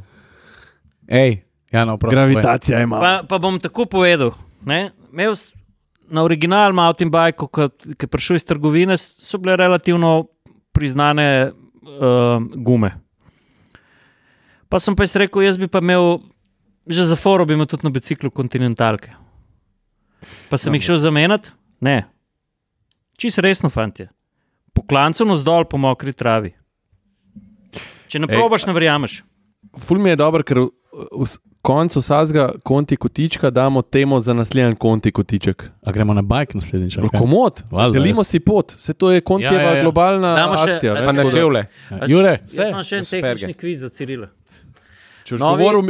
Gravitacija ima. Pa bom tako povedal, ne? Imel na original mountain bikeu, ki je prišel iz trgovine, so bile relativno priznane gume. Pa sem pa rekel, jaz bi pa imel, že za foro bi imel tudi na biciklu Continentalke. Pa sem jih šel zamenjati? Ne. Čisto resno, fantje. Po klancu navzdol po mokri travi. Če ne probaš, ne verjameš. Ful mi je dobro, ker v koncu vsakega konti kotička damo temo za naslednji konti kotiček. A gremo na bajk naslednjič? Komod, delimo si pot. Vse to je kontijeva globalna akcija. Pa na čevle. Jure. Jaz imam še en tehnični kviz za Cirila. Če už govoril...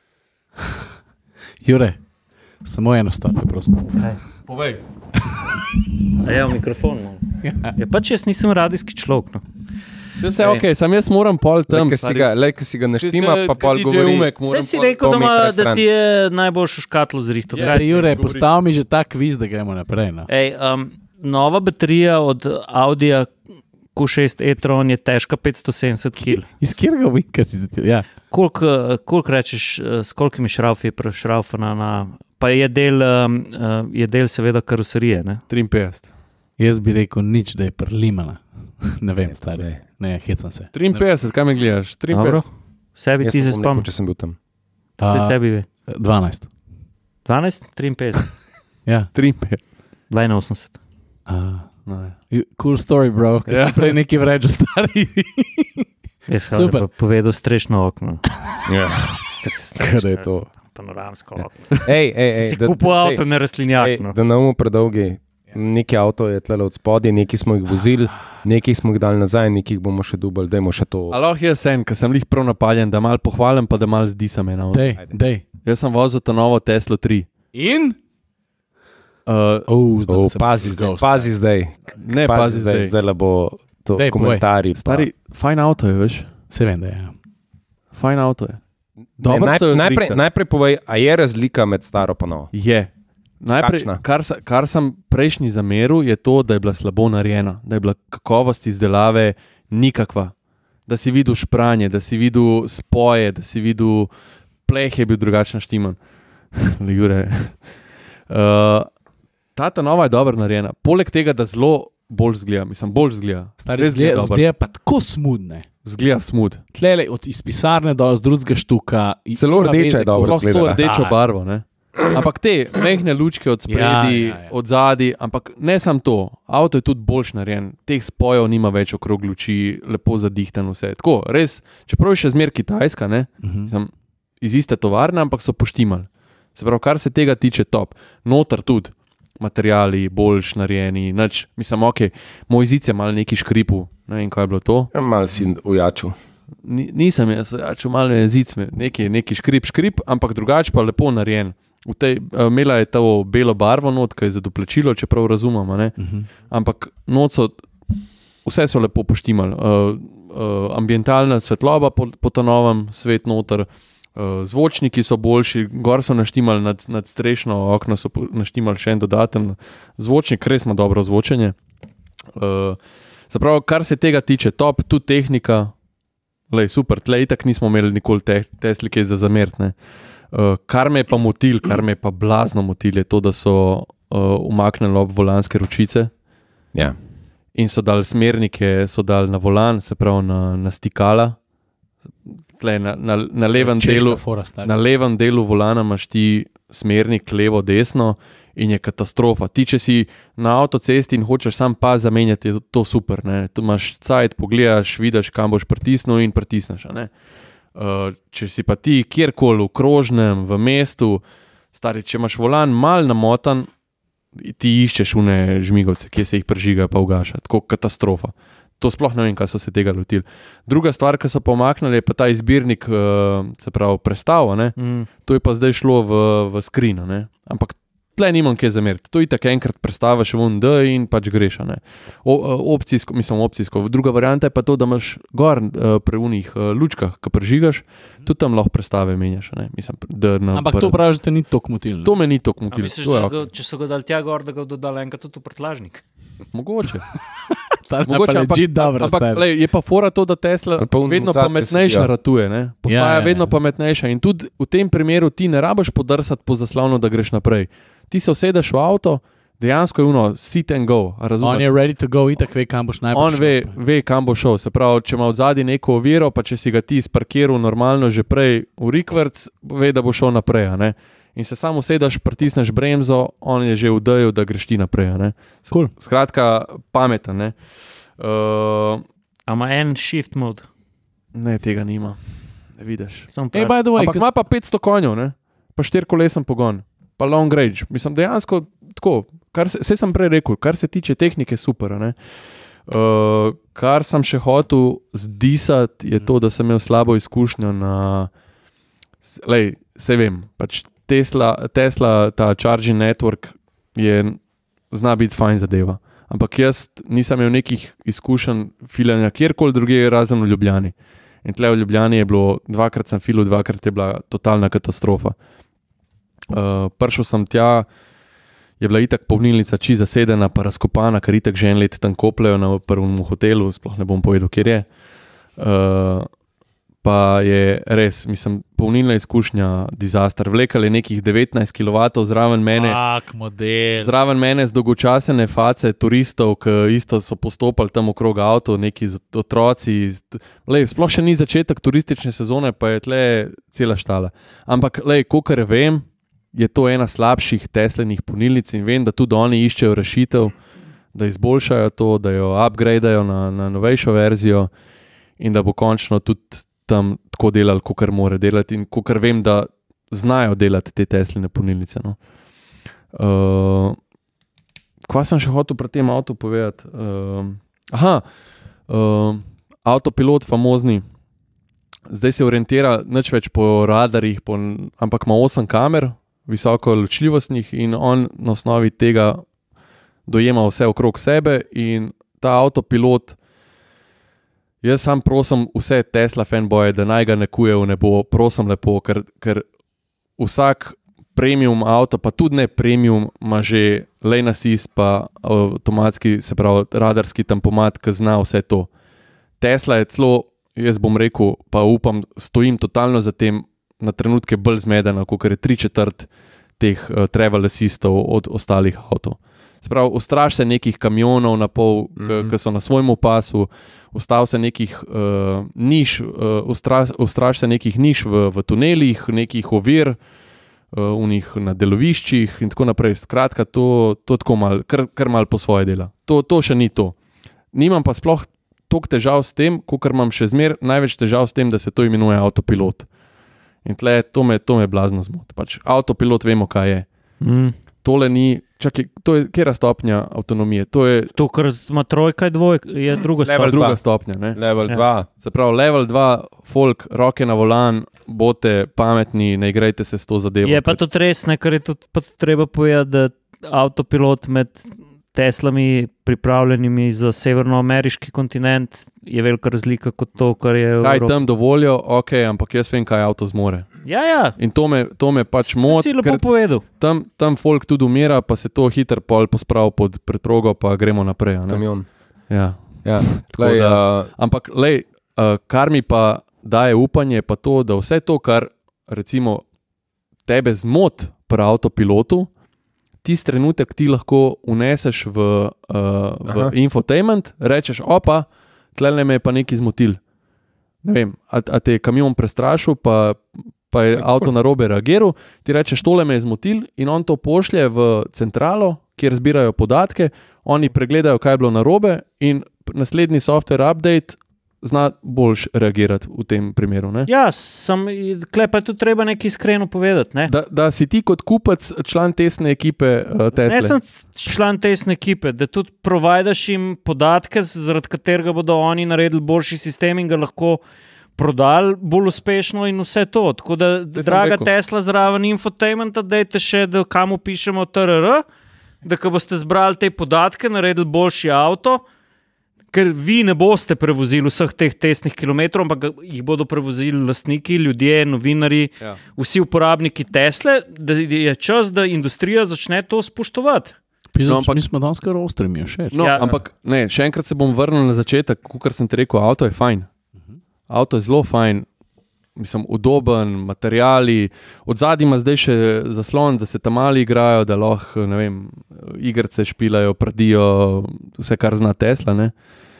Jure, samo eno stvar, prosim. Povej. A ja, v mikrofon. Ja, pač jaz nisem radijski človek, no. Vse ok, sam jaz moram pol tam. Lej, ki si ga naštima, pa pol govori. Vse si rekel, da ti je najboljšo škatlo zrihto. Jure, postav mi že ta kviz, da gremo naprej. No. Nova baterija od Audija Q6 e-tron je težka 570 kg. Iz kjerega vinka si zdaj? Ja. Koliko rečeš, s kolikimi šraufi je prešraufana na... Pa je del seveda karoserije, ne? 53. Jaz bi rekel nič, da je prlimana. Ne vem, stari. Ne, hecam se. 53, kaj me gledaš? 53. Sebi ti se spomnim. Če sem bil tam. Se sebi ve. 12. 12? 53. Ja. 53. 82. Cool story, bro. Kaj si prej nekaj vrečo, stari. Jaz sem povedal strešno okno. Ja. Kaj je to? Panoramsko. Si kupil avto na rastlinjak. Da ne bomo predolgi. Neki avto je tlele od spodaj, neki smo jih vozili, neki smo jih dali nazaj, neki jih bomo še dubali, dajmo še to. Aloha, jaz sem, ker sem jih prav napaljen, da mal pohvalim, pa da mal zdisam eno. Dej. Jaz sem vozil ta novo Tesla 3. In? Pazi zdaj. Ne, pazi zdaj. Zdaj le bo to komentarji. Stari, fajn avto je, veš? Se vem, da je. Fajn avto je. Najprej povej, a je razlika med staro pa novo? Je. Najprej, kar sem prejšnji zameril, je to, da je bila slabo narejena, da je bila kakovost izdelave nikakva. Da si videl špranje, da si videl spoje, da si videl pleh je bil drugačen štiman. Jure. Ta nova je dobro narejena. Poleg tega, da zelo bolj zgleda. Stari zgleda pa tako smudne. Zgleda smud. Tlele od iz pisarne do z drugega štuka. Celo rdeča je dobro zgleda. Celo rdečo barvo, ne? Ampak te mehne lučke od spredi, od zadaj, ampak ne samo to, avto je tudi boljš narejen, teh spojev nima več okrog luči, lepo zadihtan vse. Tako, res, čeprav je še zmer Kitajska, ne, iz iste tovarne, ampak so poštimali. Se pravi, kar se tega tiče top. Notar tudi, materiali boljš narejeni, mislim, moj zic je malo neki škripil, ne vem, kaj je bilo to. Malo si ujačil. Nisem jaz ujačil, malo je zic, neki škrip, ampak drugače pa lepo narejen. Imela je to belo barvo not, ki je za doplačilo, čeprav razumemo, ne? Ampak vse so lepo poštimali. Ambientalna svetloba po ta novem, svet noter, zvočniki so boljši, gor so naštimali nad strešno okno, so naštimali še en dodaten zvočnik, res ima dobro zvočenje. Zapravo, kar se tega tiče, top, tudi tehnika, super, tle itak nismo imeli nikoli Teslike za zamert, ne. Kar me je pa motil, kar me je pa blazno motil, je to, da so umaknili ob volanske ročice in so dali smernike, so dali na volan, se pravi na stikala. Tle, na levem delu volana imaš ti smernik levo, desno in je katastrofa. Ti, če si na avtocesti in hočeš sam pa zamenjati, je to super. Ne? Tu imaš cajt, pogledaš, vidiš, kam boš pritisnil in pritisneš. Če si pa ti kjerkoli v krožnem, v mestu, stari, če imaš volan mal namotan, ti iščeš une žmigovce, kje se jih prežiga pa ugaša. Tako katastrofa. To sploh ne vem, kaj so se tega lotili. Druga stvar, ki so pomaknili, je pa ta izbirnik, se pravi, prestavo, ne? To je pa zdaj šlo v skrino, ne? Ampak tle nimam kaj zameriti. To je tako enkrat prestaviš v D in pač greš, ne? Opcijsko. Druga varianta je pa to, da imaš gor pri unih lučkah, ki prežigaš, tudi tam lahko prestave menjaš, ne? Ampak to pravi, da te ni toliko motil. To me ni toliko motil. Misliš, če so ga dali tja gor, da ga dodali enkrat tudi v prtlažnik? Mogoče. Ampak je pa fora to, da Tesla vedno pametnejša ratuje, ne? Postaja vedno pametnejša in tudi v tem primeru ti ne rabiš podrsati po zaslonu, da greš naprej. Ti se usedeš v avto, dejansko je sit and go. On je ready to go, itak ve, kam boš najbolj šel. On ve, kam bo šel. Se pravi, če ima odzadaj neko oviro, pa če si ga ti sparkiral normalno že prej v rikverc, ve, da bo šel naprej, ne? In se samo usedeš, pritisneš bremzo, on je že vdajal, da greš ti naprej. Cool. Skratka, pameten. Ne? Ama en shift mod? Ne, tega nima. Ne vidiš. Ampak ima pa 500 konjev, ne? Pa 4-kolesen pogon, pa long range. Mislim, dejansko tako, vse sem prej rekel, kar se tiče tehnike, super. Ne? Kar sem še hotel zdisati, je to, da sem imel slabo izkušnjo na... Sej vem, pač Tesla, ta charging network zna biti fajn zadeva. Ampak jaz nisem imel nekih izkušenj filanja kjerkoli drugje, razen v Ljubljani. In tle v Ljubljani je bilo, 2krat sem filil, 2krat je bila totalna katastrofa. Prišel sem tja, je bila itak polnilnica čisto zasedena, pa razkopana, ker itak že en let tam kopljajo na prvem hotelu, sploh ne bom povedal, kjer je. Pa je res, mislim, polnilna izkušnja, disaster. Vlekali nekih 19 kW zraven mene z dolgočasene face turistov, ki isto so postopali tam okrog avto, neki otroci. Sploh še ni začetek turistične sezone, pa je tle cela štala. Ampak, kolikor vem, je to ena slabših Teslinih polnilnic in vem, da tudi oni iščejo rešitev, da izboljšajo to, da jo upgradeajo na novejšo verzijo in da bo končno tudi tam tako delali, kot more delati in kot vem, da znajo delati te Tesline polnilnice. No. Kva sem še hotel pri tem avtu povedati? Avtopilot famozni, zdaj se orientira nič več po radarjih, ampak ima 8 kamer, visoko ločljivostnih in on na osnovi tega dojema vse okrog sebe in ta avtopilot, jaz sam prosim vse Tesla fanboje, da naj ga nekuje v nebo, prosim lepo, ker vsak premium avto, pa tudi ne premium, ima že lane assist, pa avtomatski, se pravi radarski tempomat, ki zna vse to. Tesla je celo, jaz bom rekel, pa upam, stojim totalno za tem, na trenutke bolj zmedena, kot je 3/4 teh travel assistov od ostalih avtov. Se pravi, ustraš se nekih kamionov na pol, ki so na svojemu pasu, ustav se nekih niš, ustraš se nekih niš v tunelih, nekih ovir, na deloviščih in tako naprej. Skratka, to tako malo, kar malo po svoje dela. To še ni to. Nimam pa sploh toliko težav s tem, kakor imam še največ težav s tem, da se to imenuje avtopilot. In tle, to me blazno zmoti. Pač avtopilot vemo, kaj je. Tole ni, čakaj, to je kera stopnja avtonomije? To, kar ima 3, 2, je druga stopnja. Ne? Level 2. Se pravi, level 2, folk, roke na volan, bote pametni, ne igrajte se s to zadevo. Je pa tudi res, ker je tudi treba povedati, da avtopilot med Teslami pripravljenimi za severnoameriški kontinent je velika razlika kot to, kar je v Evropi. Kaj tam dovolijo, ok, ampak jaz vem, kaj avto zmore. Ja. In to me pač moti. Si lepo povedal. Tam folk tudi umira, pa se to hiter pol pospravi pod preprogo, pa gremo naprej. Kamion. Ja. Tlej, ampak lej, kar mi pa daje upanje, pa to, da vse to, kar recimo tebe zmot pri avtopilotu, tisti trenutek ti lahko uneseš v infotainment, rečeš, opa, tlele me je pa nekaj zmotil. Ne vem, a te je kamion prestrašil, pa je avto narobe reagiral, ti rečeš, tole me je zmotil in on to pošlje v centralo, kjer zbirajo podatke, oni pregledajo, kaj je bilo narobe in naslednji software update zna boljš reagirati v tem primeru. Ne? Ja, tukaj pa je tudi treba nekaj iskreno povedati. Ne? Da si ti kot kupec član testne ekipe Tesla. Ne sem član testne ekipe, da tudi provajdaš jim podatke, zaradi katerega bodo oni naredili boljši sistem in ga lahko prodali bolj uspešno in vse to. Tako da, draga Tesla, zraven infotainmenta, dajte še, da kam pišemo TRR, da ko boste zbrali te podatke, naredili boljši avto, ker vi ne boste prevozili vseh teh testnih kilometrov, ampak jih bodo prevozili lastniki, ljudje, novinari, vsi uporabniki Tesle, da je čas, da industrija začne to spoštovati. Ampak nismo danes kar ostri, mi je všeč. Ampak ne, še enkrat se bom vrnil na začetek, kot sem ti rekel, avto je fajn. Avto je zelo fajn, mislim, udoben, materiali, od zadnji ima zdaj še zaslon, da se tam mali igrajo, da lahko, ne vem, igrice špilajo, prdijo, vse, kar zna Tesla, ne.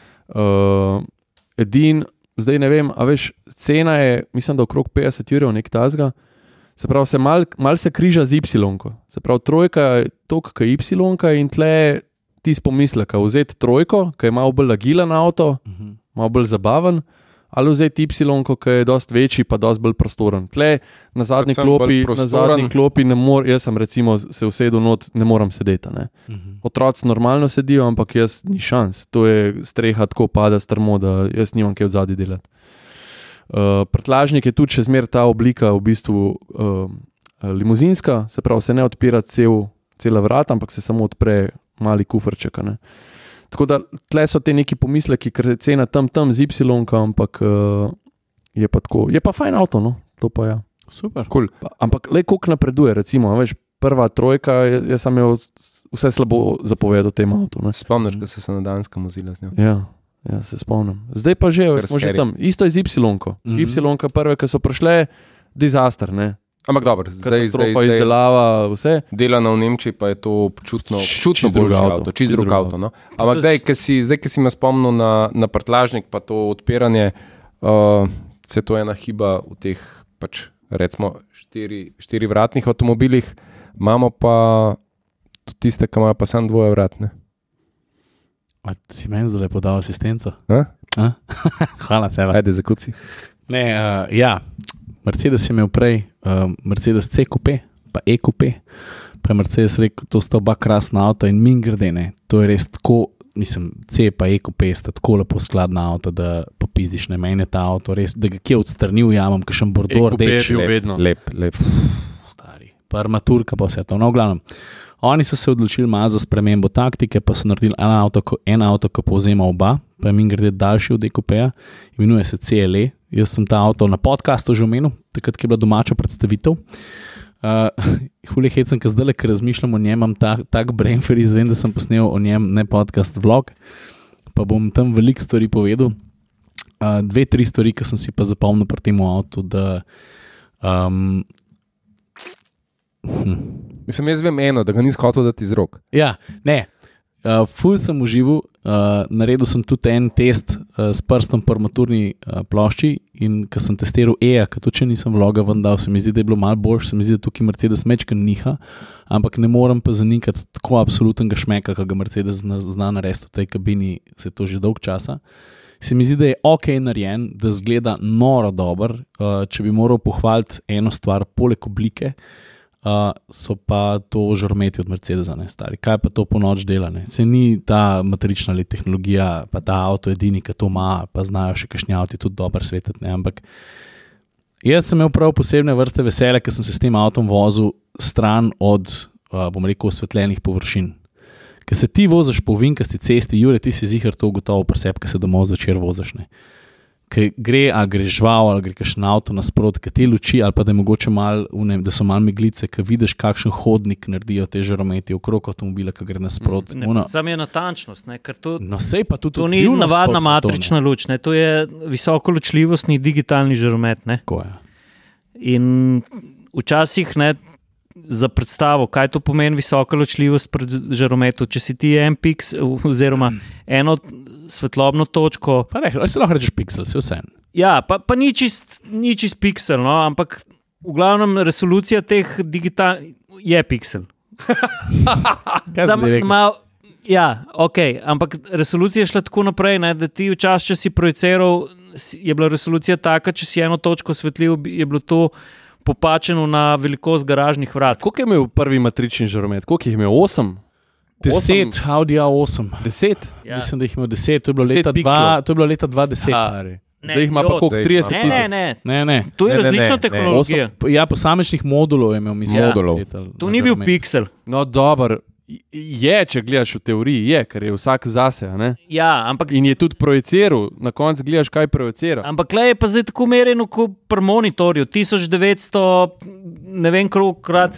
Zdaj ne vem, a veš, cena je, mislim, da okrog 50 €, nek tazga, se pravi, mal se križa z Y-ko, se pravi, 3 je toliko, kaj Y-ka in tle ti pomisleka, vzeti 3, ki je malo bolj agilen avto, malo bolj zabaven, ali vzeti Y-ko, ki je dosti večji, pa dosti bolj prostoren. Tle na zadnji klopi ne morem, jaz sem recimo se usedel not, ne moram sedeti. Ne. Otroci normalno sedijo, ampak jaz ni šans. To je streha tako pada strmo, da jaz nimam kaj odzadaj delati. Prtljažnik je tudi še zmer ta oblika v bistvu limuzinska, se pravi, se ne odpira cela vrata, ampak se samo odpre mali kufrček. Ne. Tako da tle so te neki pomisleki, ker je cena tam z Y-ka, ampak je pa tako, je pa fajn avto, no, to pa ja. Super. Cool. Ampak le koliko napreduje, recimo, veš, prva 3, jaz sem imel vse slabo zapovedal tem avtu. Spomniš, da se na Danskem vozila z njo? Ja, se spomnim. Zdaj pa že, smo že tam. Isto je z Y-ko. Y-ka prve, ki so prišle, disaster, ne. Ampak dobro, zdaj izdelava vse. Delano v Nemčiji pa je to čutno boljše avto, čisto drug avto. No? Ampak zdaj, ki si me spomnil na prtljažnik, pa to odpiranje, se to je ena hiba v teh, pač recimo, 4-vratnih avtomobilih, imamo pa tudi tiste, ki imajo pa samo 2-vratne. A si meni zdaj podal asistenco? Ha? Hvala, seba. Ajde, zakuci. Ne, ja, Mercedes je imel prej, Mercedes C-Coupe, pa E-Coupe, pa je Mercedes rekel, to sta oba krasna avta in mimogrede, ne, to je res tako, mislim, C pa E-Coupe sta tako lepo skladna avta, da popizdiš, ne, meni je ta avto res, da ga kje odstrnil, ja, imam kakšen bordor, E-Coupe je bil vedno. Lep. Stari, pa armaturka pa vse to, no, v glavnem. Oni so se odločili malo za spremembo taktike, pa so naredili en avto, ki povzema oba, pa je mimogrede daljši od E-Coupeja, imenuje se CLE. Jaz sem ta avto na podcastu že omenil, takrat, ko je bila domača predstavitev. Hulje hecam, ker zdaj, ker razmišljam o njem, imam tak brain freeze, vem, da sem posnel o njem ne podcast vlog, pa bom tam veliko stvari povedal. 2-3 stvari, ki sem si pa zapomnil pri tem avtu, da... Mislim, jaz vem eno, da ga nisi hotel dati iz rok. Ja, ne. Ful sem užival, naredil sem tudi en test s prstom po armaturni plošči in ko sem testiral EA, ker tudi če nisem vloga ven dal, se mi zdi, da je bilo malo boljše, se mi zdi, da tukaj Mercedes mečken niha, ampak ne morem pa zanikati tako absolutnega šmeka, ki ga Mercedes zna narediti v tej kabini, se je to že dolg časa. Se mi zdi, da je ok narejen, da zgleda noro dober, če bi moral pohvaliti eno stvar, poleg oblike, so pa to žarometi od Mercedesa, ne, stari. Kaj pa to po noč dela, ne? Se ni ta matrična tehnologija, pa ta avto edini, ki to ima, pa znajo še kakšni avti tudi dobro svetiti, ne, ampak jaz sem imel prav posebne vrste veselja, ker sem se s tem avtom vozil stran od, bom rekel, osvetljenih površin. Ker se ti voziš po vinkasti cesti, Jure, ti si zihar to gotovo pri sebi, ker se domov zvečer voziš, ne. Ker gre žval, ali gre kakšen avto nasprot, ker te luči, ali pa da je mogoče malo, da so malo meglice, ker vidiš, kakšen hodnik naredijo te žarometi okrog avtomobila, ki gre nasprot. Sam je natančnost, ne, ker to, no, sej pa tudi to ni navadna matrična luč, ne, to je visoko ločljivostni digitalni žaromet. Ne. Tako je. In včasih, ne, za predstavo, kaj to pomeni visoka ločljivost pri žarometu, če si ti en piksel, oziroma eno svetlobno točko. Pa se lahko rečeš piksel, se vse. Ja, pa ni čist piksel, no, ampak v glavnem resolucija teh je piksel. Ja, ok, ampak resolucija je šla tako naprej, ne, da ti včasih, če si projiciral, je bila resolucija taka, če si eno točko osvetlil, je bilo to popačeno na velikost garažnih vrat. Koliko je imel prvi matrični žaromet? Koliko jih je imel? 8? 10, Audi A8. 10? Ja. Mislim, da jih je imel 10, to je bilo leta 2010. Zdaj jih ima pa koliko? 30 tisoč? Ne. To je različna tehnologija. Ja, posamičnih modulov je imel, mislim. To ni bil piksel. No, dobro. Je, če gledaš v teoriji, ker je vsak zase. Ja, ampak... In je tudi projiciral, na koncu gledaš, kaj projicira. Ampak le je pa zdaj tako merjeno kot pri monitorju, 1900, ne vem krat,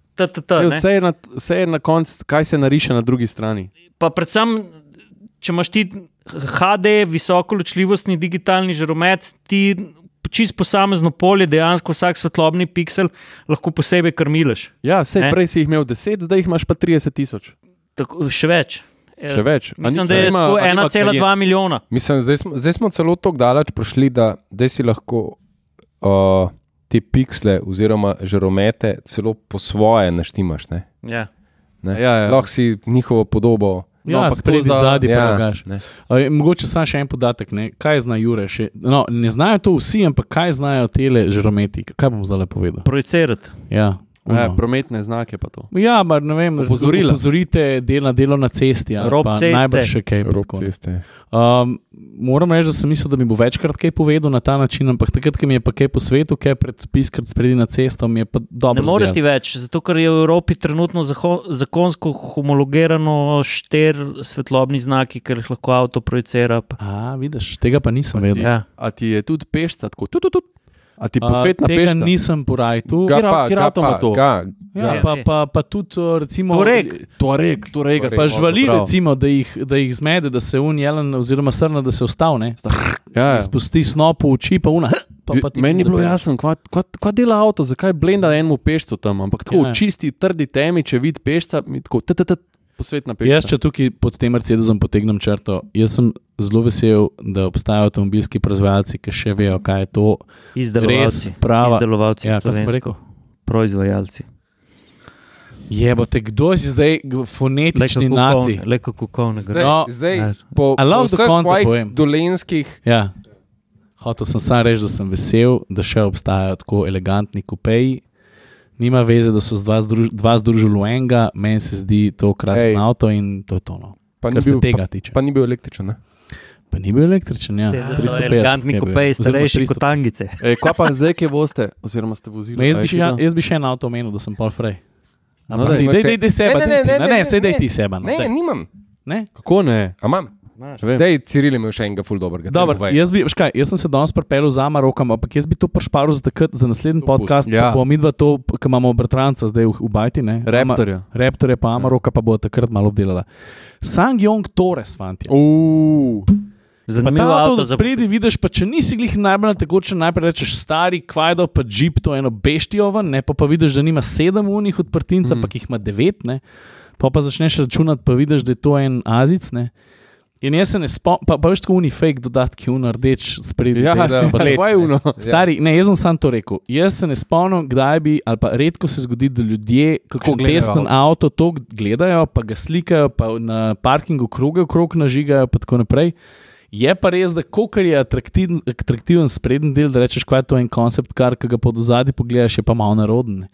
Vse je na koncu, kaj se nariše na drugi strani. Pa predvsem, če imaš ti HD, visoko ločljivostni digitalni žaromet, ti čist posamezno polje, dejansko vsak svetlobni piksel lahko posebej krmileš. Ja, prej si jih imel 10, zdaj jih imaš pa 30 tisoč. Še več. Še več. Mislim, da je 1,2 milijona. Mislim, zdaj smo celo tako daleč prišli, da si lahko te piksle oziroma žaromete celo po svoje naštimaš. Ne? Ja. Ne? Ja. Lahko si njihovo podobo. Ja, spredi zadnji prelagaš. Mogoče samo še en podatek, ne? Kaj zna Jure še? No, ne znajo to vsi, ampak kaj znajo tele žarometi? Kaj bom zdaj povedal? Projicirati. Ja. Prometne znake pa to. Ja, mar ne vem, opozorite delo na cesti. Rob ceste. Najbrž še kaj. Rob ceste. Moram reči, da sem mislil, da mi bo večkrat kaj povedal na ta način, ampak takrat, ko mi je pa kaj po svetu, kaj pred piskrat spredi na cesto, mi je pa dobro zdel. Ne more ti več, zato ker je v Evropi trenutno zakonsko homologirano 4 svetlobni znaki, ker jih lahko avto projicira. Vidiš, tega pa nisem vedel. Ja. A ti je tudi pešca tako A ti posvetna tega pešca? Nisem porajtu. Kjer avto ima to? Pa tudi recimo Tuareg. Pa žvali recimo, da jih zmede, da se jelen oziroma srna, da se ustavne. Spusti snop v oči, pa una. Meni je bilo jasno, kva dela avto, zakaj blenda enemu pešcu tam, ampak tako čisti, trdi temi, če vidi pešca, mi tako posvetna pešca. Jaz, če tukaj pod tem Mercedesom potegnem črto, jaz sem zelo vesel, da obstajajo avtomobilski proizvajalci, ki še vejo, kaj je to. Izdelovalci. Izdelovalci. Ja, kaj sem rekel? Proizvajalci. Jebote, kdo si zdaj fonetični naci? Leko kukovne. Zdaj, po vseh tvojih dolenskih Hotel sem sam reči, da sem vesel, da še obstajajo tako elegantni kupeji. Nima veze, da so dva združili v enega, meni se zdi to krasen avto in to je to. No. Kar se tega tiče. Pa ni bil električen, ne? Pa ni bil električen, ja. To so elegantni kupeji, starejši kot tangice. Kaj pa zdaj, kje boste, oziroma ste vozili? Jaz bi še en avto omenil, da sem pol frej. Dej seba, dej ti seba. Ne, nimam. Ne? Kako ne? A imam? Dej, Ciril imel še enega ful dobrega. Dobar, jaz sem se danes pripeljal za Amarokam, ampak jaz bi to prišparil za naslednji podcast, pa bomo midva to, ki imamo bratranca zdaj v Bajti, ne? Raptorja pa Amaroka pa bo takrat malo obdelala. Sangyong Torres, fanti. Zanimivo avto. Spredi vidiš, pa če nisi glih najbolj na tekoče, najprej rečeš stari kvajdo, pa džip, to eno beštijovan, ne? Pa vidiš, da nima 7 unih odprtinca, pa jih ima 9, ne? Pa začneš računati, pa vidiš, da je to en Azic, ne? In jaz se ne spomnim, pa veš tako fake dodatki, rdeč spredi. Ja, stari, ne, jaz sem sam to rekel. Jaz se ne spomnim, kdaj bi, ali pa redko se zgodi, da ljudje kakšen testen avto to gledajo, pa ga slikajo, pa na parkingu kroge okrog nažigajo, pa tako naprej. Je pa res, da kolikor je atraktiven sprednji del, da rečeš, kaj je to en koncept kar, ki ga pod ozadji pogledaš, je pa malo naroden.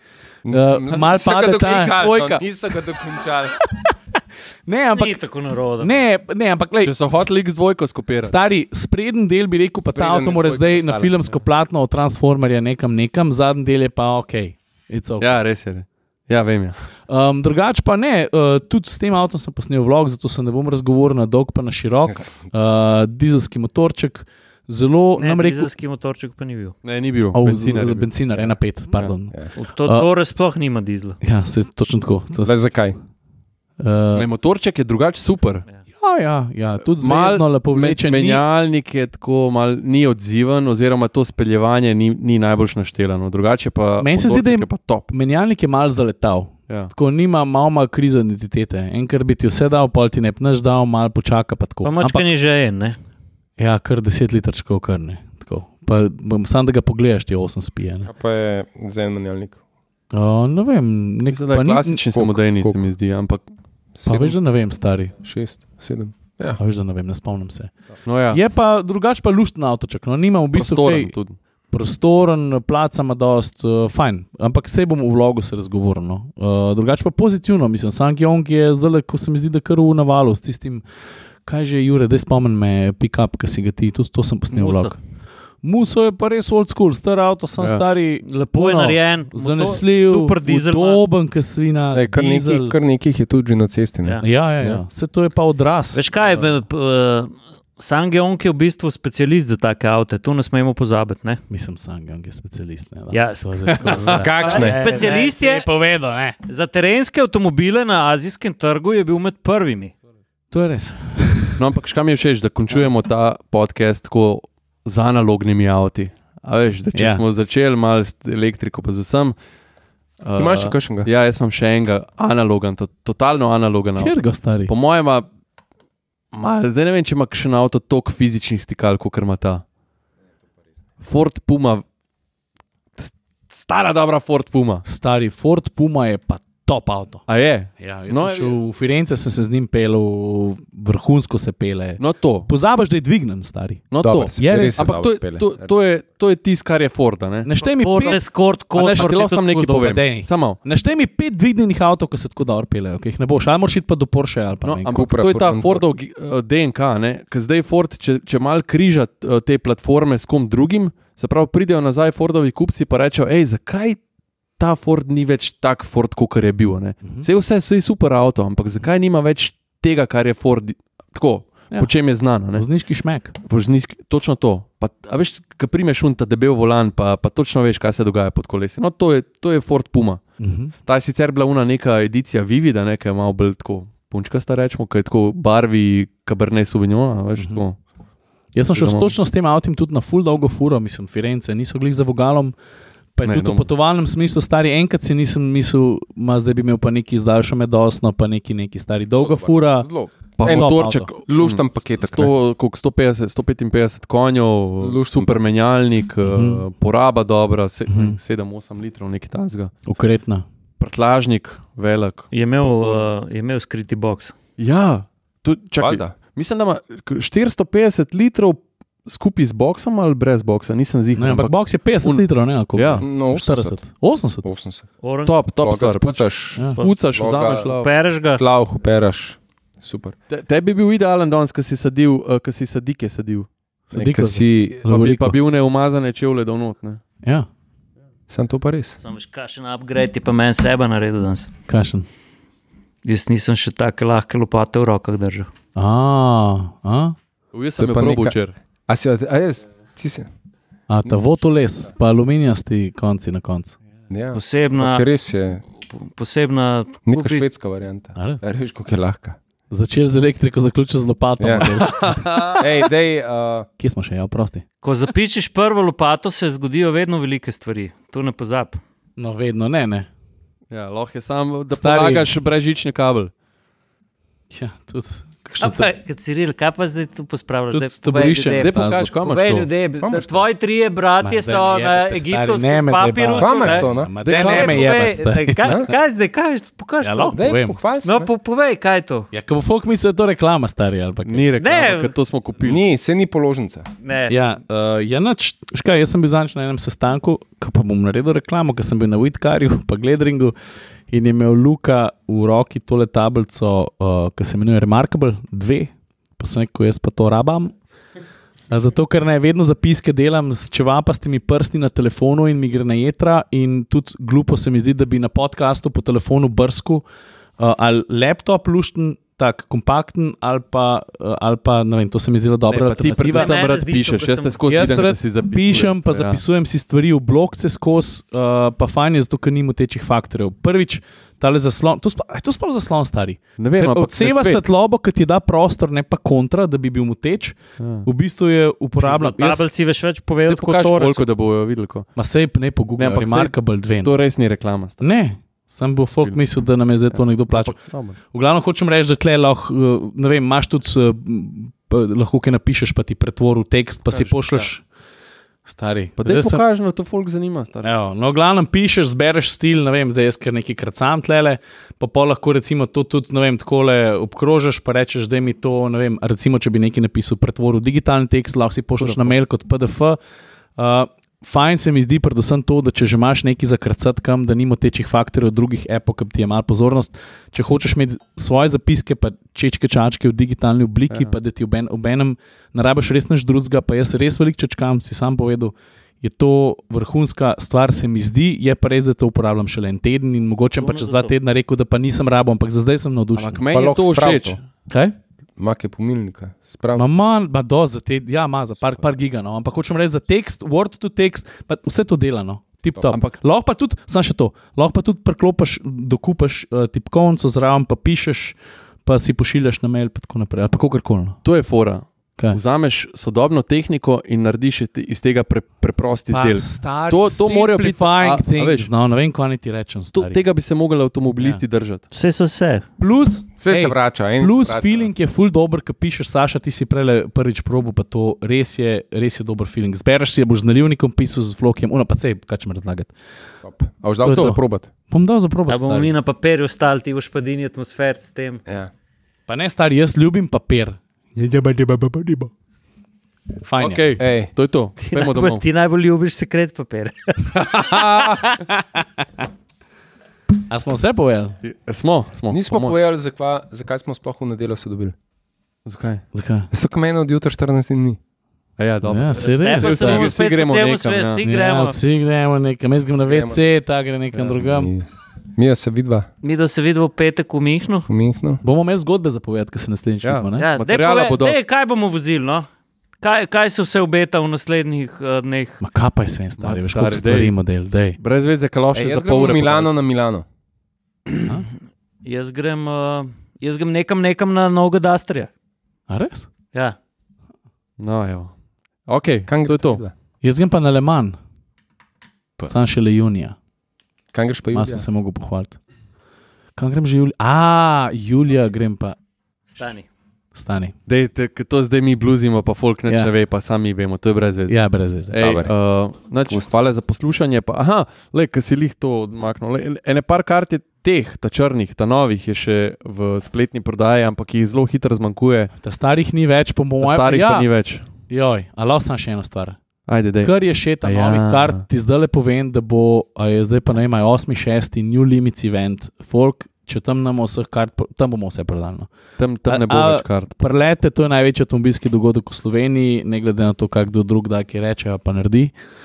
Mal pade ta dvojka. Niso ga dokončali. Ne, ampak ni tako narodno. Ne, ampak glej, če so hoteli X2 skopirati. Stari, sprednji del bi rekel, pa ta avto mora zdaj na filmsko platno od Transformerja nekam, zadnji del je pa ok. Ja, res je. Ja, vem. Drugače pa ne, tudi s tem avtom sem posnel vlog, zato se ne bom razgovoril na dolg pa na širok. Dizelski motorček, zelo nam rekel. Dizelski motorček pa ni bil. Ne, ni bil. Benzinar, 1.5, pardon. Torres sploh nima dizla. Ja, se točno tako. Zakaj? Motorček je drugače super. Ja, tudi zvezno lepo vlečen. Menjalnik je tako mal ni odziven, oziroma to speljevanje ni najboljš naštelano. Drugače pa meni se zdi, da je pa top. Menjalnik je mal zaletal. Ja. Tako nima malo krize identitete. Enkrat bi ti vse dal, pol ti ne naš dal, malo počaka pa tako. Pa mačka ni že en, ne? Ja, kar 10 litrčkov, kar ne. Tako. Pa sam da ga pogledaš, ti 8 spije. Ne? A pa je za en menjalnik? Ne vem. Klasični samodejni se mi zdi, ampak pa veš, da ne vem, stari. 6, 7. Ja. Pa veš, da ne vem, ne spomnim se. No, ja. Je pa drugač pa lušten avtoček. No, nima v bistvu prostoren, placa ima dost, fajn. Ampak sej bom v vlogu se razgovoril. No. Drugač pa pozitivno, mislim, Sangyong je zdaj, ko se mi zdi, da kar v navalu s tistim, kaj že je Jure, daj spomen me, pick-up, ki si ga ti, tudi to sem posnel vlog. Muso je pa res old school, star avto, sem stari, lepo je narejen, zanesljiv, super dizel, udoben, ki svina, dizel. Kar nekih je tudi že na cesti. Ne? Ja. Vse to je pa odraz. Veš kaj, Sangyong je v bistvu specialist za take avte, to ne smemo pozabiti, ne? Mislim, Sangyong je specialist, ne? Ja, kakšne? Specialist je povedal, ne? Za terenske avtomobile na azijskem trgu je bil med prvimi. To je res. No, ampak škam je všeč, da končujemo ta podcast tako z analognimi avti. A veš, da če smo začeli malo s elektriko, pa z vsem. Ti imaš še kakšnega? Ja, jaz imam še enega analogan, totalno analogan avto. Kjer ga stari? Po mojem zdaj ne vem, če ima kakšen avto toliko fizičnih stikal, kot ima ta. Ford Puma, stara dobra Ford Puma. Stari Ford Puma je pa top avto. A je? Ja, jaz sem šel v Firence, sem se z njim pelil, vrhunsko se pele. No to. Pozabaš, da je dvignen, stari. No dobar, to. Je res. Ampak to je tisto, kar je Forda, ne? Naštej mi Ford Escort, naštej mi 5 dvignenih avtov, ki se tako dobro pelejo, ki jih ne boš, ali moraš iti pa do Porsche ali pa ne. Ampak to je ta Fordov DNK, ne? Ker zdaj Ford, če mal križa te platforme s kom drugim, se pravi, pridejo nazaj Fordovi kupci pa rečejo, zakaj ta Ford ni več tak Ford, kot je bil. Vse je super avto, ampak zakaj nima več tega, kar je Ford, tako, po čem je znano. Vozniški šmek. Točno to. A veš, ko primeš ta debel volan, pa točno veš, kaj se dogaja pod kolesi. No, to je Ford Puma. Ta je sicer bila neka edicija Vivida, ki je malo bolj tako punčkasta, rečemo, ki je tako barvi Cabernet Sauvignon, veš, tako. Jaz sem šel točno s tem avtom tudi na full dolgo furo, mislim, Firence, niso glih za vogalom. Pa je tudi v potovalnem smislu stari, enkrat si nisem mislil, zdaj bi imel pa neki zdaljšo medosno, pa neki stari dolga fura. Pa motorček, lušten paket. 155 konjev, super menjalnik, poraba dobra, 7-8 litrov, nekaj tazga. Ukretna. Prtlažnik, velik. Je imel skriti boks. Ja, čakaj, mislim, da ima 450 litrov skupaj z boksom ali brez boksa, nisem ziher. Ampak boks je 50 litrov, ne? Ja. No, 40. 80. Oranž. Top stvar. Spucaš, Spucaš, vzameš lav. Pereš ga. lauh, operaš. Super. Tebi bi bil idealen danes, ko si sadike sadil. Nekaj si... Pa bil neumazane čevlje dovnot, ne? Ja. Sem to pa res. Sam veš, kakšen upgrade je pa meni sebe naredil danes. Kakšen? Jaz nisem še take lahke lopate v rokah držal. Jaz sem jo probil včeraj. Ti si? Ta votoles, pa aluminijasti konci na koncu. Ja. Posebna, Res je. posebna Neka švedska varianta. Ali? Veš, kako je lahka. Začel z elektriko, zaključil z lopato. Ja. Kje smo še, ja, prosti? Ko zapičiš prvo lopato, se zgodijo vedno velike stvari. To ne pozab. No, vedno, ne. Ja, lahko je samo, da Stari. polagaš brezžični kabel. Ja, tudi. Ciril, kaj pa zdaj tu pospravljaš? Tudi taborišče. Daj pokaž, kam imaš Povej to? ljudem, Kam da imaš to? tvoji trije bratje Ma, so da mi na jebete, stari, egiptovskem ne me papirusu. Kam imaš to, no? Ne me jebati. Kaj, pokaž Ja, to. lahko. Daj, Povem. pohvali se. No, povej, kaj je to. Ja, ko bo folk misli, da je to reklama, stari, ali pa kaj. Ni reklama, Ne. ker to smo kupili. Ni, se ni položnica. Ne. Ja, nič, škaj, jaz sem bil zadnjič na enem sestanku, ko pa bom naredil reklamo, ker sem bil na Whitcarju, pa Gledringu in je imel Luka v roki tole tablico, ki se imenuje Remarkable 2, pa sem rekel, jaz pa to rabam. Zato, ker naj vedno zapiske delam s čevapastimi prsti na telefonu in mi gre na jetra in tudi glupo se mi zdi, da bi na podcastu po telefonu brsku ali laptop lušten, tak kompakten ali pa ne vem, to se mi zdi dobra Ne, pa ti alternativa. predvsem Ne, rad različno, pišeš, jaz te skozi Jaz vidim, da rad si zapisuješ. pišem, pa Ja. zapisujem si stvari v blokce skozi, pa fajn je zato, ker ni motečih faktorjev. Prvič, tale zaslon, to sploh zaslon stari. Ne vem, Ker ampak odseva spet. svetlobo, ki ti da prostor, ne pa kontra, da bi bil moteč. Ja. V bistvu je uporabljen. Tabelci veš več Daj povedati kot pokaži, to. koliko da bojo videli. Ma sej ne pogooglej, Ne, ampak sej- Remarkable 2. To res ni reklama. stari. Ne, sem bo folk mislil, da nam je zdaj to nekdo plačal. Ampak, dobro. V glavnem hočem reči, da tle lahko, ne vem, imaš tudi, lahko kaj napišeš, pa ti pretvoril tekst, pa si pošleš. Stari. Pa daj Jaz sem- pokaži, da to folk zanima. stari. Evo, no, v glavnem pišeš, zbereš stil, ne vem, zdaj jaz kar nekaj kracam tlele, pa lahko recimo to tudi, ne vem, takole obkrožeš, pa rečeš, da mi to, ne vem, recimo, če bi nekaj napisal, pretvoril digitalni tekst, lahko si pošleš na mail kot PDF. Fajn se mi zdi predvsem to, da če že imaš nekaj za kracati kam, da nima tečih faktorjev drugih epok, ki ti je malo pozornost. Če hočeš imeti svoje zapiske, pa čečke čačke v digitalni obliki, pa da ti ob enem ne rabiš res nič drugega, pa jaz res veliko čečkam, si sam povedal, je to vrhunska stvar, se mi zdi, je pa res, da to uporabljam šele en teden in mogoče pa čez 2 tedna rekel, da pa nisem rabo, ampak za zdaj sem navdušen. Ampak meni je to všeč. Kaj? Make pomilnika. Sprav. Ma do za te, ja, ima za par giga, no. Ampak hočem reči za tekst, word to text, pa vse to dela, no. Tip top. Ampak- Lahko pa tudi, samo še to, lahko pa tudi preklopiš, dokupaš tipkovnico zraven, pa pišeš, pa si pošiljaš na mail, pa tako naprej, ali pa kakorkoli. No. To je fora. Kaj? Vzameš sodobno tehniko in narediš iz tega preprost Pa izdelek. stari, To morajo biti- simplifying a things, veš. no, ne vem, kaj niti rečem. stari. Tega bi se mogli avtomobilisti držati. Vse so vse. Plus, Vse se ej, vrača. plus feeling je ful dober, ki pišeš, Saša, ti si prvič probo, pa to res je dober feeling. Zbereš si, boš z nalivnikom pisal z vlogjem, pa sej, kaj če me razlagati. A boš dal To je to to. za probat? Bom dal za Da probat. bomo mi na papirju stali, ti boš pa dini atmosfer s tem. Ja. Pa ne, stari, jaz ljubim papir. Fajn. je. Okay. Ej, To je to. Pojmo domov. Ti najbolj ljubiš sekret papir. A smo vse povedali? Smo. nismo po mojem. povedali, zakaj smo sploh v nedeljo se dobili. Zakaj? Zakaj? So kamene od jutra 14 dni. A ja, dobro. Ja, se res. Vsi gremo nekam, ja. Vsi Ja, gremo. vsi gremo nekam, jaz grem na WC, ta gre nekam drugam. Mi se vidva Mi do se vidimo v petek v Mihnu. v Minhnu. Bomo imeli zgodbe za povedati, ker se naslednjič Ja. vidimo, ne? Ja, Materiala bo dosti. kaj bomo vozili, no? Kaj se vse obeta v naslednjih dneh? Ma kaj pa je sve, stari, Ma, veš, stari, koliko stvari dej. ima del, dej. Brez veze, kaloše Ej, za jaz pol grem ure. v Milano na Milano. Jaz grem nekam na novega Dastrija. A res? Ja. No, evo. Ok, Kam to je to. vidva? Jaz grem pa na Le Mans, sam šele junija. Kam greš pa Malo Julija? sem se mogel pohvaliti. Kam grem že julija? Julija grem pa, Stani. stani. Dejte, to zdaj mi bluzimo, pa folk ne Ja. ve, pa sami vemo, to je brez veze. Ja, brez veze. Ej, Dobre. hvala za poslušanje. Pa, aha, le, ki si lih to odmaknil. Ene par kart je teh, ta črnih, ta novih je še v spletni prodaji, ampak jih zelo hitro zmanjkuje. Ta starih ni več, po Ta mojem. starih pa ni več. Joj, ali sam še ena stvar. Ajde, dej. Kar je še ta novi kart, ti zdaj le povem, da bo, je zdaj pa ne ima 8.6. New Limits event, folk, če tam namo vseh kart, tam bomo vse prodali. Tam ne bo več kart. Prelete, to je največji avtomobilski dogodek v Sloveniji, ne glede na to, kdo drug da, ki reče, pa naredi.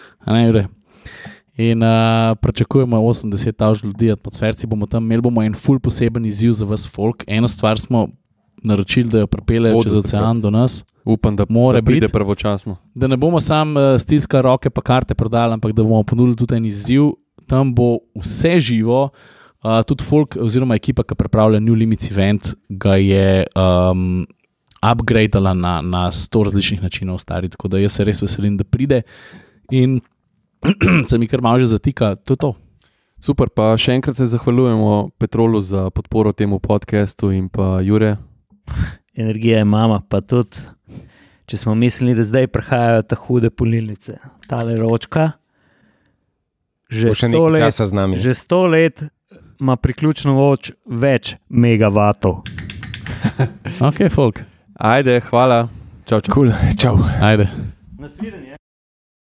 In pričakujemo 80,000 ljudi, atmosferci bomo tam, imeli bomo en ful poseben izziv za vas folk. Eno stvar smo naročili, da jo pripeljejo čez ocean do nas. Upam, da pride pravočasno. Da ne bomo sam stiskali roke pa karte prodali, ampak da bomo ponudili tudi en izziv. Tam bo vse živo, tudi folk oziroma ekipa, ki pripravlja New Limits event, ga je upgradeala na 100 različnih načinov stari, tako da jaz se res veselim, da pride in se mi kar malo že zatika, to je to. Super, pa še enkrat se zahvaljujemo Petrolu za podporo temu podcastu in pa Jure. Energija je mama, pa tudi, če smo mislili, da zdaj prihajajo ta hude polnilnice, tale ročka, že 100 let ima priključno moč več megavatov. Ok, folk. Ajde, hvala. Čau, čau. Cool. Čau. Ajde. Nasvidenje.